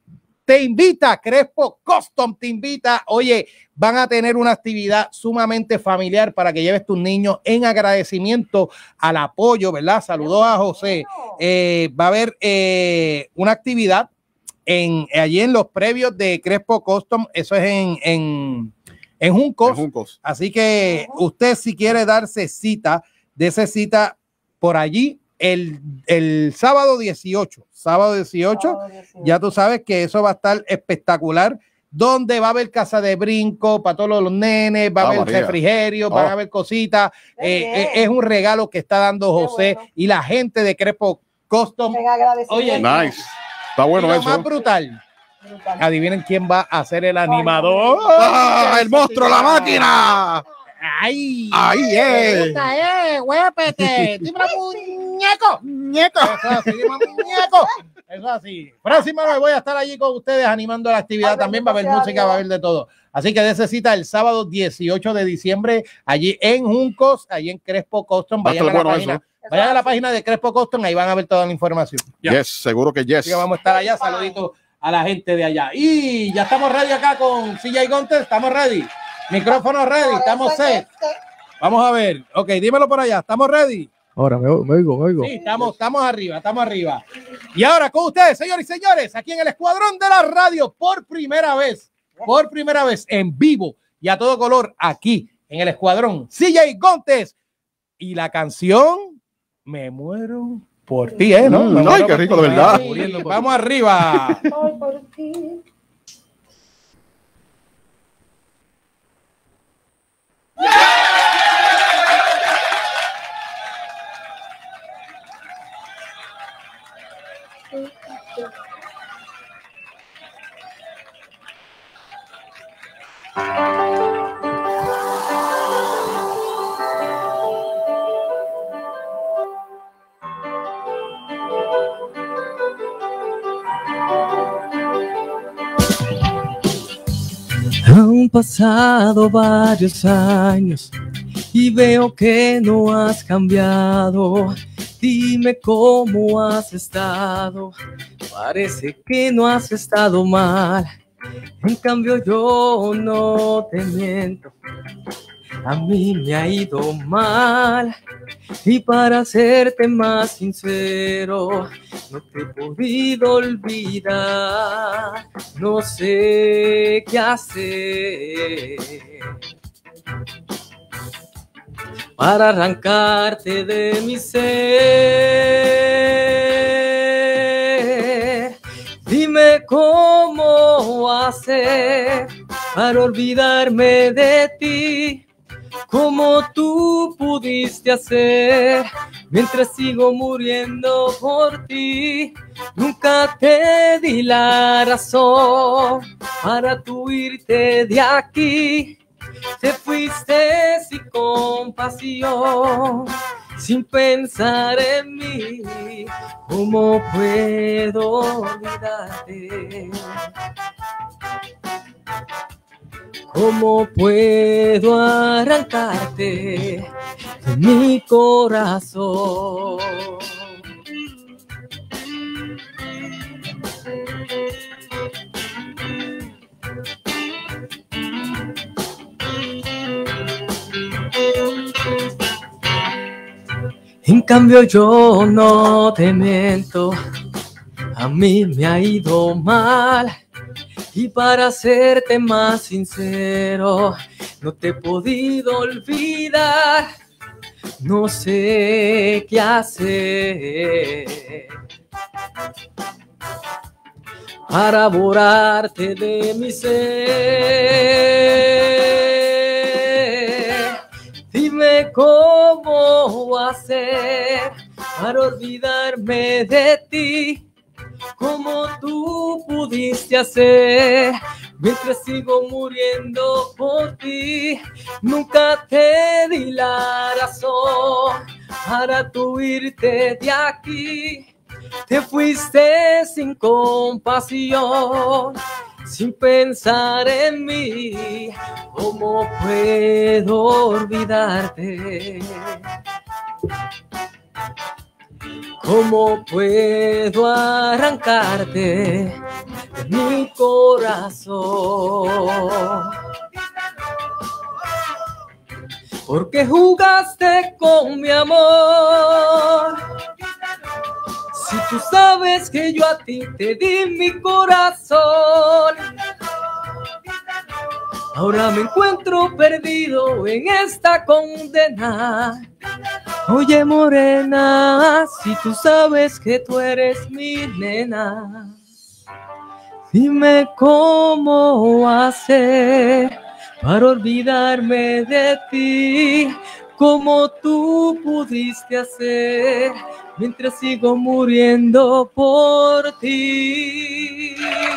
te invita, Crespo Custom te invita. Oye, van a tener una actividad sumamente familiar para que lleves tus niños en agradecimiento al apoyo, ¿verdad? Saludos a José. Eh, va a haber eh, una actividad en, allí en los previos de Crespo Custom, eso es en, en, en Juncos. En Juncos. Así que usted si quiere darse cita, dése cita por allí el, el sábado dieciocho. Sábado dieciocho, sábado dieciocho, ya tú sabes que eso va a estar espectacular, donde va a haber casa de brinco para todos los nenes, va a haber ah, refrigerio, oh. van a haber cositas. Eh, eh, es un regalo que está dando José bueno. y la gente de Crespo Custom. Oye, nice. Está bueno eso. Lo más brutal. brutal. Adivinen quién va a ser el animador. ¡Ah, el monstruo, la máquina! ¡Ay! ¡Ay, eh! ¡Eh, huépete! ¡Dime muñeco! ¡Muñeco! Eso así, muñeco. Eso así. Próxima vez voy a estar allí con ustedes animando la actividad. Ay, también va a haber música, va a haber de todo. Así que necesita el sábado dieciocho de diciembre allí en Juncos, allí en Crespo Custom. Vayan a la página. Eso. Vayan a la página de Crespo Custom, ahí van a ver toda la información. Yes, seguro que yes. Así que vamos a estar allá. Saluditos a la gente de allá. Y ya estamos ready acá con C J Gontes. Estamos ready. Micrófono ready, estamos set. Vamos a ver. Ok, dímelo por allá. ¿Estamos ready? Ahora me, me oigo, me oigo. Sí, estamos, estamos arriba, estamos arriba. Y ahora con ustedes, señores y señores, aquí en el Escuadrón de la Radio, por primera vez, por primera vez en vivo y a todo color, aquí en el Escuadrón, C J Gontes. Y la canción, Me muero por ti, ¿eh? ¿No? Mm, ay, qué rico, de verdad. Vamos arriba. Ay, por ti. Han pasado varios años y veo que no has cambiado. Dime cómo has estado. Parece que no has estado mal. En cambio yo no te miento. A mí me ha ido mal. Y para serte más sincero, no te he podido olvidar. No sé qué hacer para arrancarte de mi ser. Dime cómo hacer para olvidarme de ti, como tú pudiste hacer mientras sigo muriendo por ti. Nunca te di la razón para tú irte de aquí. Te fuiste sin compasión, sin pensar en mí. ¿Cómo puedo olvidarte? ¿Cómo puedo arrancarte de mi corazón? En cambio yo no te miento, a mí me ha ido mal. Y para serte más sincero, no te he podido olvidar. No sé qué hacer para borrarte de mi ser. Dime cómo hacer para olvidarme de ti, como tú pudiste hacer mientras sigo muriendo por ti. Nunca te di la razón para tú irte de aquí. Te fuiste sin compasión, sin pensar en mí. ¿Cómo puedo olvidarte? ¿Cómo puedo arrancarte de mi corazón. Porque jugaste con mi amor. Si tú sabes que yo a ti te di mi corazón, ahora me encuentro perdido en esta condena. Oye, morena, si tú sabes que tú eres mi nena, dime cómo hacer para olvidarme de ti, como tú pudiste hacer, mientras sigo muriendo por ti.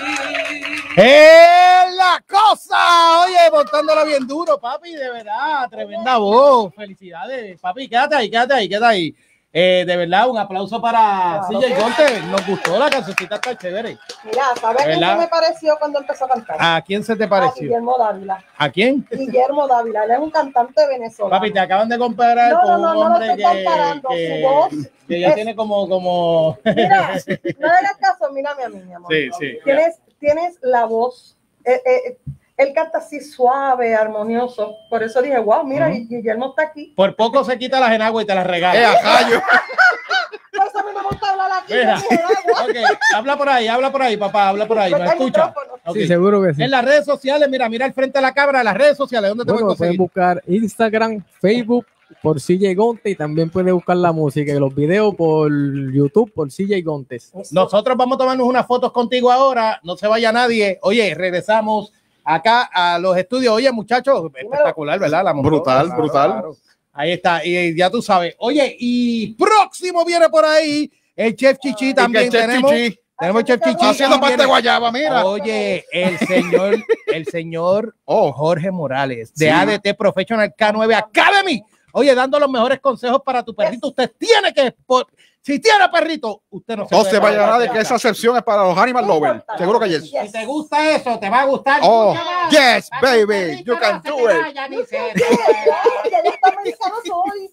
¡Es la cosa! Oye, botándolo bien duro, papi, de verdad, tremenda voz. Felicidades, papi, quédate ahí, quédate ahí, quédate ahí. Eh, de verdad, un aplauso para C J Conte. Nos gustó la cancioncita, está chévere. Mira, ¿sabes quién se me pareció cuando empezó a cantar? ¿A quién se te pareció? A Guillermo Dávila. ¿A quién? Guillermo Dávila, él es un cantante venezolano. Papi, te acaban de comparar no, con no, un no, hombre no que, comparando, que, su voz que ya es... tiene como... como... Mira, no le hagas caso, mírame a mí, mi amor. Sí, sí. Tienes, tienes la voz... Eh, eh, él canta así suave, armonioso. Por eso dije, wow, mira, uh-huh. Guillermo está aquí. Por poco se quita las enaguas y te las regala. ¡Eh, ajayo! Por eso a mí me gusta hablar aquí. Mira, okay. Habla por ahí, habla por ahí, papá, habla por ahí. ¿Me escucha? Okay. Sí, seguro que sí. En las redes sociales, mira, mira al frente de la cámara, las redes sociales, ¿dónde te bueno, pueden conseguir? Pueden buscar Instagram, Facebook por C J Gonte y también pueden buscar la música y los videos por YouTube por C J Gontes. Nosotros vamos a tomarnos unas fotos contigo ahora, no se vaya nadie. Oye, regresamos acá a los estudios. Oye, muchachos, espectacular, ¿verdad? La brutal, claro, brutal. Claro. Ahí está, y ya tú sabes. Oye, y próximo viene por ahí el Chef Chichi también. Chef tenemos, Chichi. tenemos el Chef Chichi. Haciendo parte de guayaba, mira. Oye, el señor, el señor oh. Jorge Morales, de sí. A D T Professional K nueve Academy. Oye, dando los mejores consejos para tu perrito. Usted tiene que... Si tiene perrito, usted no se No se vaya a nada de que esa sección es para los animal lovers. Seguro que yes. Si te gusta eso, te va a gustar. Oh, yes, baby. You can do it. Ya está pensando hoy.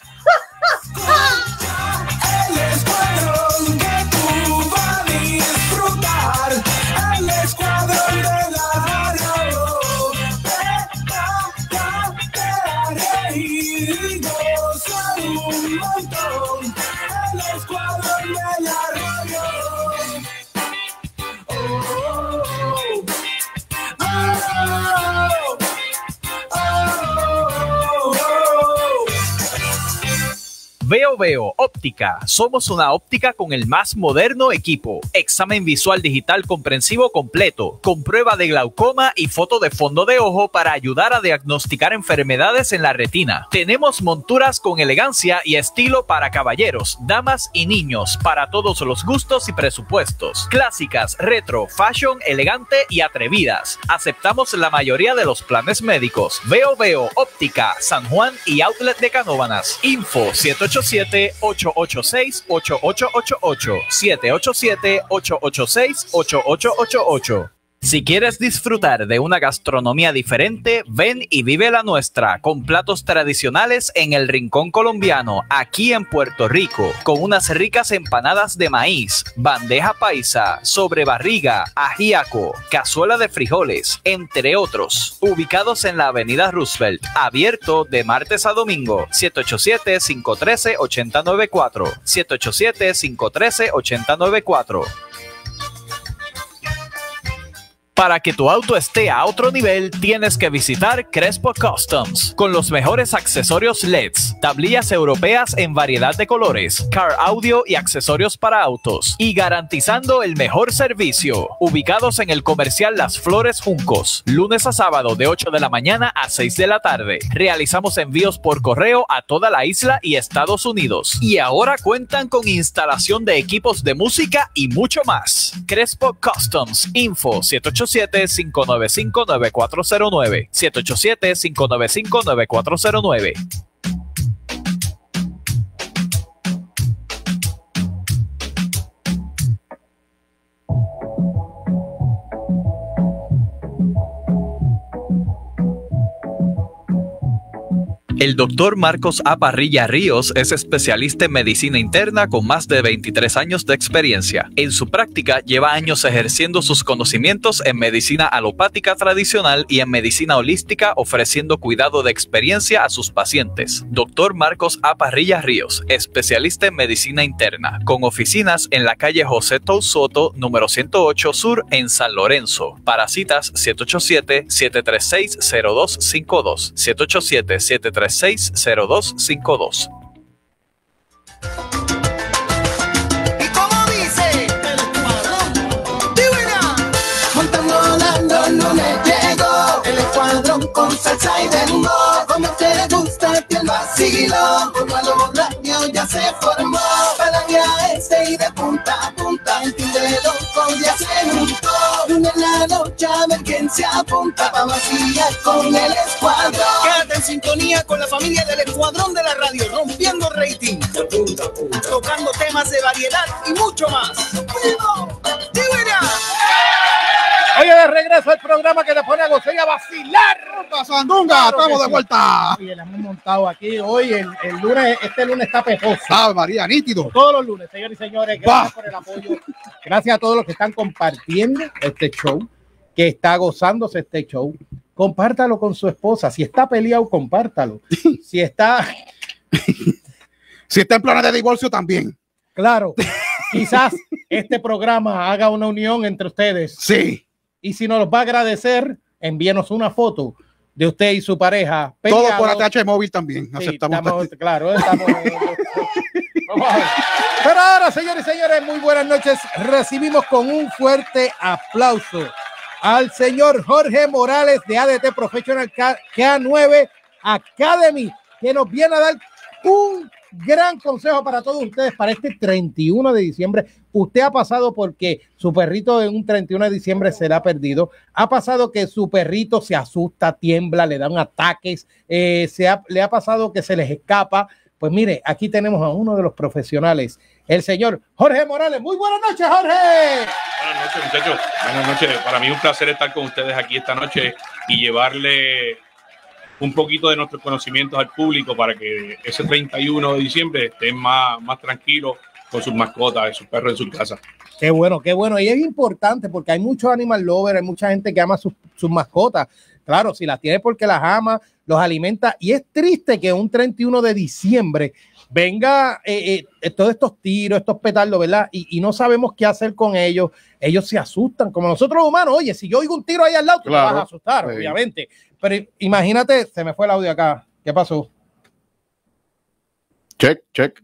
El escuadrón que tú vas a disfrutar. El escuadrón de la radio. Te haré reír y gozar un montón. El escuadrón de la radio. Oh, oh, oh, oh, oh, oh. Veo Veo Óptica. Somos una óptica con el más moderno equipo. Examen visual digital comprensivo completo, con prueba de glaucoma y foto de fondo de ojo para ayudar a diagnosticar enfermedades en la retina. Tenemos monturas con elegancia y estilo para caballeros, damas y niños, para todos los gustos y presupuestos. Clásicas, retro, fashion, elegante y atrevidas. Aceptamos la mayoría de los planes médicos. Veo Veo Óptica, San Juan y Outlet de Canóvanas. Info siete ocho siete, ocho ocho seis, ocho ocho ocho ocho, siete ocho siete, ocho ocho seis, ocho ocho ocho ocho. Si quieres disfrutar de una gastronomía diferente, ven y vive la nuestra con platos tradicionales en el Rincón Colombiano, aquí en Puerto Rico, con unas ricas empanadas de maíz, bandeja paisa, sobrebarriga, ajíaco, cazuela de frijoles, entre otros. Ubicados en la avenida Roosevelt, abierto de martes a domingo, siete ocho siete, cinco uno tres, ocho cero nueve cuatro, siete ocho siete, cinco uno tres, ocho cero nueve cuatro. Para que tu auto esté a otro nivel, tienes que visitar Crespo Customs, con los mejores accesorios L E Ds, tablillas europeas en variedad de colores, car audio y accesorios para autos, y garantizando el mejor servicio. Ubicados en el comercial Las Flores Juncos, lunes a sábado de ocho de la mañana a seis de la tarde. Realizamos envíos por correo a toda la isla y Estados Unidos. Y ahora cuentan con instalación de equipos de música y mucho más. Crespo Customs, info siete ocho siete, cinco nueve cinco, nueve cuatro cero nueve, siete ocho siete, cinco nueve cinco, nueve cuatro cero nueve. El doctor Marcos A. Parrilla Ríos es especialista en medicina interna con más de veintitrés años de experiencia. En su práctica lleva años ejerciendo sus conocimientos en medicina alopática tradicional y en medicina holística, ofreciendo cuidado de experiencia a sus pacientes. Doctor Marcos A. Parrilla Ríos, especialista en medicina interna, con oficinas en la calle José Tou Soto, número ciento ocho Sur, en San Lorenzo. Para citas, siete ocho siete, siete tres seis, cero dos cinco dos, siete ocho siete, siete tres seis, cero dos cinco dos. ¿Y cómo dice? El escuadrón. ¡Divina! Montando, volando, no me llego. El escuadrón con salsa y dembow. Como te gusta que el vacilo. Como a los borrachos ya se formó. Palanea este y de punta a punta. El team de locos ya se juntó. Una en la noche a ver quién se apunta. Pa' vacilar con el escuadrón. Quédate en sintonía con la familia del escuadrón de la radio. Rompiendo rating. De punta a punta. Tocando temas de variedad y mucho más. ¡Divina! Oye, de regreso al programa que te pone a gozar y a vacilar. Sandunga, claro, estamos de vuelta. Oye, le hemos montado aquí hoy, el, el lunes, este lunes está peposo. Ah, María, nítido. Todos los lunes, señores y señores, gracias bah. por el apoyo. Gracias a todos los que están compartiendo este show, que está gozándose este show. Compártalo con su esposa. Si está peleado, compártalo. Si está... si está en planes de divorcio, también. Claro. Quizás este programa haga una unión entre ustedes. Sí. Y si nos va a agradecer, envíenos una foto de usted y su pareja. Todo por A T H móvil también. Sí, estamos, claro, estamos. Pero ahora, señores y señores, muy buenas noches. Recibimos con un fuerte aplauso al señor Jorge Morales de A D T Professional K nueve Academy, que nos viene a dar un gran consejo para todos ustedes para este treinta y uno de diciembre. Usted ha pasado porque su perrito en un treinta y uno de diciembre se le ha perdido. Ha pasado que su perrito se asusta, tiembla, le dan ataques. Eh, se ha, le ha pasado que se les escapa. Pues mire, aquí tenemos a uno de los profesionales, el señor Jorge Morales. Muy buenas noches, Jorge. Buenas noches, muchachos. Buenas noches. Para mí es un placer estar con ustedes aquí esta noche y llevarle un poquito de nuestros conocimientos al público para que ese treinta y uno de diciembre estén más, más tranquilos con sus mascotas, sus perros en su casa. Qué bueno, qué bueno. Y es importante porque hay muchos animal lovers, hay mucha gente que ama sus, sus mascotas. Claro, si las tiene porque las ama, los alimenta. Y es triste que un treinta y uno de diciembre venga eh, eh, todos estos tiros, estos petardos, ¿verdad? Y, y no sabemos qué hacer con ellos. Ellos se asustan, como nosotros humanos. Oye, si yo oigo un tiro ahí al lado, tú claro, te vas a asustar, sí. obviamente. Pero imagínate, se me fue el audio acá. ¿Qué pasó? Check, check.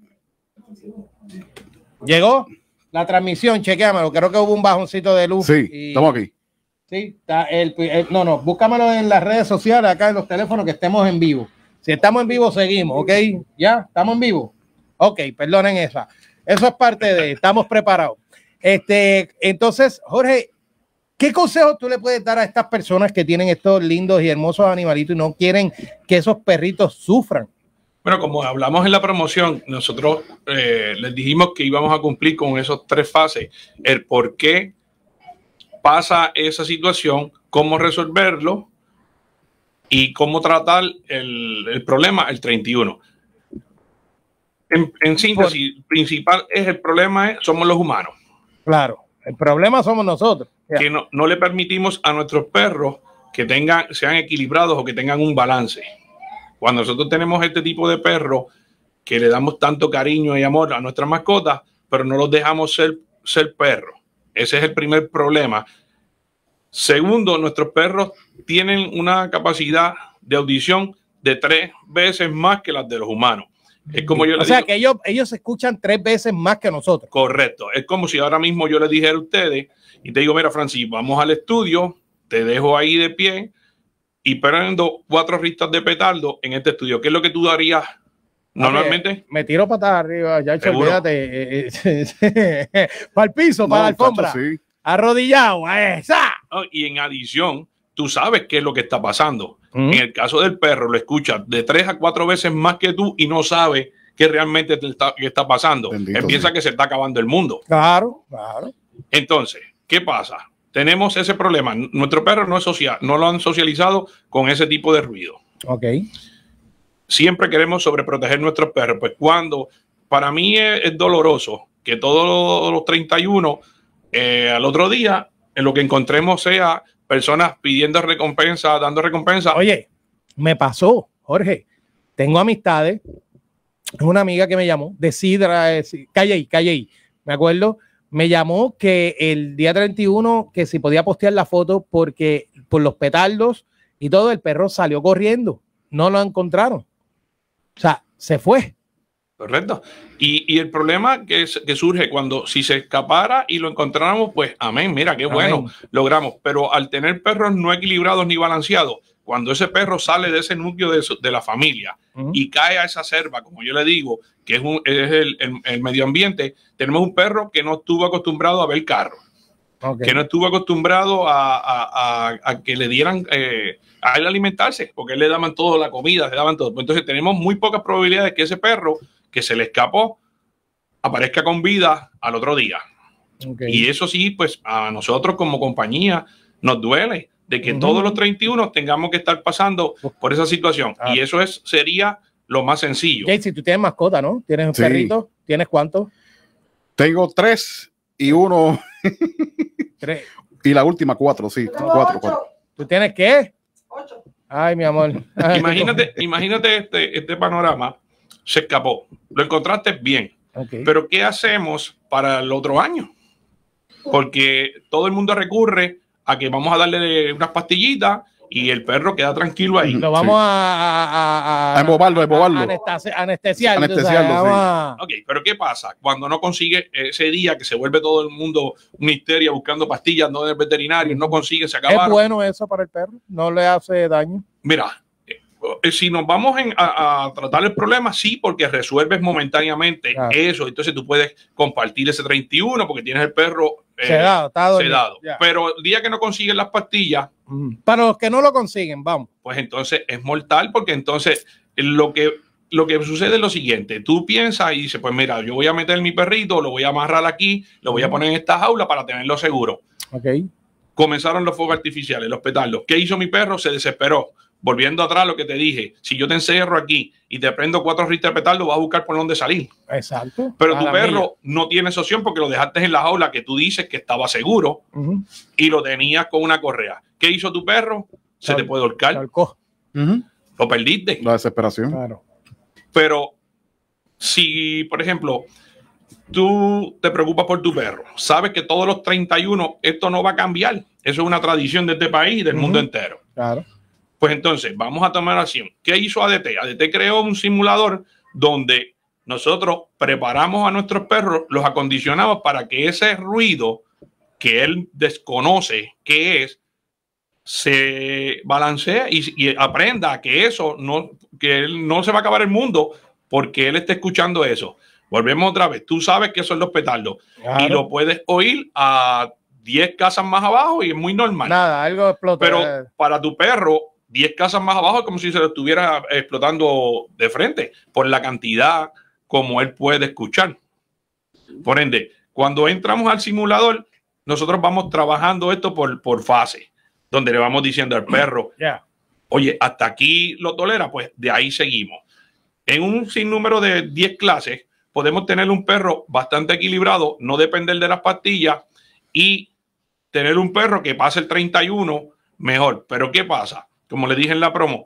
Llegó la transmisión, chequéamelo. Creo que hubo un bajoncito de luz. Sí, y, estamos aquí. Sí, está el, el, no, no, búscamelo en las redes sociales, acá en los teléfonos, que estemos en vivo. Si estamos en vivo, seguimos, ¿ok? ¿Ya? ¿Estamos en vivo? Ok, perdonen esa. Eso es parte de, estamos preparados. Este, entonces, Jorge, ¿qué consejo tú le puedes dar a estas personas que tienen estos lindos y hermosos animalitos y no quieren que esos perritos sufran? Bueno, como hablamos en la promoción, nosotros eh, les dijimos que íbamos a cumplir con esas tres fases. El por qué pasa esa situación, cómo resolverlo y cómo tratar el, el problema el treinta y uno. En, en síntesis, por... principal es el problema es, somos los humanos. Claro, el problema somos nosotros. Que no, no le permitimos a nuestros perros que tengan, sean equilibrados o que tengan un balance. Cuando nosotros tenemos este tipo de perros que le damos tanto cariño y amor a nuestras mascotas, pero no los dejamos ser, ser perros. Ese es el primer problema. Segundo, nuestros perros tienen una capacidad de audición de tres veces más que las de los humanos. Es como yo o sea, digo, que ellos, ellos escuchan tres veces más que nosotros. Correcto. Es como si ahora mismo yo les dijera a ustedes y te digo, mira, Francis, vamos al estudio, te dejo ahí de pie y prendo cuatro ristas de petardo en este estudio. ¿Qué es lo que tú darías normalmente? Me tiro patas arriba, ya hecho, olvídate. Eh, eh, para el piso, para no, la alfombra. Sí. Arrodillado, esa. Oh, y en adición, tú sabes qué es lo que está pasando. Mm. En el caso del perro, lo escuchas de tres a cuatro veces más que tú y no sabe qué realmente te está, qué está pasando. Bendito, Él piensa sí. que se está acabando el mundo. Claro, claro. Entonces, ¿qué pasa? Tenemos ese problema. Nuestro perro no es social, no lo han socializado con ese tipo de ruido. Ok. siempre queremos sobreproteger nuestros perros. Pues cuando, para mí es, es doloroso que todos los treinta y uno, eh, al otro día, en lo que encontremos sea personas pidiendo recompensa, dando recompensa. Oye, me pasó, Jorge, tengo amistades, una amiga que me llamó, de Sidra, eh, calle ahí, calle ahí, me acuerdo, me llamó que el día treinta y uno, que si podía postear la foto porque por los petardos y todo, el perro salió corriendo, no lo encontraron, o sea, se fue. Correcto. Y, y el problema que, es, que surge cuando si se escapara y lo encontráramos, pues amén, mira, qué bueno, amén, logramos. Pero al tener perros no equilibrados ni balanceados, cuando ese perro sale de ese núcleo de, de la familia uh-huh. y cae a esa selva, como yo le digo, que es, un, es el, el, el medio ambiente, tenemos un perro que no estuvo acostumbrado a ver carros, okay. que no estuvo acostumbrado a, a, a, a que le dieran... Eh, a él alimentarse, porque él le daban todo, la comida, le daban todo. Entonces tenemos muy pocas probabilidades de que ese perro que se le escapó aparezca con vida al otro día. Okay. Y eso sí, pues a nosotros como compañía nos duele de que uh-huh. todos los treinta y uno tengamos que estar pasando por esa situación. Ah. Y eso es sería lo más sencillo. Jay, si tú tienes mascota, ¿no? ¿Tienes un sí. perrito? ¿Tienes cuántos? Tengo tres y uno... tres. Y la última cuatro, sí. Cuatro, cuatro. ¿Tú tienes qué? Ocho. Ay, mi amor. Ay, imagínate, imagínate este, este panorama. Se escapó. Lo encontraste bien. Okay. Pero ¿qué hacemos para el otro año? Porque todo el mundo recurre a que vamos a darle unas pastillitas y el perro queda tranquilo ahí. Lo vamos sí. a, a, a, a embobarlo, a embobarlo. Anestesiarlo. Anestesiarlo, sí. Ok, pero ¿qué pasa? Cuando no consigue ese día que se vuelve todo el mundo una histeria buscando pastillas, no del veterinario, no consigue, se acabaron. ¿Es bueno eso para el perro? ¿No le hace daño? Mira, eh, si nos vamos en, a, a tratar el problema, sí, porque resuelves momentáneamente claro. eso. Entonces tú puedes compartir ese treinta y uno porque tienes el perro eh, sedado. Está sedado. Pero el día que no consiguen las pastillas, para los que no lo consiguen, vamos. Pues entonces es mortal porque entonces lo que, lo que sucede es lo siguiente. Tú piensas y dices, pues mira, yo voy a meter mi perrito, lo voy a amarrar aquí, lo voy a poner en esta jaula para tenerlo seguro. Okay. Comenzaron los fuegos artificiales, los petardos. ¿Qué hizo mi perro? Se desesperó. Volviendo atrás lo que te dije, si yo te encerro aquí y te prendo cuatro ristas de petardo, vas a buscar por dónde salir. Exacto. Pero tu perro no tiene esa opción porque lo dejaste en la jaula que tú dices que estaba seguro uh-huh. y lo tenías con una correa. ¿Qué hizo tu perro? Se Sal, te puede ahorcar. Uh-huh. Lo perdiste. La desesperación. Claro. Pero si, por ejemplo, tú te preocupas por tu perro, sabes que todos los treinta y uno esto no va a cambiar. Eso es una tradición de este país y del uh-huh. mundo entero. Claro. Pues entonces, vamos a tomar acción. ¿Qué hizo A D T? A D T creó un simulador donde nosotros preparamos a nuestros perros, los acondicionamos para que ese ruido que él desconoce qué es, se balancee y, y aprenda que eso no, que él no se va a acabar el mundo porque él está escuchando eso. Volvemos otra vez. Tú sabes que son los petardos claro. y lo puedes oír a diez casas más abajo y es muy normal. Nada, algo explota. Pero para tu perro, diez casas más abajo es como si se lo estuviera explotando de frente por la cantidad como él puede escuchar. Por ende, cuando entramos al simulador, nosotros vamos trabajando esto por, por fase, donde le vamos diciendo al perro, yeah. oye, hasta aquí lo tolera, pues de ahí seguimos. En un sinnúmero de diez clases, podemos tener un perro bastante equilibrado, no depender de las pastillas y tener un perro que pase el treinta y uno mejor. Pero ¿qué pasa? Como le dije en la promo,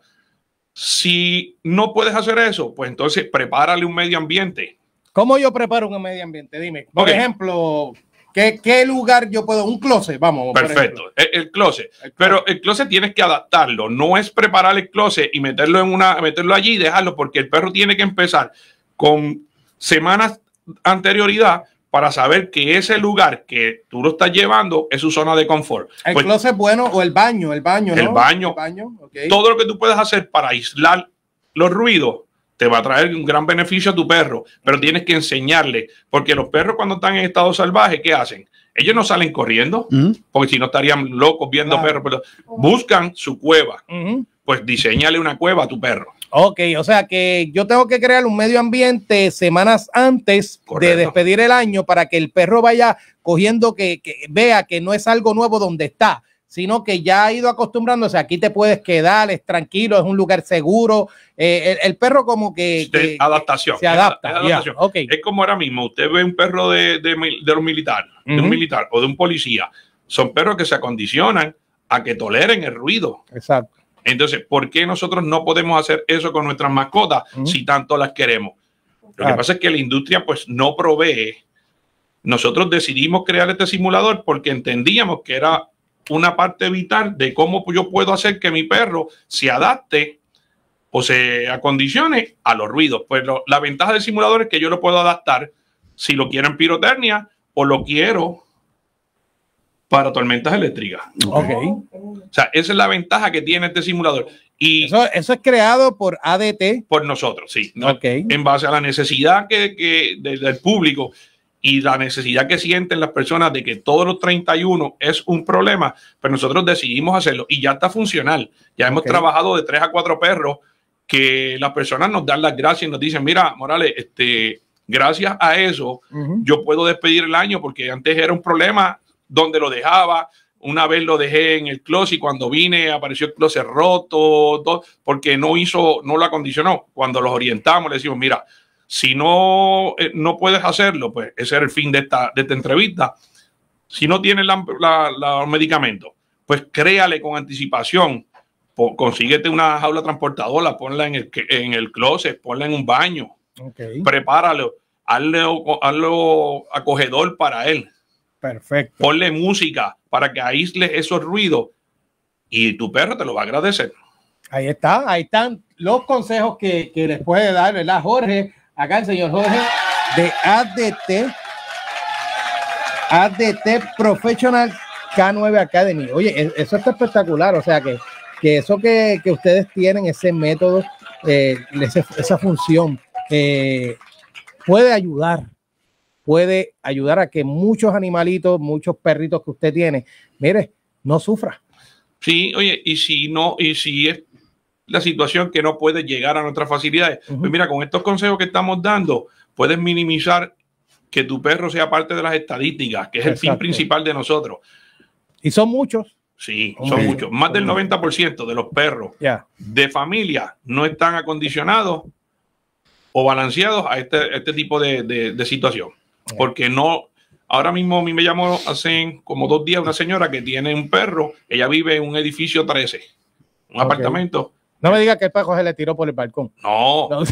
si no puedes hacer eso, pues entonces prepárale un medio ambiente. ¿Cómo yo preparo un medio ambiente? Dime, por okay. ejemplo, ¿qué, ¿qué lugar yo puedo? Un closet, vamos. Perfecto, el, el, closet. el closet. Pero el closet tienes que adaptarlo. No es preparar el closet y meterlo en una, meterlo allí y dejarlo, porque el perro tiene que empezar con semanas anterioridad para saber que ese lugar que tú lo estás llevando es su zona de confort. ¿El pues, closet bueno o el baño? El baño, ¿no? El baño. El baño okay. Todo lo que tú puedes hacer para aislar los ruidos te va a traer un gran beneficio a tu perro, pero tienes que enseñarle, porque los perros cuando están en estado salvaje, ¿qué hacen? Ellos no salen corriendo, uh-huh. porque si no estarían locos viendo claro. perros, pero buscan su cueva. Uh-huh. Pues diseñale una cueva a tu perro. Ok, o sea que yo tengo que crear un medio ambiente semanas antes Correcto. de despedir el año para que el perro vaya cogiendo, que, que vea que no es algo nuevo donde está, sino que ya ha ido acostumbrándose. Aquí te puedes quedar, es tranquilo, es un lugar seguro. Eh, el, el perro como que, que adaptación. Se adapta. Es, adaptación. Yeah, okay. Es como ahora mismo, usted ve un perro de, de, de los militares, uh-huh. de un militar o de un policía. Son perros que se acondicionan a que toleren el ruido. Exacto. Entonces, ¿por qué nosotros no podemos hacer eso con nuestras mascotas uh-huh. si tanto las queremos? Lo claro. que pasa es que la industria pues no provee. Nosotros decidimos crear este simulador porque entendíamos que era una parte vital de cómo yo puedo hacer que mi perro se adapte o se acondicione a los ruidos. Pues lo, la ventaja del simulador es que yo lo puedo adaptar si lo quiero en pirotecnia o lo quiero para tormentas eléctricas. Okay. O sea, esa es la ventaja que tiene este simulador. Y eso, eso es creado por A D T. Por nosotros, sí. ¿no? Okay. En base a la necesidad que, que de, del público y la necesidad que sienten las personas de que todos los treinta y uno es un problema, pues nosotros decidimos hacerlo y ya está funcional. Ya hemos okay. trabajado de tres a cuatro perros que las personas nos dan las gracias y nos dicen, mira, Morales, este, gracias a eso uh-huh. yo puedo despedir el año porque antes era un problema donde lo dejaba. Una vez lo dejé en el closet y cuando vine apareció el closet roto, todo, porque no hizo, no lo acondicionó. Cuando los orientamos, le decimos, mira, si no, eh, no puedes hacerlo, pues ese era el fin de esta, de esta entrevista. Si no tienes la, la, la, los medicamentos, pues créale con anticipación. Po, consíguete una jaula transportadora, ponla en el, en el closet, ponla en un baño. Okay. Prepáralo, hazle, hazlo acogedor para él. Perfecto. Ponle música para que aísle esos ruidos y tu perro te lo va a agradecer. Ahí está, ahí están los consejos que, que les puede dar, ¿verdad, Jorge? Acá el señor Jorge de A D T, A D T Professional K nueve Academy. Oye, eso está espectacular, o sea que, que eso que, que ustedes tienen, ese método, eh, ese, esa función, eh, puede ayudar. puede ayudar a que muchos animalitos, muchos perritos que usted tiene, mire, no sufra. Sí, oye, y si no, y si es la situación que no puede llegar a nuestras facilidades, uh-huh. pues mira, con estos consejos que estamos dando, puedes minimizar que tu perro sea parte de las estadísticas, que es Exacto. el fin principal de nosotros. Y son muchos. Sí, son okay. muchos. Más del noventa por ciento de los perros yeah. de familia no están acondicionados o balanceados a este, a este tipo de, de, de situación. Yeah. Porque no, ahora mismo a mí me llamó hace como dos días una señora que tiene un perro, ella vive en un edificio trece, un okay. apartamento. No me diga que el perro se le tiró por el balcón. No. no.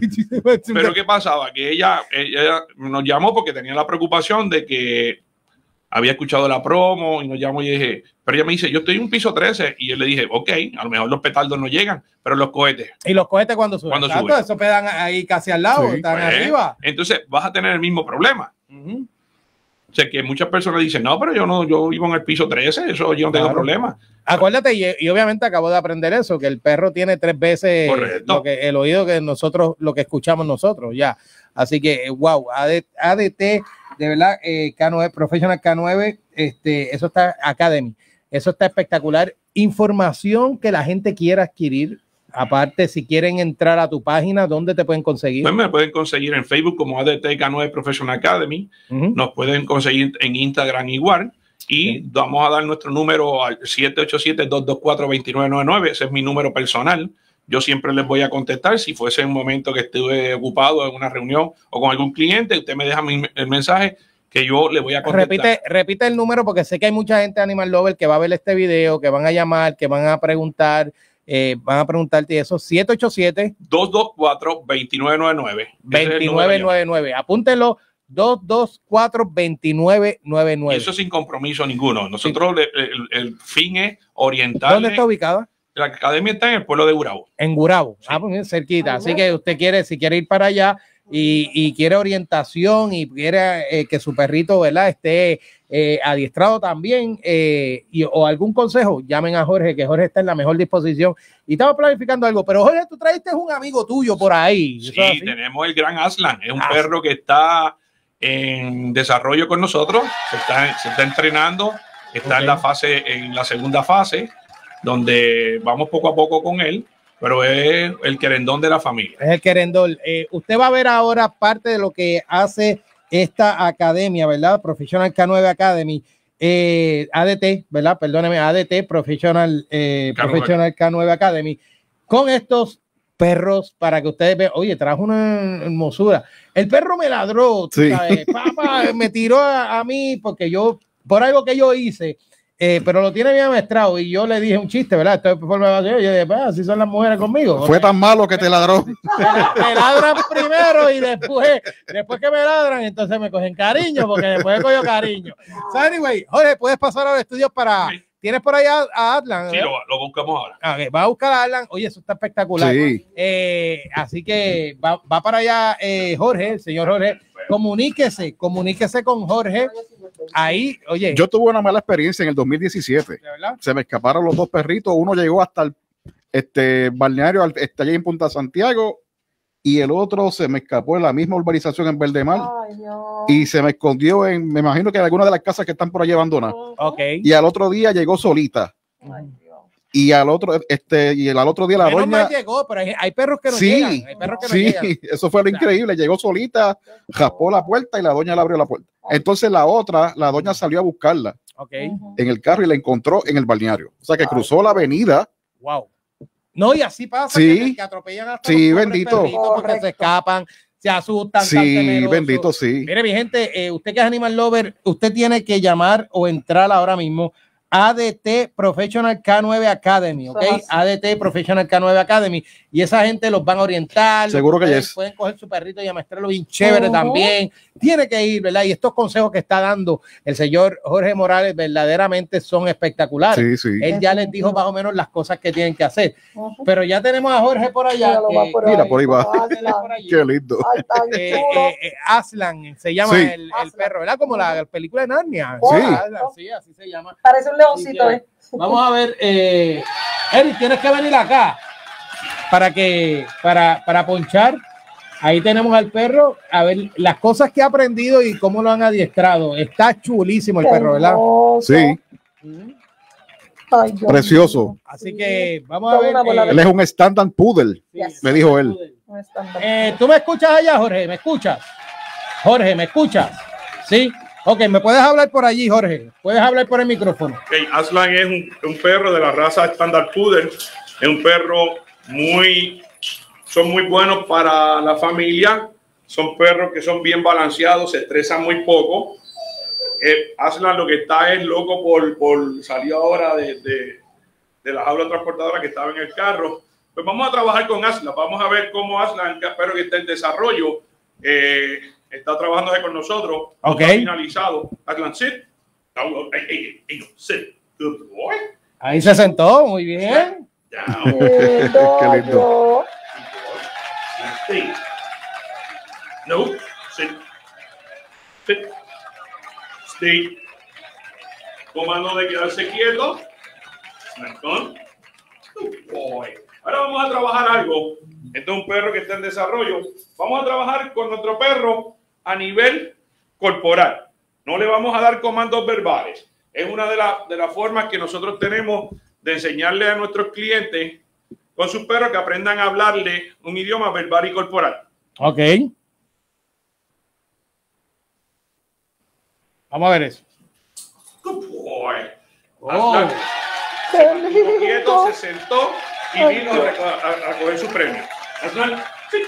Pero ¿qué pasaba? Que ella, ella nos llamó porque tenía la preocupación de que había escuchado la promo y nos llamó y dije, pero ella me dice, yo estoy en un piso trece. Y yo le dije, ok, a lo mejor los petardos no llegan, pero los cohetes. ¿Y los cohetes cuando suben? Cuando suben. Eso pedan ahí casi al lado, sí, están pues, arriba. Entonces vas a tener el mismo problema. Uh-huh. O sea, que muchas personas dicen, no, pero yo no, yo vivo en el piso trece, eso yo no tengo claro. problema. Acuérdate, y, y obviamente acabo de aprender eso, que el perro tiene tres veces lo que, el oído que nosotros, lo que escuchamos nosotros, ya. Así que, wow, A D T, de verdad, eh, K nueve, Professional K nueve, este, eso está Academy, eso está espectacular. Información que la gente quiera adquirir. Aparte, si quieren entrar a tu página, ¿dónde te pueden conseguir? Pues me pueden conseguir en Facebook como A D T K nueve Professional Academy. Uh-huh. Nos pueden conseguir en Instagram igual. Y okay. vamos a dar nuestro número al siete ocho siete, dos dos cuatro, dos nueve nueve nueve. Ese es mi número personal. Yo siempre les voy a contestar. Si fuese un momento que estuve ocupado en una reunión o con algún cliente, usted me deja mi, el mensaje que yo le voy a contestar. Repite, repite el número porque sé que hay mucha gente de Animal Lover que va a ver este video, que van a llamar, que van a preguntar. Eh, van a preguntarte eso, siete ocho siete, dos dos cuatro, dos nueve nueve nueve. dos nueve nueve nueve. Apúntenlo, dos dos cuatro, dos nueve nueve nueve. Eso sin compromiso ninguno. Nosotros sí. el, el, el fin es orientar. ¿Dónde está ubicada? La academia está en el pueblo de Gurabo. En Gurabo, sí. Ah, pues cerquita. Así que usted quiere, si quiere ir para allá y, y quiere orientación y quiere eh, que su perrito, ¿verdad?, esté eh, adiestrado también eh, y, o algún consejo, llamen a Jorge, que Jorge está en la mejor disposición. Y estamos planificando algo, pero Jorge, tú traiste un amigo tuyo por ahí. Sí, tenemos el gran Aslan. Es un ah, perro que está en desarrollo con nosotros, se está, se está entrenando, está okay. en la fase, en la segunda fase, donde vamos poco a poco con él, pero es el querendón de la familia. Es el querendón. Eh, usted va a ver ahora parte de lo que hace esta academia, ¿verdad? Professional K nueve Academy. eh, A D T, ¿verdad? Perdóneme, A D T, Professional, eh, Professional K nueve Academy, con estos perros para que ustedes vean. Oye, trajo una hermosura. El perro me ladró, sí. ¿sabes? Papá, me tiró a, a mí porque yo, por algo que yo hice, eh, pero lo tiene bien amestrado y yo le dije un chiste, ¿verdad? Esto es forma de yo dije, pues, así son las mujeres conmigo. Fue tan malo que te ladró. Me, me ladran primero y después, después que me ladran, entonces me cogen cariño, porque después cojo cariño. So, anyway, Jorge, puedes pasar a los estudios para... Sí. ¿Tienes por ahí a, a Atlan? Sí, lo, lo buscamos ahora. Okay, va a buscar a Atlan. Oye, eso está espectacular. Sí. Eh, así que va, va para allá eh, Jorge, el señor Jorge. Comuníquese, comuníquese con Jorge. Ahí, oye. Yo tuve una mala experiencia en el dos mil diecisiete. Se me escaparon los dos perritos. Uno llegó hasta el este, balneario, está allí en Punta Santiago, y el otro se me escapó en la misma urbanización en Verdemar. Ay, no. Y se me escondió en, me imagino que en alguna de las casas que están por allí abandonadas. Okay. Y al otro día llegó solita. Ay, y al otro, este, y al otro día la Menos doña. mal llegó, pero hay, hay perros que no sí, llegan. Hay perros que no sí, llegan. eso fue lo increíble. Llegó solita, raspó la puerta y la doña le abrió la puerta. Entonces la otra, la doña salió a buscarla okay. en el carro y la encontró en el balneario. O sea que cruzó la avenida. Wow. No, y así pasa, sí, que, que atropellan hasta sí, los bendito. Porque se escapan, se asustan. Sí, bendito, sí. Mire, mi gente, eh, usted que es Animal Lover, usted tiene que llamar o entrar ahora mismo A D T Professional K nueve Academy, ¿ok? A D T Professional K nueve Academy, y esa gente los van a orientar. Seguro que pueden, yes. pueden coger su perrito y amaestrarlo bien chévere uh-huh. también. Tiene que ir, ¿verdad? Y estos consejos que está dando el señor Jorge Morales verdaderamente son espectaculares. Sí, sí. Él ya les dijo más o menos las cosas que tienen que hacer. Uh-huh. Pero ya tenemos a Jorge por allá. Que, por mira, por ahí va. Por Qué lindo. Eh, eh, eh, Aslan se llama sí. el, el perro, ¿verdad? Como la película de Narnia. Sí. Aslan, sí, así se llama. Parece un leoncito, ¿eh? Vamos a ver, eh, Eric, tienes que venir acá para que, para, para ponchar. Ahí tenemos al perro, a ver las cosas que ha aprendido y cómo lo han adiestrado. Está chulísimo el perro, ¿verdad? Sí. Ay, precioso. Así que vamos a ver. Eh, él es un standard poodle, yes. me dijo él. Eh, ¿Tú me escuchas allá, Jorge? ¿Me escuchas? Jorge, ¿me escuchas? Sí. Ok, ¿me puedes hablar por allí, Jorge? ¿Puedes hablar por el micrófono? Okay, Aslan es un, un perro de la raza Standard Poodle. Es un perro muy... Son muy buenos para la familia. Son perros que son bien balanceados, se estresan muy poco. Eh, Aslan lo que está es loco por, por salir ahora de, de, de la jaula transportadora que estaba en el carro. Pues vamos a trabajar con Aslan. Vamos a ver cómo Aslan, que espero que esté en desarrollo, eh, está trabajando con nosotros. Ok. Está finalizado. Aslan, sit. No, hey, hey, hey, no, sit. Good boy. Ahí se sentó, muy bien. Down. Qué lindo. Stay. No, sit. Sit. Stay. Comando de quedarse quieto. Snack on. Good boy. Ahora vamos a trabajar algo. Este es un perro que está en desarrollo. Vamos a trabajar con nuestro perro a nivel corporal. No le vamos a dar comandos verbales. Es una de, la, de las formas que nosotros tenemos de enseñarle a nuestros clientes con sus perros que aprendan a hablarle un idioma verbal y corporal. Ok. Vamos a ver eso. Good boy. Oh. Quieto, se sentó y vino a, a, a coger su premio. Aslan, sí.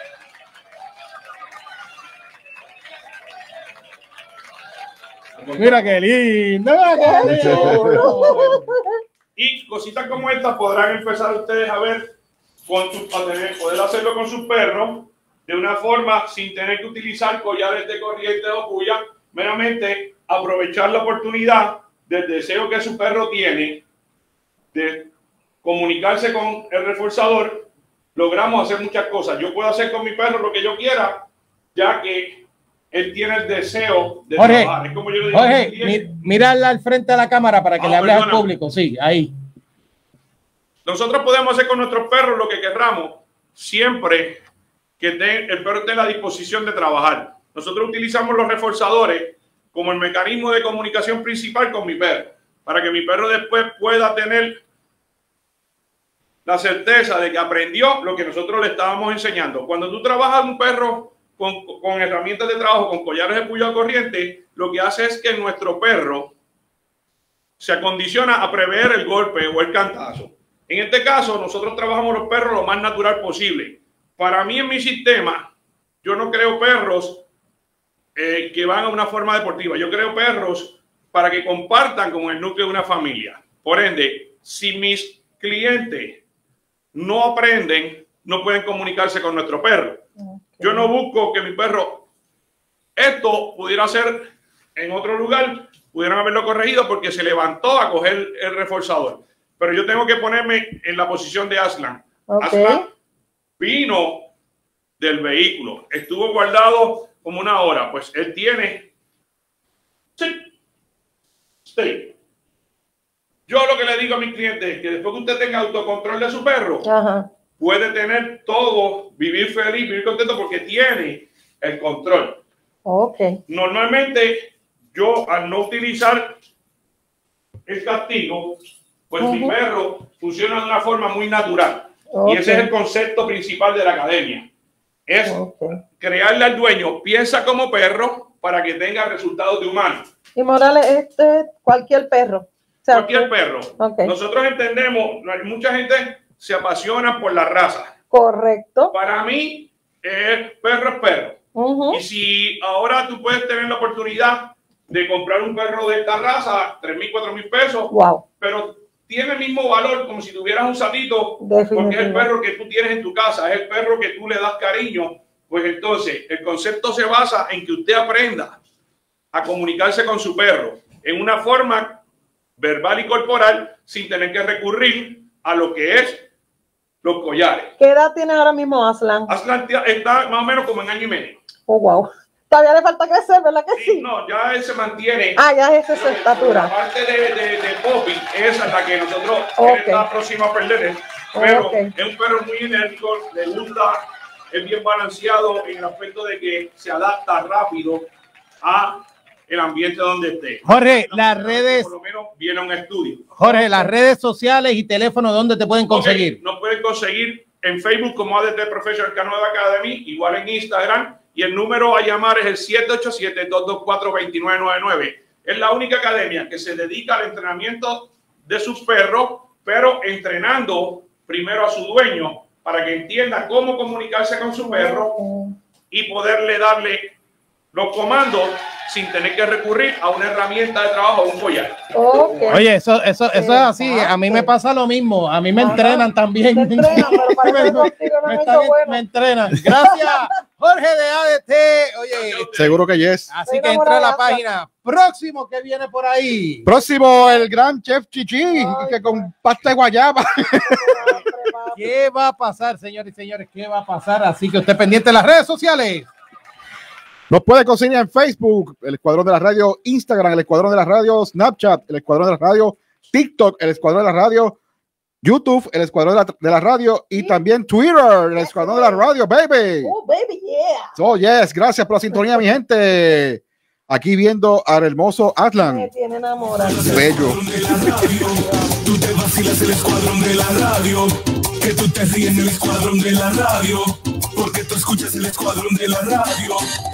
Mira qué lindo. Qué lindo. Y cositas como estas podrán empezar ustedes a ver, con su, a tener, poder hacerlo con sus perros de una forma sin tener que utilizar collares de corriente o puya, meramente aprovechar la oportunidad del deseo que su perro tiene de comunicarse con el reforzador. Logramos hacer muchas cosas. Yo puedo hacer con mi perro lo que yo quiera, ya que él tiene el deseo de Jorge, trabajar. Es como yo le digo, Jorge, mi, mírala al frente de la cámara para que ah, le hables al público. Sí, ahí. Nosotros podemos hacer con nuestros perros lo que querramos, siempre que ten, el perro esté en la disposición de trabajar. Nosotros utilizamos los reforzadores como el mecanismo de comunicación principal con mi perro, para que mi perro después pueda tener la certeza de que aprendió lo que nosotros le estábamos enseñando. Cuando tú trabajas un perro con, con herramientas de trabajo, con collares de puya corriente, lo que hace es que nuestro perro se acondiciona a prever el golpe o el cantazo. En este caso, nosotros trabajamos los perros lo más natural posible. Para mí, en mi sistema, yo no creo perros eh, que van a una forma deportiva. Yo creo perros para que compartan con el núcleo de una familia. Por ende, si mis clientes no aprenden, no pueden comunicarse con nuestro perro. Yo no busco que mi perro, esto pudiera ser en otro lugar, pudieran haberlo corregido porque se levantó a coger el reforzador. Pero yo tengo que ponerme en la posición de Aslan. Okay. Aslan vino del vehículo, estuvo guardado como una hora. Pues él tiene... Sí. Sí. Yo lo que le digo a mis clientes es que después que usted tenga autocontrol de su perro, ajá, puede tener todo, vivir feliz, vivir contento porque tiene el control. Okay. Normalmente, yo al no utilizar el castigo, pues uh-huh, mi perro funciona de una forma muy natural. Okay. Y ese es el concepto principal de la academia. Es okay, crearle al dueño, piensa como perro para que tenga resultados de humano. Y Morales, este cualquier perro. O sea, cualquier perro. Okay. Nosotros entendemos, mucha gente se apasiona por la raza. Correcto. Para mí, el perro es perro. Uh-huh. Y si ahora tú puedes tener la oportunidad de comprar un perro de esta raza, tres mil, cuatro mil pesos, wow, pero tiene el mismo valor como si tuvieras un satito, porque es el perro que tú tienes en tu casa, es el perro que tú le das cariño. Pues entonces, el concepto se basa en que usted aprenda a comunicarse con su perro en una forma verbal y corporal sin tener que recurrir a lo que es los collares. ¿Qué edad tiene ahora mismo Aslan? Aslan está más o menos como en año y medio. Oh, wow. Todavía le falta crecer, ¿verdad que sí? sí? No, ya él se mantiene. Ah, ya es esa estatura. La parte de, de, de Poppy, esa es la que nosotros, okay, él está próximo a perder. Pero okay, es un perro muy enérgico, le gusta, es bien balanceado en el aspecto de que se adapta rápido a el ambiente donde esté. Jorge, las redes... Por lo menos viene a un estudio. Jorge, las redes sociales y teléfono, ¿dónde te pueden conseguir? Okay, nos pueden conseguir en Facebook como A D T Professional Canoe Academy, igual en Instagram, y el número a llamar es el siete ocho siete, dos dos cuatro, dos nueve nueve nueve. Es la única academia que se dedica al entrenamiento de sus perros, pero entrenando primero a su dueño para que entienda cómo comunicarse con su perro y poderle darle los comandos sin tener que recurrir a una herramienta de trabajo o un collar. Okay. Oye, eso, eso, eso es así. A mí me pasa lo mismo. A mí me Ajá. entrenan también. Me entrenan, pero para me, no me, están, bueno. me entrenan. Gracias, Jorge de A D T. Oye, seguro que yes. Así que entra a la página. Próximo que viene por ahí. Próximo, el gran chef Chichi, Ay, que con pasta de guayaba. ¿Qué va a pasar, señores y señores? ¿Qué va a pasar? Así que usted pendiente de las redes sociales. Nos puede conseguir en Facebook, el Escuadrón de la Radio, Instagram, el Escuadrón de la Radio, Snapchat, el Escuadrón de la Radio, TikTok, el Escuadrón de la Radio, YouTube, el Escuadrón de la, de la Radio y también Twitter, el Escuadrón de la Radio, baby. Oh, baby, yeah. Oh, yes, gracias por la sintonía, mi gente. Aquí viendo al hermoso Aslan. Me tiene enamorado. Bello. Tú te vacilas el Escuadrón de la Radio. Que tú te ríes en el Escuadrón de la Radio. Porque tú escuchas el Escuadrón de la Radio.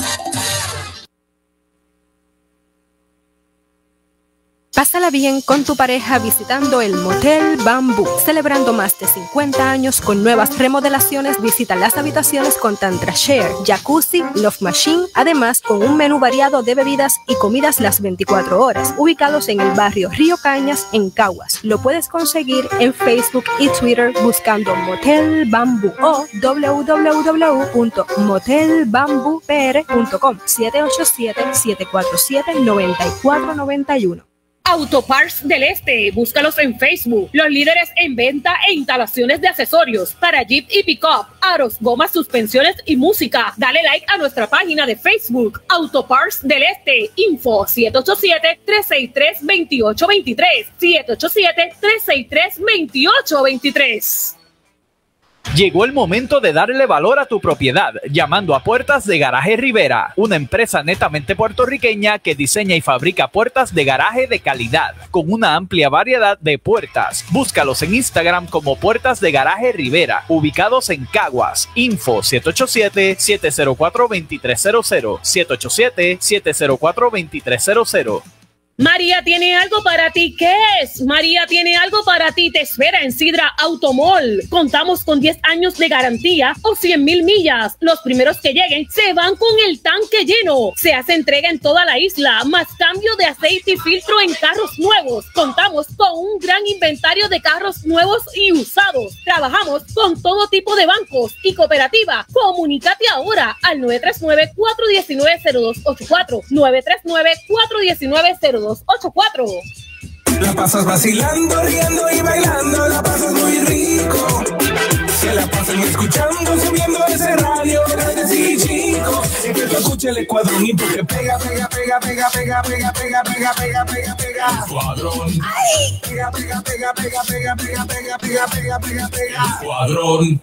Pásala bien con tu pareja visitando el Motel Bambú. Celebrando más de cincuenta años con nuevas remodelaciones, visita las habitaciones con Tantra Share, Jacuzzi, Love Machine, además con un menú variado de bebidas y comidas las veinticuatro horas, ubicados en el barrio Río Cañas, en Caguas. Lo puedes conseguir en Facebook y Twitter buscando Motel Bambú o w w w punto motel bambú p r punto com siete ocho siete, siete cuatro siete, nueve cuatro nueve uno. Autoparts del Este, búscalos en Facebook, los líderes en venta e instalaciones de accesorios para Jeep y Pickup, aros, gomas, suspensiones y música. Dale like a nuestra página de Facebook, Autoparts del Este, info siete ocho siete, tres seis tres, dos ocho dos tres, siete ocho siete, tres seis tres, dos ocho dos tres. Llegó el momento de darle valor a tu propiedad, llamando a Puertas de Garaje Rivera, una empresa netamente puertorriqueña que diseña y fabrica puertas de garaje de calidad, con una amplia variedad de puertas. Búscalos en Instagram como Puertas de Garaje Rivera, ubicados en Caguas. Info siete ocho siete, siete cero cuatro, dos tres cero cero, siete ocho siete, siete cero cuatro, dos tres cero cero. María tiene algo para ti. ¿Qué es? María tiene algo para ti. Te espera en Sidra Automall. Contamos con diez años de garantía o cien mil millas. Los primeros que lleguen se van con el tanque lleno. Se hace entrega en toda la isla, más cambio de aceite y filtro en carros nuevos. Contamos con un gran inventario de carros nuevos y usados. Trabajamos con todo tipo de bancos y cooperativa. Comunícate ahora al nueve tres nueve, cuatro uno nueve, cero dos ocho cuatro. nueve tres nueve, cuatro uno nueve, cero dos ocho cuatro. La pasas vacilando, riendo y bailando, la pasas muy rico. Se la pasan escuchando, subiendo ese radio, grandes y chicos. Y que te escuche el escuadrón y porque pega, pega, pega, pega, pega, pega, pega, pega, pega, pega, pega. Escuadrón. Pega, pega, pega, pega, pega, pega, pega, pega, pega, pega, pega. Escuadrón.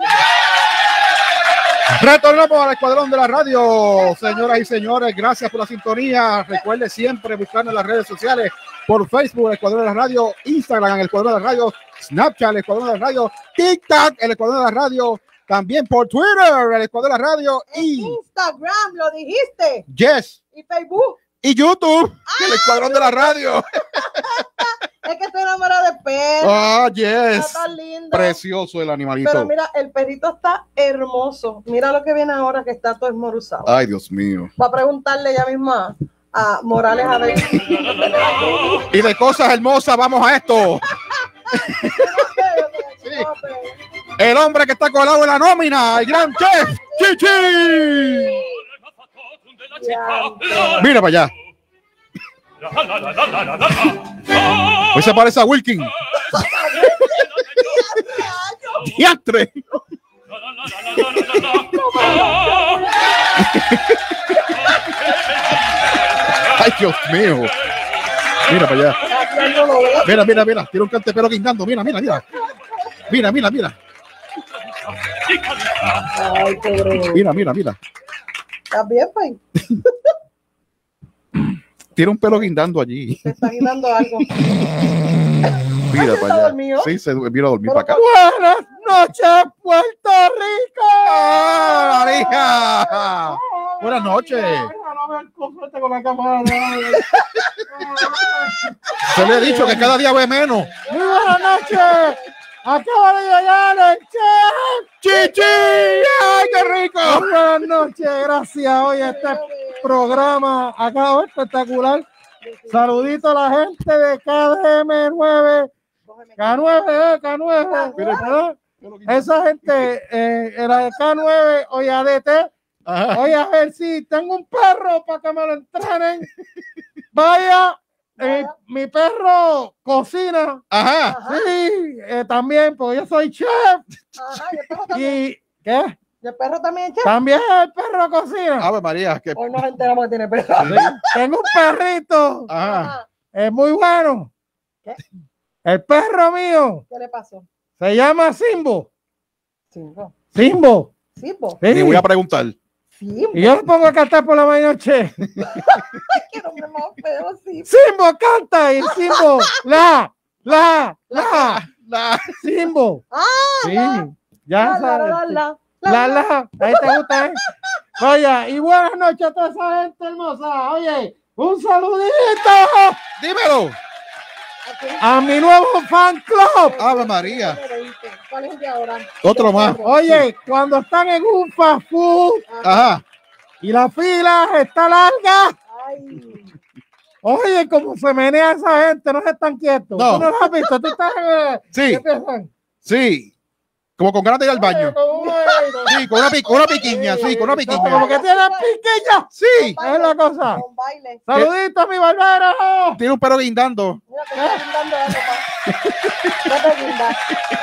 Retornamos al Escuadrón de la Radio, señoras y señores, gracias por la sintonía. Recuerde siempre buscarnos en las redes sociales, por Facebook, el Escuadrón de la Radio, Instagram, el Escuadrón de la Radio, Snapchat, el Escuadrón de la Radio, TikTok, el Escuadrón de la Radio, también por Twitter, el Escuadrón de la Radio y Instagram, lo dijiste. Yes. Y Facebook. Y YouTube, ¡ah! El Escuadrón de la Radio. Es que estoy enamorada de perro. Ah, oh, yes. Está tan lindo. Precioso el animalito. Pero mira, el perrito está hermoso. Mira lo que viene ahora, que está todo esmoruzado. Ay, Dios mío. Va a preguntarle ya mismo a, a Morales a ver. Y de cosas hermosas, vamos a esto. Sí. El hombre que está colado en la nómina, el gran chef Chichi. Mira para allá. Hoy se parece a Wilkin. Diantre. Ay, Dios mío. Mira para allá. Mira, mira, mira. Tiene un cantepero guindando. Mira, mira, mira. Mira, mira, mira. Ay, mira, mira, mira. ¿Estás bien, Pai? Tiene un pelo guindando allí. Se está guindando algo. Mira para allá. Dormido? Sí, se vino a dormir para acá. Buenas noches, Puerto Rico. ¡Ah, la hija! Buenas noches. Con la cámara. Se le he dicho que cada día ve menos. Muy buenas noches. Acaba de llegar el chef Chichi. ¡Ay, qué rico! Muy buenas noches, gracias. Hoy este programa acaba espectacular. Saludito a la gente de K D M nueve, K nueve, K nueve, ¿verdad? Esa gente eh, era de K nueve, hoy A D T. Ajá. Oye, a ver si tengo un perro para que me lo entrenen. Vaya. Eh, mi perro cocina. Ajá. Sí, eh, también, porque yo soy chef. Ajá, y el perro también. ¿Y qué? ¿Y el perro también es chef? También el perro cocina. Ave María. Que... Hoy nos enteramos que tiene perro. Sí. Tengo un perrito. Ajá. Es muy bueno. ¿Qué? El perro mío. ¿Qué le pasó? Se llama Simbo. Simbo. Simbo. Simbo. Sí. Le voy a preguntar. Simbo. Y yo lo pongo a cantar por la noche. Qué nombre más feo, Simbo. Simbo canta y Simbo. La, la, la, la. Simbo. Ah, sí. La. Ya la, sabes. La, la, la, la, la, la. Ahí te gusta, ¿eh? Oye, y buenas noches a toda esa gente hermosa. Oye, un saludito. Dímelo. A mi nuevo fan club. Ave María. ¿Cuál es el de ahora? Otro más. Oye, cuando están en un fast food. Ajá. Y la fila está larga. Ay. Oye, como se menea esa gente, no se están quietos. No. ¿Tú no lo has visto? ¿Tú estás en... Sí. Sí. Como con ganas de ir al baño. Sí, con una, pi con una piquiña, sí, con una piquiña. Como que tiene piquiña. Sí. Es la cosa. Con baile. Saludito, mi barbero. Tiene un perro guindando. Mira que está guindando algo, pa. No te guindas.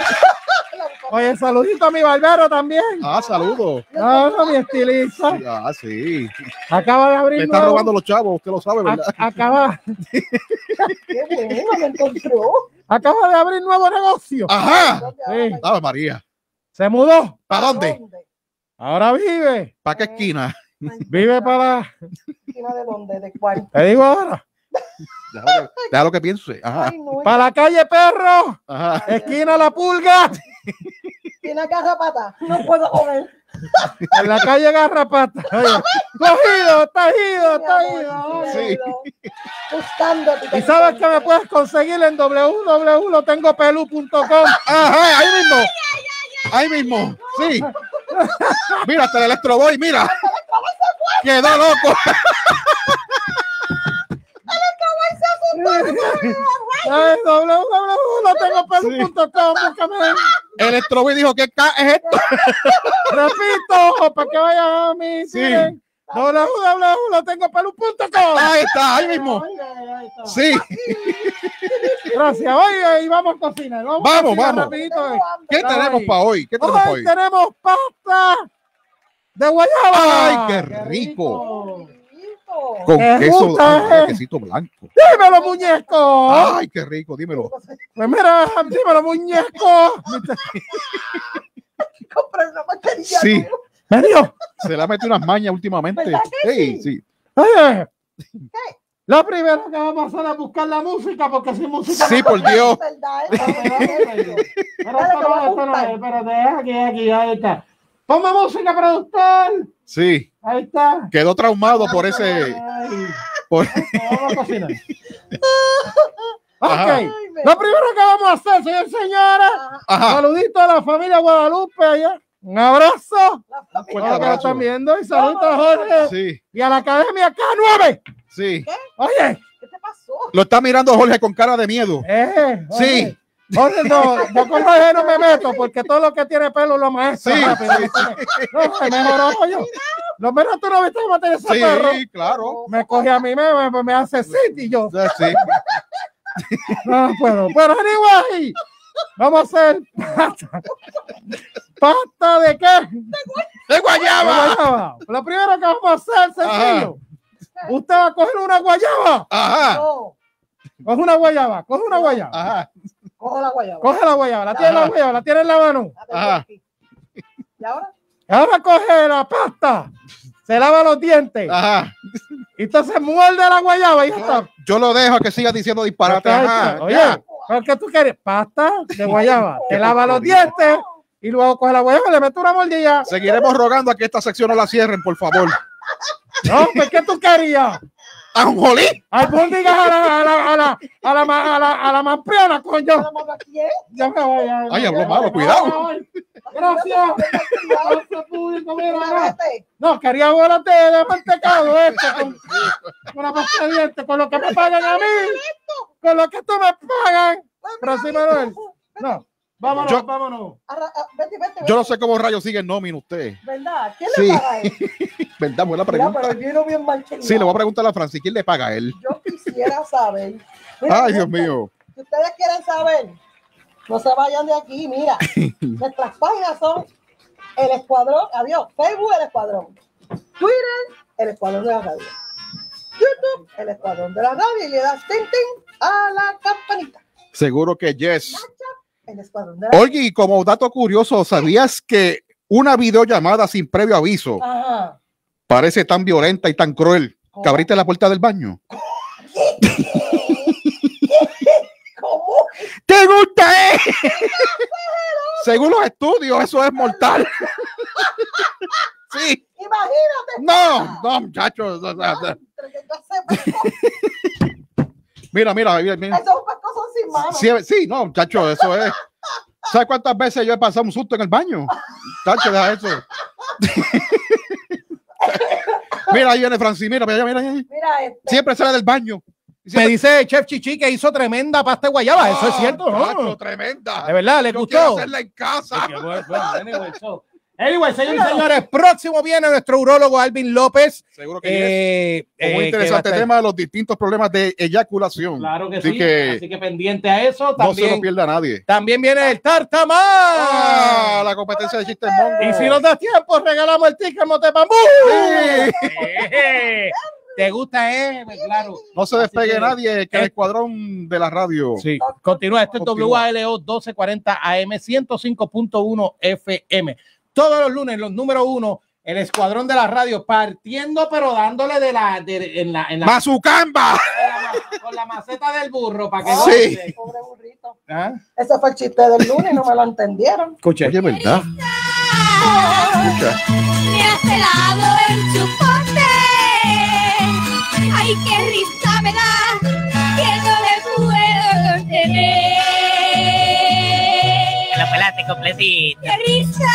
Oye, saludito a mi barbero también. Ah, saludo. Ah, no, mi estilista. Sí, ah, sí. Acaba de abrir. Me está nuevo... robando los chavos, usted lo sabe, ¿verdad? A acaba. Qué bueno, me encontró. Acaba de abrir nuevo negocio. Ajá. Sí. Ave María. Se mudó. ¿Para dónde? Ahora vive. ¿Para qué esquina? Vive para. ¿Esquina de dónde? ¿De cuál? Te digo ahora. Déjalo, déjalo que piense. Ajá. Ay, no, para la calle Perro. Ajá. Esquina La Pulga. Esquina Garrapata. No puedo comer. En la calle Garrapata. Oye, Cogido, está ido, está ido. Sí. Buscándote. Y sabes que me puedes conseguir en doble u doble u punto lo tengo pelu punto com. Ajá, ahí mismo. Ahí mismo. Sí. Mira, hasta el Electro Boy, mira. Quedó loco. Ay, doble u doble u punto lo tengo pelu punto com. El Electro Boy dijo que es esto. Repito, para que vayan a mí. Sí. Miren. doble u doble u punto lo tengo pelu punto com. Ahí está, ahí mismo. Sí. Gracias. Oye, y vamos a cocinar. Vamos, vamos. A cocinar vamos. rapidito, eh. ¿Qué tenemos para hoy? ¿Qué tenemos hoy para hoy? tenemos pasta de guayaba. Ay, qué rico. Con ¿Qué queso, gusta, ay, eh? quesito blanco. Dímelo, muñeco. Ay, qué rico, dímelo. Pues mira, dímelo, muñeco. Compré una mascarilla. Sí. ¿Me dio? Se le ha metido unas mañas últimamente. ¿Verdad que Sí, sí? sí. Oye, lo primero que vamos a hacer es buscar la música, porque sin música. Sí, no por Dios. Pero esto no, esto no es, espérate, aquí, aquí, ahí está. Ponme música, productor. Sí. Ahí está. Quedó traumado por ese. Ay, Por... vamos a cocinar. Ajá. Ok, lo primero que vamos a hacer, señor y señora, Ajá. saludito a la familia Guadalupe allá. Un abrazo. Un fuerte Bueno, que lo abrazo. están viendo. Y saludito a Jorge. Sí, Y a la Academia K nueve. sí. Oye. ¿Qué te pasó? Lo está mirando Jorge con cara de miedo. Eh, Sí. oye. Jorge, no, yo con Jorge no me meto porque todo lo que tiene pelo lo maestro. Sí, rápido. sí, No, se mejoró yo. Lo menos tú no viste cómo tiene ese Sí, perro. claro. Me coge a mí, me, me, me hace sit y yo. Sí. No puedo. Pero anyway, vamos a hacer pasta. ¿Pasta de qué? ¡De guayaba! De guayaba. Lo primero que vamos a hacer, sencillo. Usted va a coger una guayaba. Ajá. No. Coge una guayaba, coge una guayaba. Ajá. Cojo la guayaba. Coge la guayaba, la tiene en la guayaba, la tiene en la mano. Ajá. ¿Y ahora? Ahora coge la pasta, se lava los dientes. Ajá. Y entonces muerde la guayaba y ya está. Yo lo dejo que siga diciendo disparate. Ajá. Oye, Ya. ¿por qué tú quieres? Pasta de guayaba. Te lava los dientes y luego coge la guayaba y le mete una mordilla. Seguiremos rogando a que esta sección no la cierren, por favor. No, pues ¿qué tú querías? ¿A un jolí? Albóndigas a la, a la, a la, a la, ma- a la, a la mampriana, coño. Ya me voy. ya- Ay, habló ya- malo, cuidado. Ay, gracias. Gracias, público. Mira, mira. No, quería bolas de, de mantecado este con, con la pasta de dientes, con lo que me pagan a mí, con lo que tú me pagan. Pero sí, Manuel. No, vámonos, Yo- vámonos. Arra- ah, Vete, vete, Yo no vete. sé cómo rayos sigue el nómina usted. ¿Verdad? ¿Quién Sí. le paga a él? ¿Verdad? Buena Mira, pregunta. pero vino bien mal. Sí, le voy a preguntar a Francis, ¿quién le paga a él? Yo quisiera saber. Mira, Ay, Dios gente, mío. Si ustedes quieren saber, no se vayan de aquí. Mira, nuestras páginas son El Escuadrón. Adiós. Facebook, El Escuadrón. Twitter, El Escuadrón de la Radio. YouTube, El Escuadrón de la Radio. Y le das tin, tin a la campanita. Seguro que yes. El Escuadrón de la Oye, y como dato curioso, ¿sabías que una videollamada sin previo aviso Ajá. parece tan violenta y tan cruel que abriste la puerta del baño? ¿Cómo? ¿Te gusta, eh? Según los estudios, eso es mortal. Sí. Imagínate. No, no, muchachos. no, no, no. Mira, mira, mira, mira. Esos pescos son sin manos. Sí, sí, no, muchachos, eso es. ¿Sabes cuántas veces yo he pasado un susto en el baño? Tacho, deja eso. Mira, ahí viene Francis, mira, mira, mira. Mira este. Siempre sale del baño. Me dice Chef Chichi que hizo tremenda pasta de guayaba. Eso es cierto, ¿no? Tacho, tremenda. De verdad, ¿le Yo gustó? quiero hacerla en casa. Sí, bueno, bueno, anyway, so. Anyway, señores y señores, próximo viene nuestro urólogo Alvin López. Seguro que eh, es. Un eh, interesante que va a estar- tema de los distintos problemas de eyaculación. Claro que Así sí. que Así que pendiente a eso. no También, se lo pierda nadie. también viene el Tartamán. Ah, la competencia de chistes mongo. Y si nos da tiempo, regalamos el ticket Mote Bambú. Sí. ¿Te gusta, eh? Claro. No se despegue que- nadie, que el eh, escuadrón de la radio. Sí, continúa. Esto es Continúa. W A L O doce cuarenta A M ciento cinco punto uno F M. Todos los lunes, los número uno, el escuadrón de la radio, partiendo, pero dándole de la. De, en la, en la ¡Mazucamba! con, la, con la maceta del burro para que Sí. goce. Pobre burrito. ¿Ah? Ese fue el chiste del lunes y no me lo entendieron. Escuche. Oye, ¿verdad? Escucha. Me has pelado el chupote. Ay, qué risa me da, que no le puedo contener. La pelaste completita. ¡Qué risa!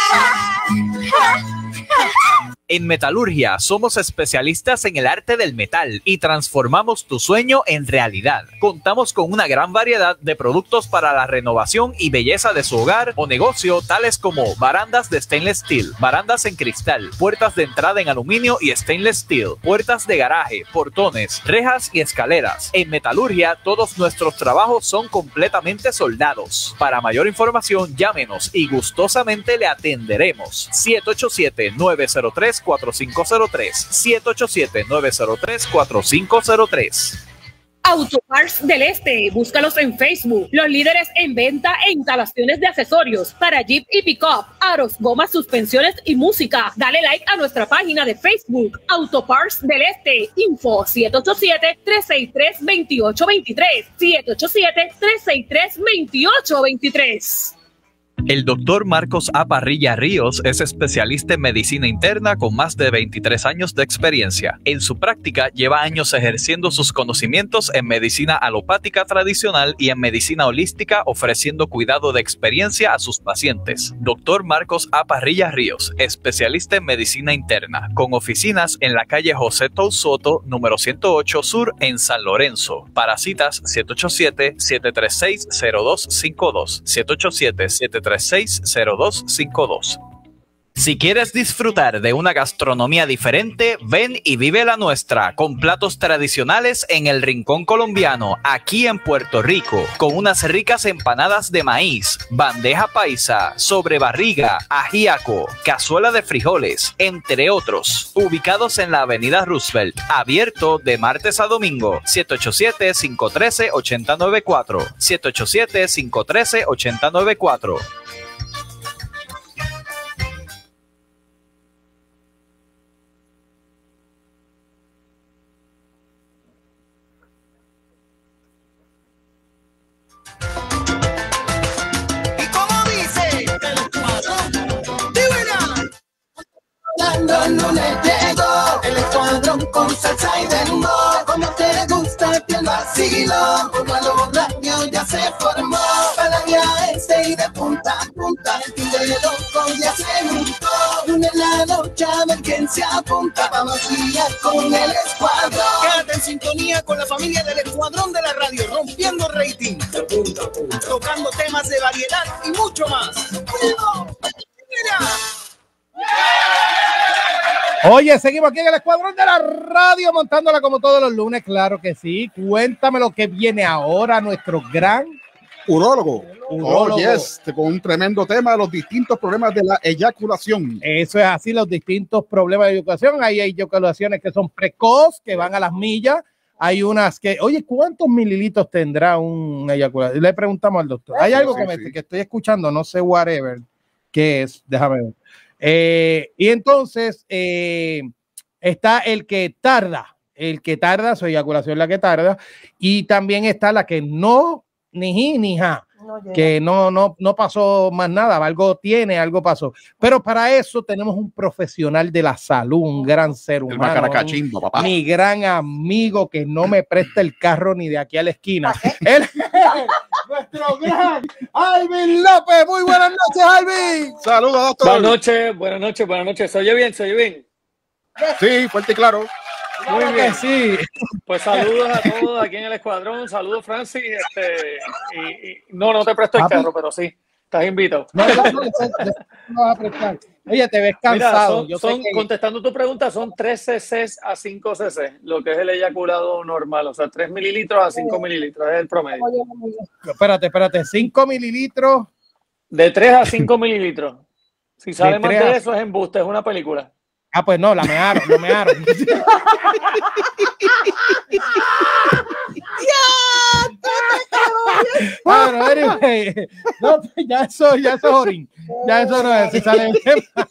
En Metalurgia somos especialistas en el arte del metal y transformamos tu sueño en realidad. Contamos con una gran variedad de productos para la renovación y belleza de su hogar o negocio, tales como barandas de stainless steel, barandas en cristal, puertas de entrada en aluminio y stainless steel, puertas de garaje, portones, rejas y escaleras. En Metalurgia todos nuestros trabajos son completamente soldados. Para mayor información, llámenos y gustosamente le atenderemos. siete ocho siete, nueve cero tres, cuatro cinco cero tres, siete ocho siete, nueve cero tres, cuatro cinco cero tres. Autoparts del Este, búscalos en Facebook, los líderes en venta e instalaciones de accesorios para Jeep y Pickup, aros, gomas, suspensiones y música. Dale like a nuestra página de Facebook, Autoparts del Este. Info siete ocho siete, tres seis tres, dos ocho dos tres, siete ocho siete, tres seis tres, dos ocho dos tres. El doctor Marcos A. Parrilla Ríos es especialista en medicina interna con más de veintitrés años de experiencia. En su práctica lleva años ejerciendo sus conocimientos en medicina alopática tradicional y en medicina holística, ofreciendo cuidado de experiencia a sus pacientes. Doctor Marcos A. Parrilla Ríos, especialista en medicina interna, con oficinas en la calle José Tou Soto, número ciento ocho Sur, en San Lorenzo. Para citas, siete ocho siete, siete tres seis, cero dos cinco dos, siete ocho siete, siete tres seis, cero dos cinco dos. Si quieres disfrutar de una gastronomía diferente, ven y vive la nuestra, con platos tradicionales en el Rincón Colombiano, aquí en Puerto Rico, con unas ricas empanadas de maíz, bandeja paisa, sobrebarriga, ajíaco, cazuela de frijoles, entre otros, ubicados en la avenida Roosevelt, abierto de martes a domingo, siete ocho siete, cinco uno tres, ocho cero nueve cuatro, siete ocho siete, cinco uno tres, ocho cero nueve cuatro. No le llegó el escuadrón con salsa y dembow. Como te gusta el vacilo, como a los borrachos ya se formó. Para la guía este y de punta a punta, el fin de loco ya se juntó. Une la noche a ver quién se apunta. Vamos a guiar con el escuadrón. Quédate en sintonía con la familia del escuadrón de la radio, rompiendo rating, de punta a punta, tocando temas de variedad y mucho más. ¡Mira! Oye, seguimos aquí en el escuadrón de la radio, montándola como todos los lunes, claro que sí. Cuéntame lo que viene ahora, nuestro gran urólogo. Urólogo. Oh, yes, con un tremendo tema de los distintos problemas de la eyaculación. Eso es así, los distintos problemas de eyaculación. Hay eyaculaciones que son precoz, que van a las millas. Hay unas que, oye, ¿cuántos mililitros tendrá un eyaculación? Le preguntamos al doctor. Hay algo que, me, que estoy escuchando, no sé, whatever, qué es, déjame ver. Eh, y entonces eh, está el que tarda, el que tarda, su eyaculación es la que tarda, y también está la que no, ni ji, ni ja, no que no, no, no pasó más nada, algo tiene, algo pasó. Pero para eso tenemos un profesional de la salud, un gran ser humano, el un, papá. Mi gran amigo que no me presta el carro ni de aquí a la esquina. Él, nuestro gran Alvin López. Muy buenas noches, Alvin. Saludos, doctor. Buenas noches, buenas noches, buenas noches. ¿Se oye bien? ¿Se oye bien? Sí, fuerte y claro. Muy bien, sí. Pues saludos a todos aquí en el escuadrón. Saludos, Francis. Este, y, y, no, no te presto el carro, pero sí, estás invitado. No, no, no, no, no vas a prestar. Oye, te ves cansado. Mira, son, son, que... Contestando tu pregunta, son tres cc's a cinco cc, lo que es el eyaculado normal, o sea, tres mililitros a cinco mililitros, es el promedio. Espérate, espérate, cinco mililitros. De tres a cinco mililitros. Si sale más de eso, es embuste, es una película. Ah, pues no, la mearon, la mearon. Bueno, anyway, no, ya eso, ya eso es orín. Ya eso no es, si sale el tema.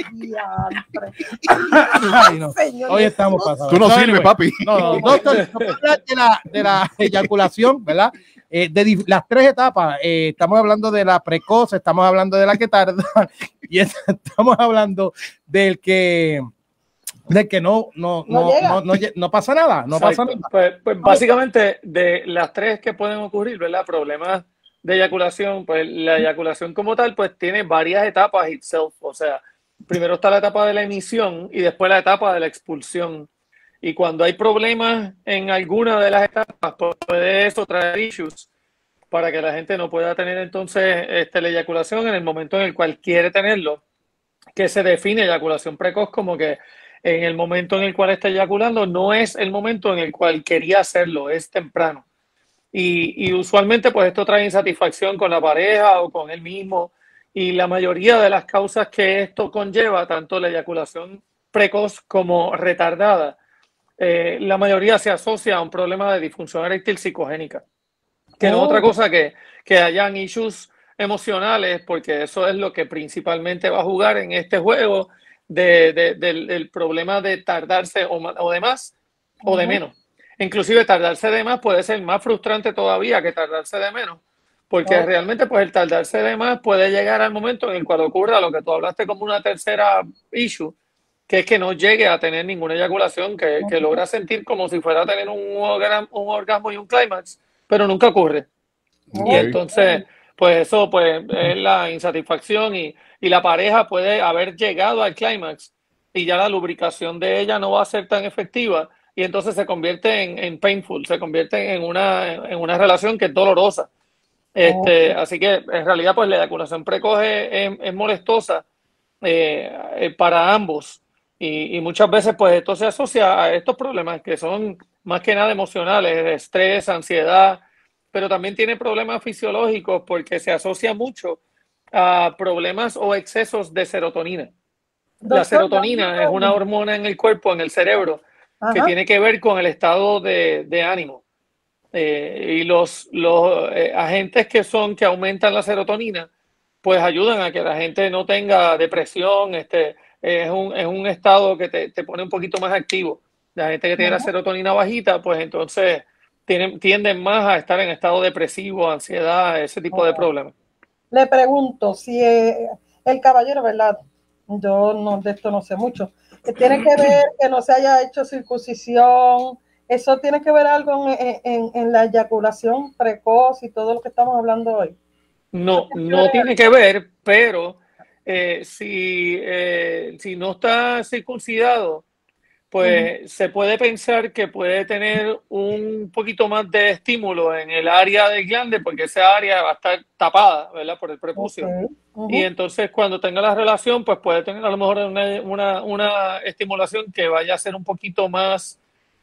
Ay, no. Hoy estamos pasados. Tú no, no sirves, papi. No, no, doctor, vamos a hablar de la, de la eyaculación, ¿verdad? Eh, de las tres etapas. Eh, estamos hablando de la precoz, estamos hablando de la que tarda y estamos hablando del que De que no, no, no, no, no, no, no pasa nada, no pasa nada. Pues, pues básicamente de las tres que pueden ocurrir, ¿verdad? Problemas de eyaculación, pues la eyaculación como tal, pues tiene varias etapas itself. O sea, primero está la etapa de la emisión y después la etapa de la expulsión. Y cuando hay problemas en alguna de las etapas, pues puede eso traer issues para que la gente no pueda tener entonces este, la eyaculación en el momento en el cual quiere tenerlo, que se define eyaculación precoz como que en el momento en el cual está eyaculando no es el momento en el cual quería hacerlo, es temprano. Y, y usualmente pues esto trae insatisfacción con la pareja o con él mismo, y la mayoría de las causas que esto conlleva, tanto la eyaculación precoz como retardada, eh, la mayoría se asocia a un problema de disfunción eréctil psicogénica, que no es otra cosa que, que hayan issues emocionales, porque eso es lo que principalmente va a jugar en este juego de, de, del, del problema de tardarse o, o de más o de menos. Inclusive tardarse de más puede ser más frustrante todavía que tardarse de menos, porque oh. realmente pues el tardarse de más puede llegar al momento en el cual ocurra lo que tú hablaste como una tercera issue, que es que no llegue a tener ninguna eyaculación, que, que logra sentir como si fuera a tener un, orga, un orgasmo y un clímax, pero nunca ocurre. Okay. Y entonces, pues eso pues es la insatisfacción, y, y la pareja puede haber llegado al clímax y ya la lubricación de ella no va a ser tan efectiva, y entonces se convierte en, en painful, se convierte en una, en una relación que es dolorosa. Este, okay. Así que en realidad pues la eyaculación precoz es, es, es molestosa eh, para ambos, y, y muchas veces pues esto se asocia a estos problemas que son más que nada emocionales, de estrés, ansiedad, pero también tiene problemas fisiológicos porque se asocia mucho a problemas o excesos de serotonina. Doctor, la serotonina es una hormona en el cuerpo, en el cerebro, Ajá. que tiene que ver con el estado de, de ánimo. Eh, y los, los eh, agentes que son que aumentan la serotonina, pues ayudan a que la gente no tenga depresión. Este, eh, es, un, es un estado que te, te pone un poquito más activo. La gente que tiene Ajá. la serotonina bajita, pues entonces tienen, tienden más a estar en estado depresivo, ansiedad, ese tipo Ajá. de problemas. Le pregunto si eh, el caballero, ¿verdad? Yo no, de esto no sé mucho. ¿Tiene que ver que no se haya hecho circuncisión? ¿Eso tiene que ver algo en, en, en la eyaculación precoz y todo lo que estamos hablando hoy? No, no tiene que ver, pero eh, si, eh, si no está circuncidado, pues uh-huh. se puede pensar que puede tener un poquito más de estímulo en el área del glande, porque esa área va a estar tapada, ¿verdad? Por el prepucio. Okay. Uh-huh. Y entonces cuando tenga la relación, pues puede tener a lo mejor una, una, una estimulación que vaya a ser un poquito más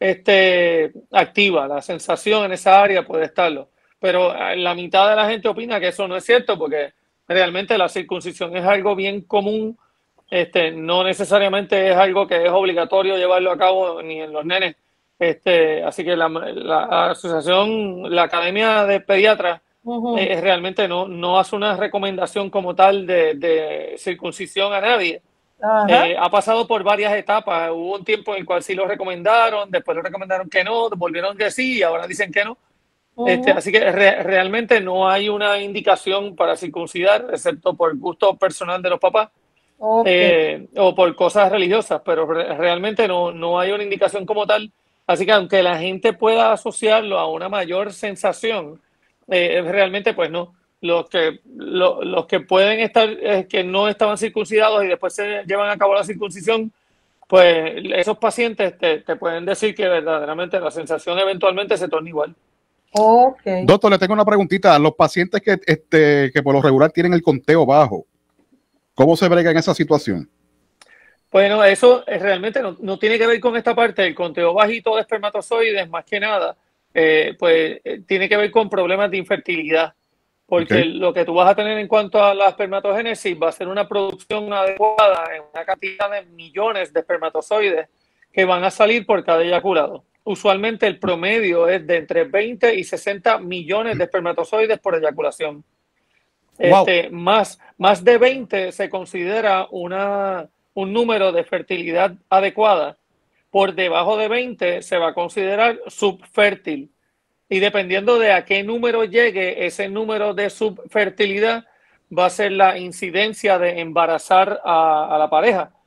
este, activa. La sensación en esa área puede estarlo. Pero la mitad de la gente opina que eso no es cierto, porque realmente la circuncisión es algo bien común. Este, no necesariamente es algo que es obligatorio llevarlo a cabo ni en los nenes. Este, así que la, la asociación, la Academia de Pediatras, uh-huh. eh, realmente no, no hace una recomendación como tal de, de circuncisión a nadie. Uh-huh. Eh, ha pasado por varias etapas. Hubo un tiempo en el cual sí lo recomendaron, después lo recomendaron que no, volvieron que sí y ahora dicen que no. Uh-huh. Este, así que re, realmente no hay una indicación para circuncidar, excepto por gusto personal de los papás. Okay. Eh, o por cosas religiosas, pero re realmente no, no hay una indicación como tal. Así que aunque la gente pueda asociarlo a una mayor sensación, eh, realmente pues no. Los que, lo, los que pueden estar, eh, que no estaban circuncidados y después se llevan a cabo la circuncisión, pues esos pacientes te, te pueden decir que verdaderamente la sensación eventualmente se torna igual. Okay. Doctor, le tengo una preguntita. Los pacientes que, este, que por lo regular tienen el conteo bajo, ¿cómo se brega en esa situación? Bueno, eso realmente no, no tiene que ver con esta parte. El conteo bajito de espermatozoides, más que nada, eh, pues eh, tiene que ver con problemas de infertilidad. Porque okay. lo que tú vas a tener en cuanto a la espermatogénesis va a ser una producción adecuada en una cantidad de millones de espermatozoides que van a salir por cada eyaculado. Usualmente el promedio es de entre veinte y sesenta millones de espermatozoides por eyaculación. Wow. Este, más, más de veinte se considera una, un número de fertilidad adecuada. Por debajo de veinte se va a considerar subfértil. Y dependiendo de a qué número llegue ese número de subfertilidad, va a ser la incidencia de embarazar a, a la pareja.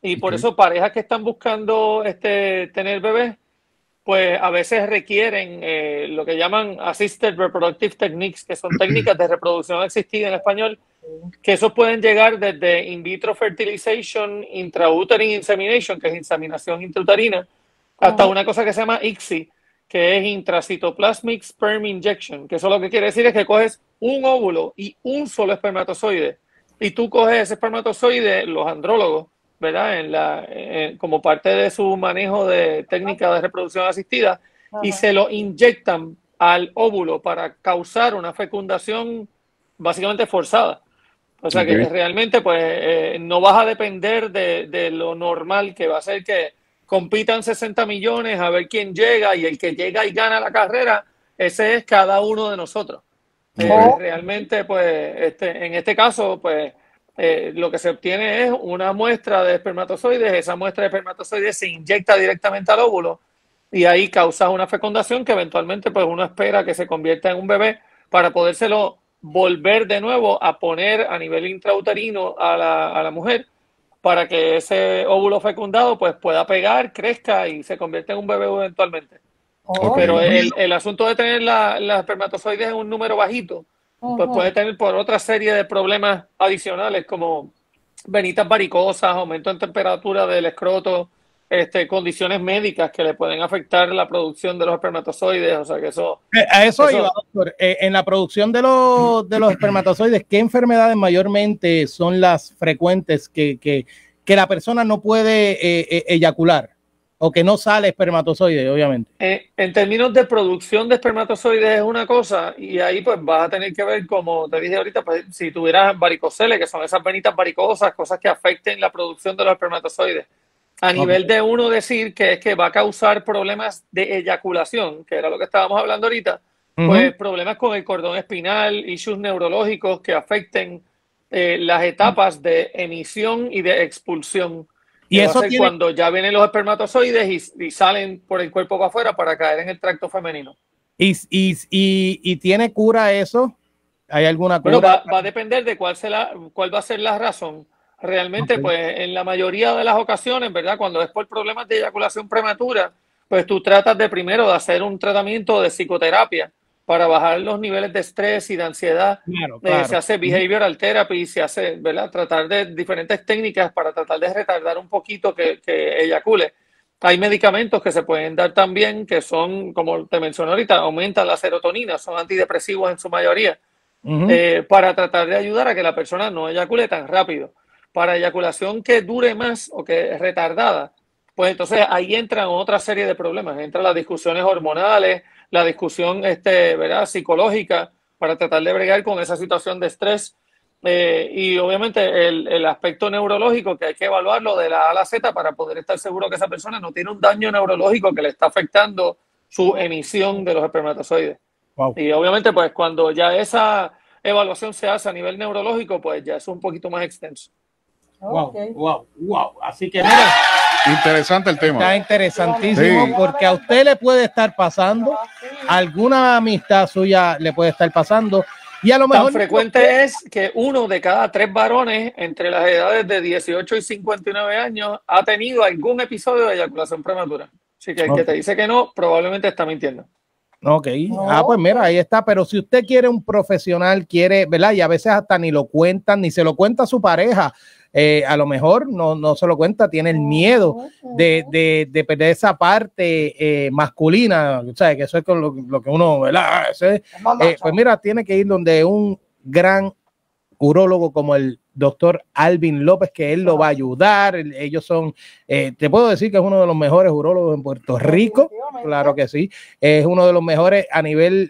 Y por eso parejas que están buscando este, tener bebés, pues a veces requieren eh, lo que llaman Assisted Reproductive Techniques, que son técnicas de reproducción asistida en español, que esos pueden llegar desde in vitro fertilization, intrauterine insemination, que es inseminación intrauterina, hasta una cosa que se llama I C S I, que es intracytoplasmic sperm injection, que eso lo que quiere decir es que coges un óvulo y un solo espermatozoide, y tú coges ese espermatozoide, los andrólogos, ¿verdad? En la, en, como parte de su manejo de técnica de reproducción asistida, ajá, y se lo inyectan al óvulo para causar una fecundación básicamente forzada. O sea, okay, que realmente pues eh, no vas a depender de, de lo normal, que va a ser que compitan sesenta millones a ver quién llega, y el que llega y gana la carrera, ese es cada uno de nosotros. Okay. Eh, realmente pues este, en este caso pues eh, lo que se obtiene es una muestra de espermatozoides. Esa muestra de espermatozoides se inyecta directamente al óvulo y ahí causa una fecundación que eventualmente pues uno espera que se convierta en un bebé para podérselo volver de nuevo a poner a nivel intrauterino a la, a la mujer, para que ese óvulo fecundado pues pueda pegar, crezca y se convierta en un bebé eventualmente. Okay. Pero el, el asunto de tener la, las espermatozoides en un número bajito, uh-huh, pues puede tener por otra serie de problemas adicionales como venitas varicosas, aumento en temperatura del escroto, este, condiciones médicas que le pueden afectar la producción de los espermatozoides. O sea que eso... A eso, eso iba, doctor. Eh, en la producción de los, de los espermatozoides, ¿qué enfermedades mayormente son las frecuentes que, que, que la persona no puede eh, eh, eyacular? O que no sale espermatozoide, obviamente. Eh, en términos de producción de espermatozoides es una cosa, y ahí pues vas a tener que ver, como te dije ahorita, pues, si tuvieras varicoceles, que son esas venitas varicosas, cosas que afecten la producción de los espermatozoides. A nivel okay, de uno decir que es que va a causar problemas de eyaculación, que era lo que estábamos hablando ahorita, uh-huh, pues problemas con el cordón espinal, issues neurológicos que afecten eh, las etapas de emisión y de expulsión. Y eso tiene... cuando ya vienen los espermatozoides y, y salen por el cuerpo para afuera para caer en el tracto femenino. ¿Y, y, y, y tiene cura eso? ¿Hay alguna cura? Bueno, va, va a depender de cuál, se la, cuál va a ser la razón. Realmente, okay, pues en la mayoría de las ocasiones, ¿verdad? Cuando es por problemas de eyaculación prematura, pues tú tratas de primero de hacer un tratamiento de psicoterapia para bajar los niveles de estrés y de ansiedad. Claro, claro. Eh, se hace behavioral therapy, se hace, ¿verdad? Tratar de diferentes técnicas para tratar de retardar un poquito que, que eyacule. Hay medicamentos que se pueden dar también que son, como te mencioné ahorita, aumentan la serotonina, son antidepresivos en su mayoría, uh-huh, eh, para tratar de ayudar a que la persona no eyacule tan rápido. Para eyaculación que dure más o que es retardada, pues entonces ahí entran otra serie de problemas. Entran las discusiones hormonales, la discusión este, ¿verdad? psicológica, para tratar de bregar con esa situación de estrés. Eh, y obviamente el, el aspecto neurológico, que hay que evaluarlo de la A a la Z para poder estar seguro que esa persona no tiene un daño neurológico que le está afectando su emisión de los espermatozoides. Wow. Y obviamente pues cuando ya esa evaluación se hace a nivel neurológico, pues ya es un poquito más extenso. Wow, okay, wow, wow. Así que mira, interesante el tema. Está interesantísimo, sí, porque a usted le puede estar pasando, alguna amistad suya le puede estar pasando, y a lo mejor... Tan frecuente es que uno de cada tres varones entre las edades de dieciocho y cincuenta y nueve años ha tenido algún episodio de eyaculación prematura. Así que el okay, que te dice que no, probablemente está mintiendo. Ok, no, ah, pues mira, ahí está. Pero si usted quiere un profesional, quiere, ¿verdad? Y a veces hasta ni lo cuentan, ni se lo cuenta a su pareja. Eh, a lo mejor no, no se lo cuenta, tiene el miedo de, de, de perder esa parte eh, masculina, o sea, que eso es con lo, lo que uno, ¿verdad? Ese, eh, pues mira, tiene que ir donde un gran urólogo como el doctor Alvin López, que él lo va a ayudar. Ellos son, eh, te puedo decir que es uno de los mejores urólogos en Puerto Rico, claro que sí, es uno de los mejores a nivel...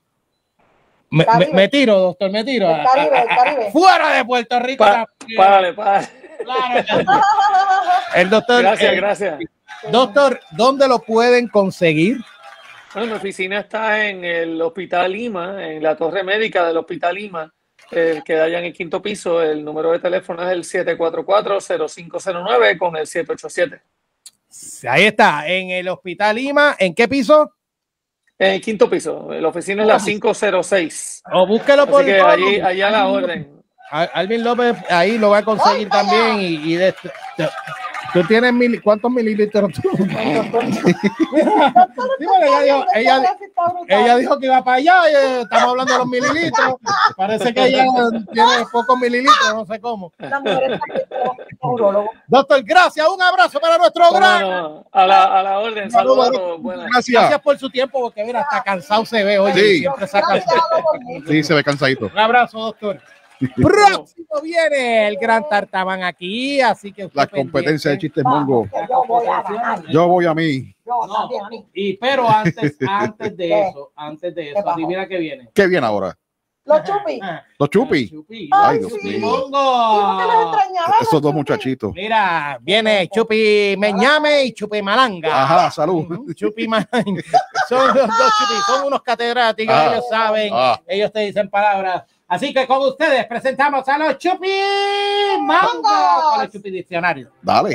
Me, me, me tiro, doctor, me tiro. El Caribe, el Caribe. Fuera de Puerto Rico. Pa, párale, párale. Claro. El doctor. Gracias, eh, gracias. Doctor, ¿dónde lo pueden conseguir? Bueno, mi oficina está en el Hospital Lima, en la torre médica del Hospital Lima, eh, que da allá en el quinto piso. El número de teléfono es el siete cuatro cuatro, cero cinco cero nueve con el siete ocho siete. Ahí está, en el Hospital Lima. ¿En qué piso? En el quinto piso. La oficina es la quinientos seis. O búsquelo por el allí, allí a la orden. Alvin López ahí lo va a conseguir también y, y de, de, ¿Tú tienes mil, cuántos mililitros tú? ella, dijo, ella, ella dijo que iba para allá y eh, estamos hablando de los mililitros. Parece que ella tiene pocos mililitros, no sé cómo. Doctor, gracias. Un abrazo para nuestro gran. No, a, la, a la orden, saludos. Gracias. Gracias por su tiempo, porque mira, hasta cansado se ve hoy. Sí. Siempre se cansado. Sí, se ve cansadito. Un abrazo, doctor. Próximo viene el gran Tartaman aquí, así que la competencia de chistes mongo. Yo voy a mí. No, y pero antes, antes de eso, antes de eso, adivina qué viene. ¿Qué viene ahora? Los chupis. Los chupis. Ay, Ay, Dios sí. mío. Esos dos muchachitos. Mira, viene Chupi Meñame y Chupi Malanga. Ajá, salud. Chupi Malanga. Son los dos chupis, son unos catedráticos, ah, ellos saben, ah. ellos te dicen palabras. Así que con ustedes presentamos a los Chupi Mango con el Chupi Diccionario. Dale.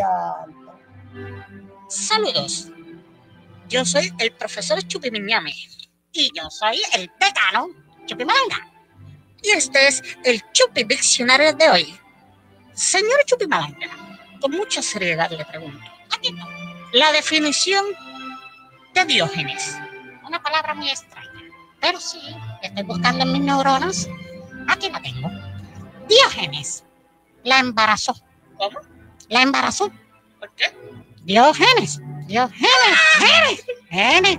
Saludos. Yo soy el profesor Chupi Meñame y yo soy el decano Chupi Malanga. Y este es el Chupi Diccionario de hoy. Señor Chupi Malanga, con mucha seriedad le pregunto, atento, la definición de Diógenes. Una palabra muy extraña, pero sí, estoy buscando en mis neuronas. Aquí la tengo. Diógenes la embarazó. ¿Cómo? La embarazó. ¿Por qué? Diógenes. Diógenes. Genes. Genes.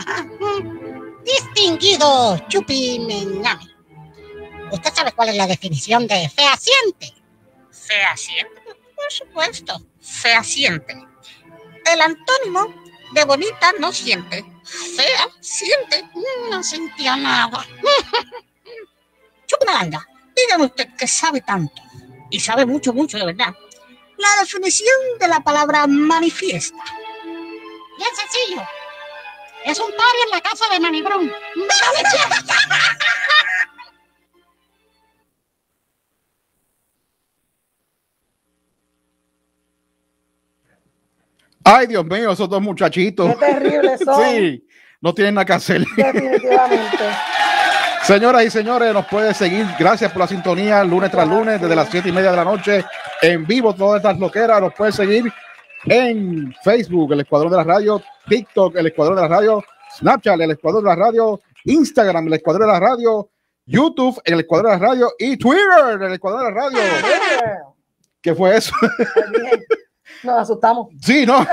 Distinguido Chupi Meñame. ¿Usted sabe cuál es la definición de fehaciente? ¿Fehaciente? Por supuesto. Fehaciente. El antónimo de bonita no siente. Fea siente. No sintió nada. Chupi Malanga, dígame usted que sabe tanto, y sabe mucho, mucho de verdad, la definición de la palabra manifiesta. Bien sencillo. Es un party en la casa de Manibrón. Ay, Dios mío, esos dos muchachitos. Qué terribles son. Sí, no tienen nada que hacer. Definitivamente. Señoras y señores, nos puede seguir. Gracias por la sintonía, lunes tras lunes, desde las siete y media de la noche, en vivo, todas estas loqueras. Nos puede seguir en Facebook, el Escuadrón de la Radio, TikTok, el Escuadrón de la Radio, Snapchat, el Escuadrón de la Radio, Instagram, el Escuadrón de la Radio, YouTube, el Escuadrón de la Radio y Twitter, el Escuadrón de la Radio. ¿Qué fue eso? Nos asustamos. Sí, no.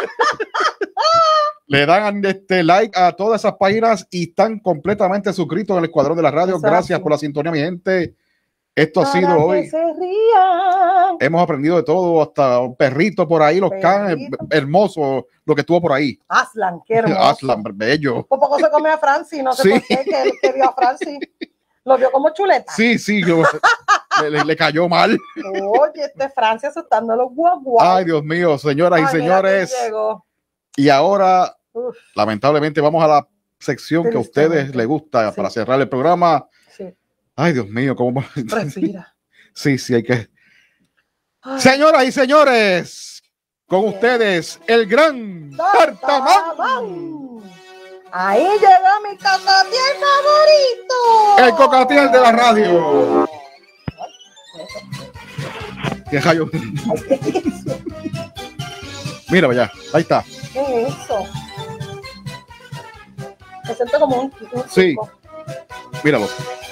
Le dan este like a todas esas páginas y están completamente suscritos en el Escuadrón de la Radio. Exacto. Gracias por la sintonía, mi gente. Esto ha sido hoy. Hemos aprendido de todo, hasta un perrito por ahí, los canes, hermoso lo que estuvo por ahí. Aslan, qué hermoso. Aslan, bello. Por poco se come a Francis, no sé sí. por qué, que, que vio a Francis. Lo vio como chuleta. Sí, sí, yo, le, le, le cayó mal. Oye, este Francia asustando a los guaguas. Ay, Dios mío, señoras Ay, y señores. Y ahora, Uf. lamentablemente, vamos a la sección que a ustedes les gusta sí. para cerrar el programa. Sí. Ay, Dios mío, cómo. Respira. Sí, sí, hay que. Ay. Señoras y señores, con sí. ustedes, el gran Tartaman. Ahí llegó mi cocatiel favorito. El cocatiel de la radio. ¿Qué rayo? Mira, vaya, ahí está. ¿Qué es eso? Me siento como un, un Sí, chico. míralo.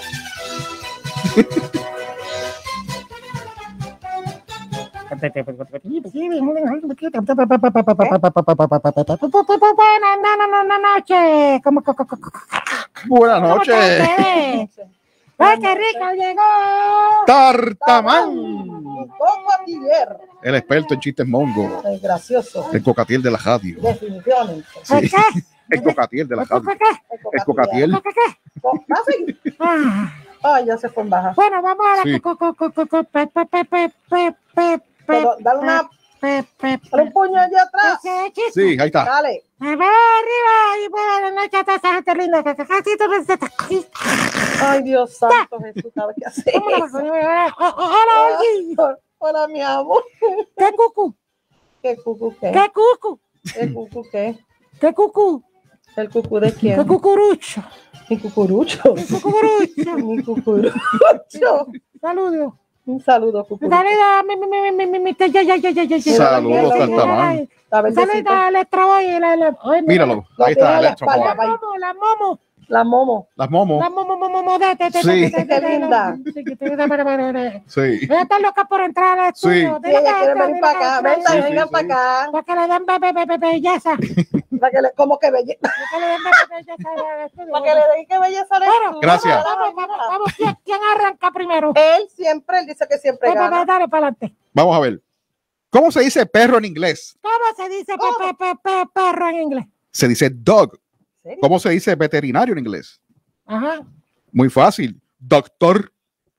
Buenas noches. ¡Ay, qué rico llegó! Tartaman. Cocatier. El experto en chistes mongo. Es gracioso. El cocatiel de la radio. Definitivamente. Sí. El cocatiel de la radio. El cocatiel. Ay, ya se fue en baja. Bueno, vamos a la Sí. Dale una. Dale un puño allá atrás. Sí, ahí está. Dale. Me voy arriba y buenas noches a toda esa gente linda que casi tú necesitas. Ay, Dios santo, Jesús, ¿sabes qué hacer? Hola, hola, Hola, mi amor. ¿Qué cucu? ¿Qué cucu qué? ¿Qué cucu? ¿El cucu qué? ¿Qué cucu? ¿El cucu de quién? ¿Qué cucurucho? Mi cucurucho. Mi cucurucho. Mi cucurucho. Saludos. Un saludo, Cucurucho. Saludos, mi, mi, mi, mi, mi, mi, ya, ya, ya, ya, ya. Saludos, Saltamán. Saludos a Electroboy. Míralo, ahí está Electroboy. La momo, la momo. La momo. Las momo. La momo, momo, momo, de, de, de, Sí. de, de, Qué linda. Sí. Ella está loca por entrar al Sí. estudio. Sí, ella quiere venir para acá. Venga, Sí, sí, vengan sí. para acá. Para que le den bebé, bebé, belleza. Para que le, como que belleza. Para que le den bebé, belleza al estudio. Para que le den que belleza al Bueno, estudio. Gracias. Vamos, vamos, vamos. ¿Quién, quién arranca primero? Él siempre, él dice que siempre Bebé, gana. dale para adelante. Vamos a ver. ¿Cómo se dice perro en inglés? ¿Cómo se dice pe, pe, pe, pe, perro en inglés? Se dice dog. ¿Serio? ¿Cómo se dice veterinario en inglés? Ajá. Muy fácil. Doctor.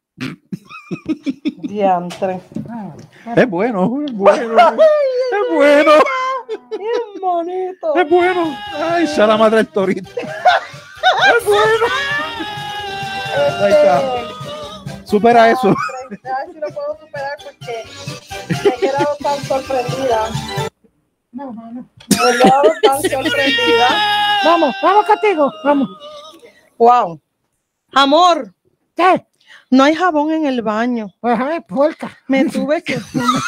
Diantre. Es bueno, es bueno. Es bueno. Qué bonito. Es bueno. Ay, sea la madre del torito. Es bueno. Ahí está. Supera eso. A ver si lo puedo superar porque me he quedado tan sorprendida. No, no, no. Me he quedado tan sorprendida. Vamos, vamos contigo. Vamos. Wow. Amor, ¿Qué? no hay jabón en el baño. Ajá, puerca. Me tuve que.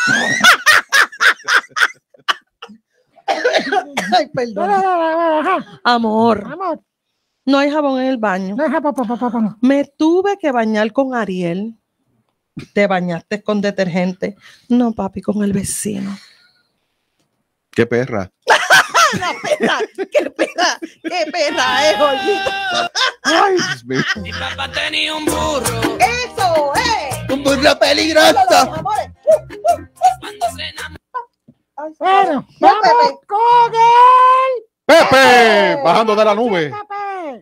Ay, perdón. Ajá. Amor, Vamos. no hay jabón en el baño. Ajá, pa, pa, pa, pa, pa. Me tuve que bañar con Ariel. Te bañaste con detergente. No, papi, con el vecino. Qué perra. La perra, qué perra, qué perra es, Olguito. Ay, Dios mío. Mi papá tenía un burro. Eso, eh. Un burro peligroso. Los amores. Uh, uh, uh. Cuando se enamoró. Ay, Bueno, no, vamos Pepe. con él. Pepe, bajando de la nube. Pepe.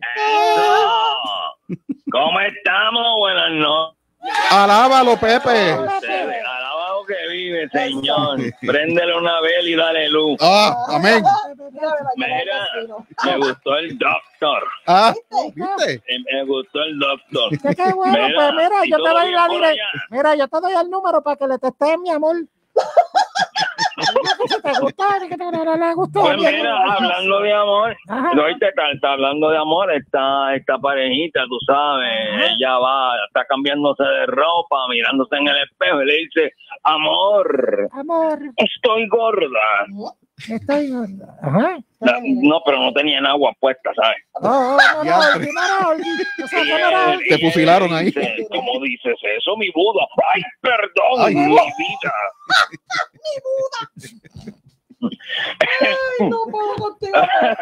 ¿Cómo estamos? Buenas noches. Alábalo, Pepe. Ustedes, alabado que vive, Señor. Préndele una vela y dale luz. Ah, amén. Mira, me gustó el doctor. Ah, ¿viste? Eh, Me gustó el doctor. Qué, qué bueno, Mira, pues mira, ¿y yo te todo doy bien la por dire- allá? Mira, yo te doy el número para que le testes, mi amor. Si te gustó, que te no le gustó. Pues bien. mira, hablando de amor, Ajá. ahorita está, está hablando de amor, está esta parejita, tú sabes, ella va, está cambiándose de ropa, mirándose en el espejo y le dice, amor, Amor, estoy gorda. estoy gorda. Ajá. La- no, pero no tenían agua puesta, ¿sabes? Oh, oh, no, no, Diantre. no, no, no, o sea, Y que no era- él- Te y fusilaron él ahí. dice, ¿cómo dices eso, mi Buda? ¡Ay, perdón, Ay. mi vida! Ay, no puedo contigo.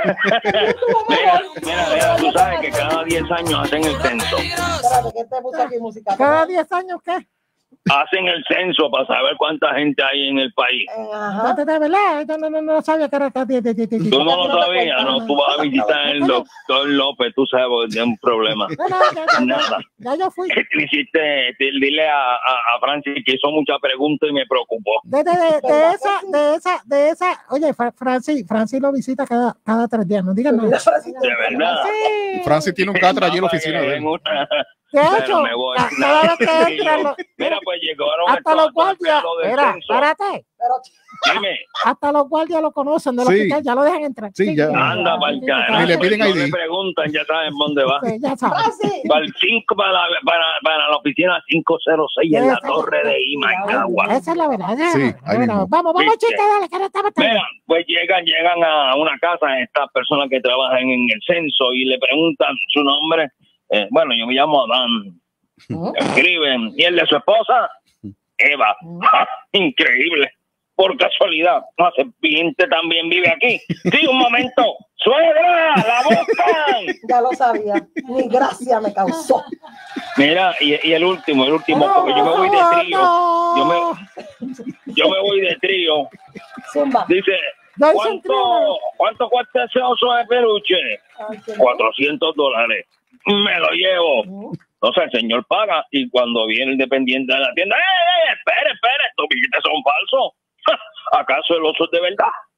Mira, mira, mira, tú sabes que cada diez años hacen el censo. Espérate, ¿qué te puse aquí música? Cada diez años, ¿qué? Hacen el censo para saber cuánta gente hay en el país. Ajá. De verdad, no, no, no, no sabía que era cada diez, diez, diez, diez. Tú no lo sabías, ¿no? Tú vas a visitar al doctor López, tú sabes, porque tiene un problema. No, no, ya, ya, Nada. ya yo fui. ¿Qué te hiciste? Dile a, a, a Francis que hizo muchas preguntas y me preocupó. De, de, de, de esa, de esa, de esa, oye, Fra- Francis, Francis lo visita cada, cada tres días, no digas nada. De verdad. Sí. Francis tiene un catra allí en la oficina de él. De Pero hecho, me voy. ca- cada vez que entra, lo- Mira, pues llegaron hasta los guardias, lo del mira, censo. espérate, Dime, hasta los guardias lo conocen del Sí. hospital, ya lo dejan entrar. Sí, ya. anda para el Ni le piden no I D. le preguntan, ya saben dónde va. Sí, ya sabes. Para el cinco, para la, para, para la oficina cinco cero seis en la torre de Imacagua. Esa es la verdad. esa es Sí, la ahí verdad. Bueno, mismo. vamos, vamos, ¿Viste? chicas, dale, que no estamos tan- Mira, pues llegan, llegan a una casa estas personas que trabajan en el censo y le preguntan su nombre. Eh, bueno, yo me llamo Adán. Escriben. ¿Y el de su esposa? Eva. ¡Ja! Increíble. Por casualidad, una serpiente también vive aquí. Sí, un momento. ¡Suegra! ¡La buscan! Ya lo sabía. Ni gracia me causó. Mira, y, y el último, el último, porque yo me voy de trío. Yo me, yo me voy de trío. Zumba. Dice, Ya hice un ¿cuánto, ¿cuánto cuesta ese oso de peluche? cuatrocientos dólares. Me lo llevo. Entonces el señor paga y cuando viene el dependiente de la tienda, ¡eh, eh, espere, espere! ¿Estos billetes son falsos? ¿Acaso el oso es de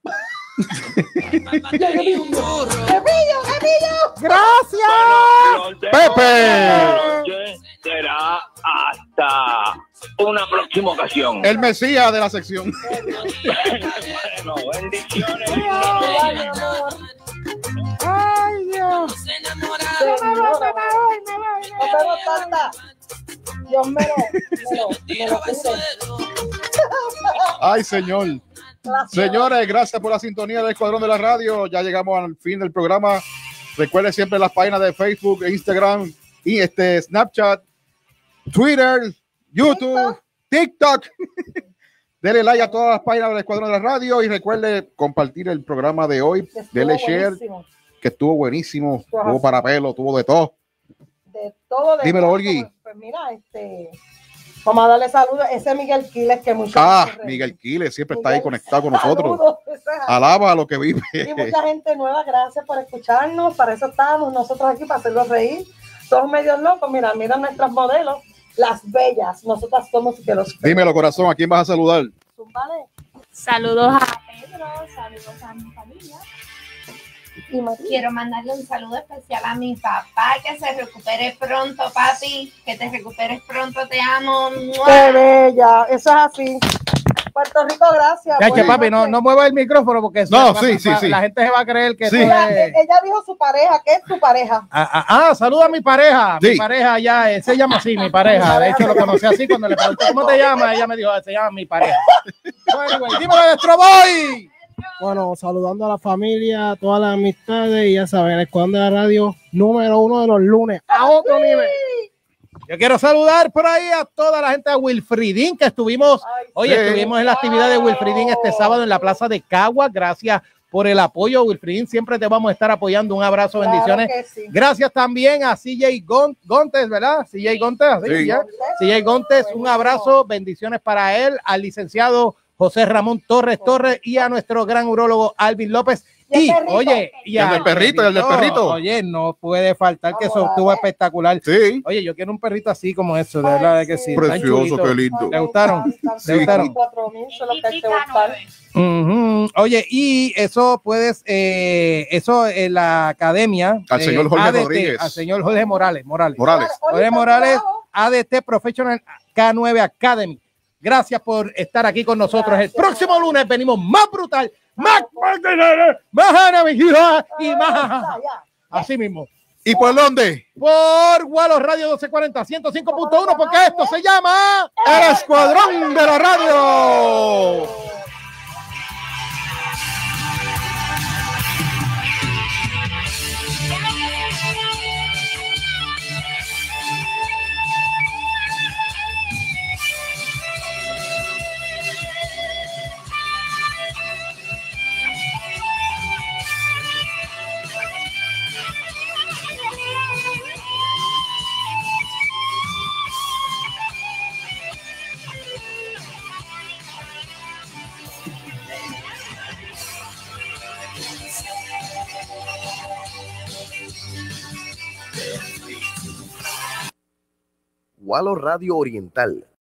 verdad? ¡Gemillo, gemillo! ¡Gracias! Los de Pepe. noche será hasta una próxima ocasión. El Mesías de la sección. Bueno, bendiciones. Ay, mi amor. Ay, Dios. Señora. Me voy, me voy, me voy, me No voy. tengo tanta. Dios me lo, me lo, me lo puse. Ay, señor. Gracias. Señores, gracias por la sintonía del Escuadrón de la Radio. Ya llegamos al fin del programa. Recuerden siempre las páginas de Facebook, Instagram, y este Snapchat, Twitter, YouTube, TikTok. Denle like a todas las páginas del Escuadrón de la Radio y recuerde compartir el programa de hoy. Denle share, que estuvo buenísimo. Estuvo para pelo, tuvo de todo. De todo. De Dímelo, todo. Olgui. Pues mira, este... Vamos a darle saludos. Ese Miguel Quiles que mucho. Ah, Miguel Quiles siempre Miguel, está ahí conectado con nosotros. Saludos. Alaba a lo que vive. Y mucha gente nueva, gracias por escucharnos. Para eso estábamos nosotros aquí, para hacerlos reír. Somos medios locos. Mira, mira nuestros modelos, las bellas. Nosotras somos que los. Dímelo, corazón, ¿a quién vas a saludar? Vale. Saludos a Pedro, saludos a mi familia. Y quiero mandarle un saludo especial a mi papá, que se recupere pronto, papi, que te recuperes pronto, te amo. ¡Qué bella! Eso es así. Puerto Rico, gracias. Ya, che, papi, no, no mueva el micrófono porque eso no, va, sí, va, sí, va, sí. la gente se va a creer que sí. ella, es... ella dijo su pareja, ¿qué es su pareja? Ah, ah, ah saluda a mi pareja. Sí. Mi pareja ya, él se llama así, mi pareja. De hecho, lo conocí así cuando le pregunté cómo te llamas. Ella me dijo, se llama mi pareja. Bueno, güey, dímelo, nuestro boy. Bueno, saludando a la familia, a todas las amistades y ya saben, el Escuadrón de la Radio número uno de los lunes a otro nivel. Yo quiero saludar por ahí a toda la gente de Wilfridín que estuvimos, Ay, oye, sí. estuvimos en la actividad de Wilfridín este sábado en la Plaza de Caguas. Gracias por el apoyo, Wilfridín. Siempre te vamos a estar apoyando. Un abrazo, claro, bendiciones. Sí. Gracias también a C J Gontes, ¿verdad? C J Gontes, sí. ¿Ya? C J Gontes, un abrazo, bendiciones para él, al licenciado José Ramón Torres Torres y a nuestro gran urólogo Alvin López. Y, y oye, y, y el del perrito, y el del perrito. Oye, no puede faltar que eso estuvo espectacular. Sí. Oye, yo quiero un perrito así como eso, de verdad de que sí. Precioso, qué lindo. ¿Le gustaron? ¿Le gustaron? Uh-huh. Oye, y eso puedes, eh, eso en la academia. Al eh, señor Jorge A D T, Rodríguez. Al señor Jorge Morales. Morales. Morales. Jorge Morales, A D T Professional K nueve Academy. Gracias por estar aquí con nosotros. Gracias. El próximo lunes venimos más brutal, más, más anavigila y más. Así mismo. ¿Y por dónde? Por Gualo Radio doce cuarenta, ciento cinco punto uno, porque esto se llama El Escuadrón de la Radio. Gualo Radio Oriental,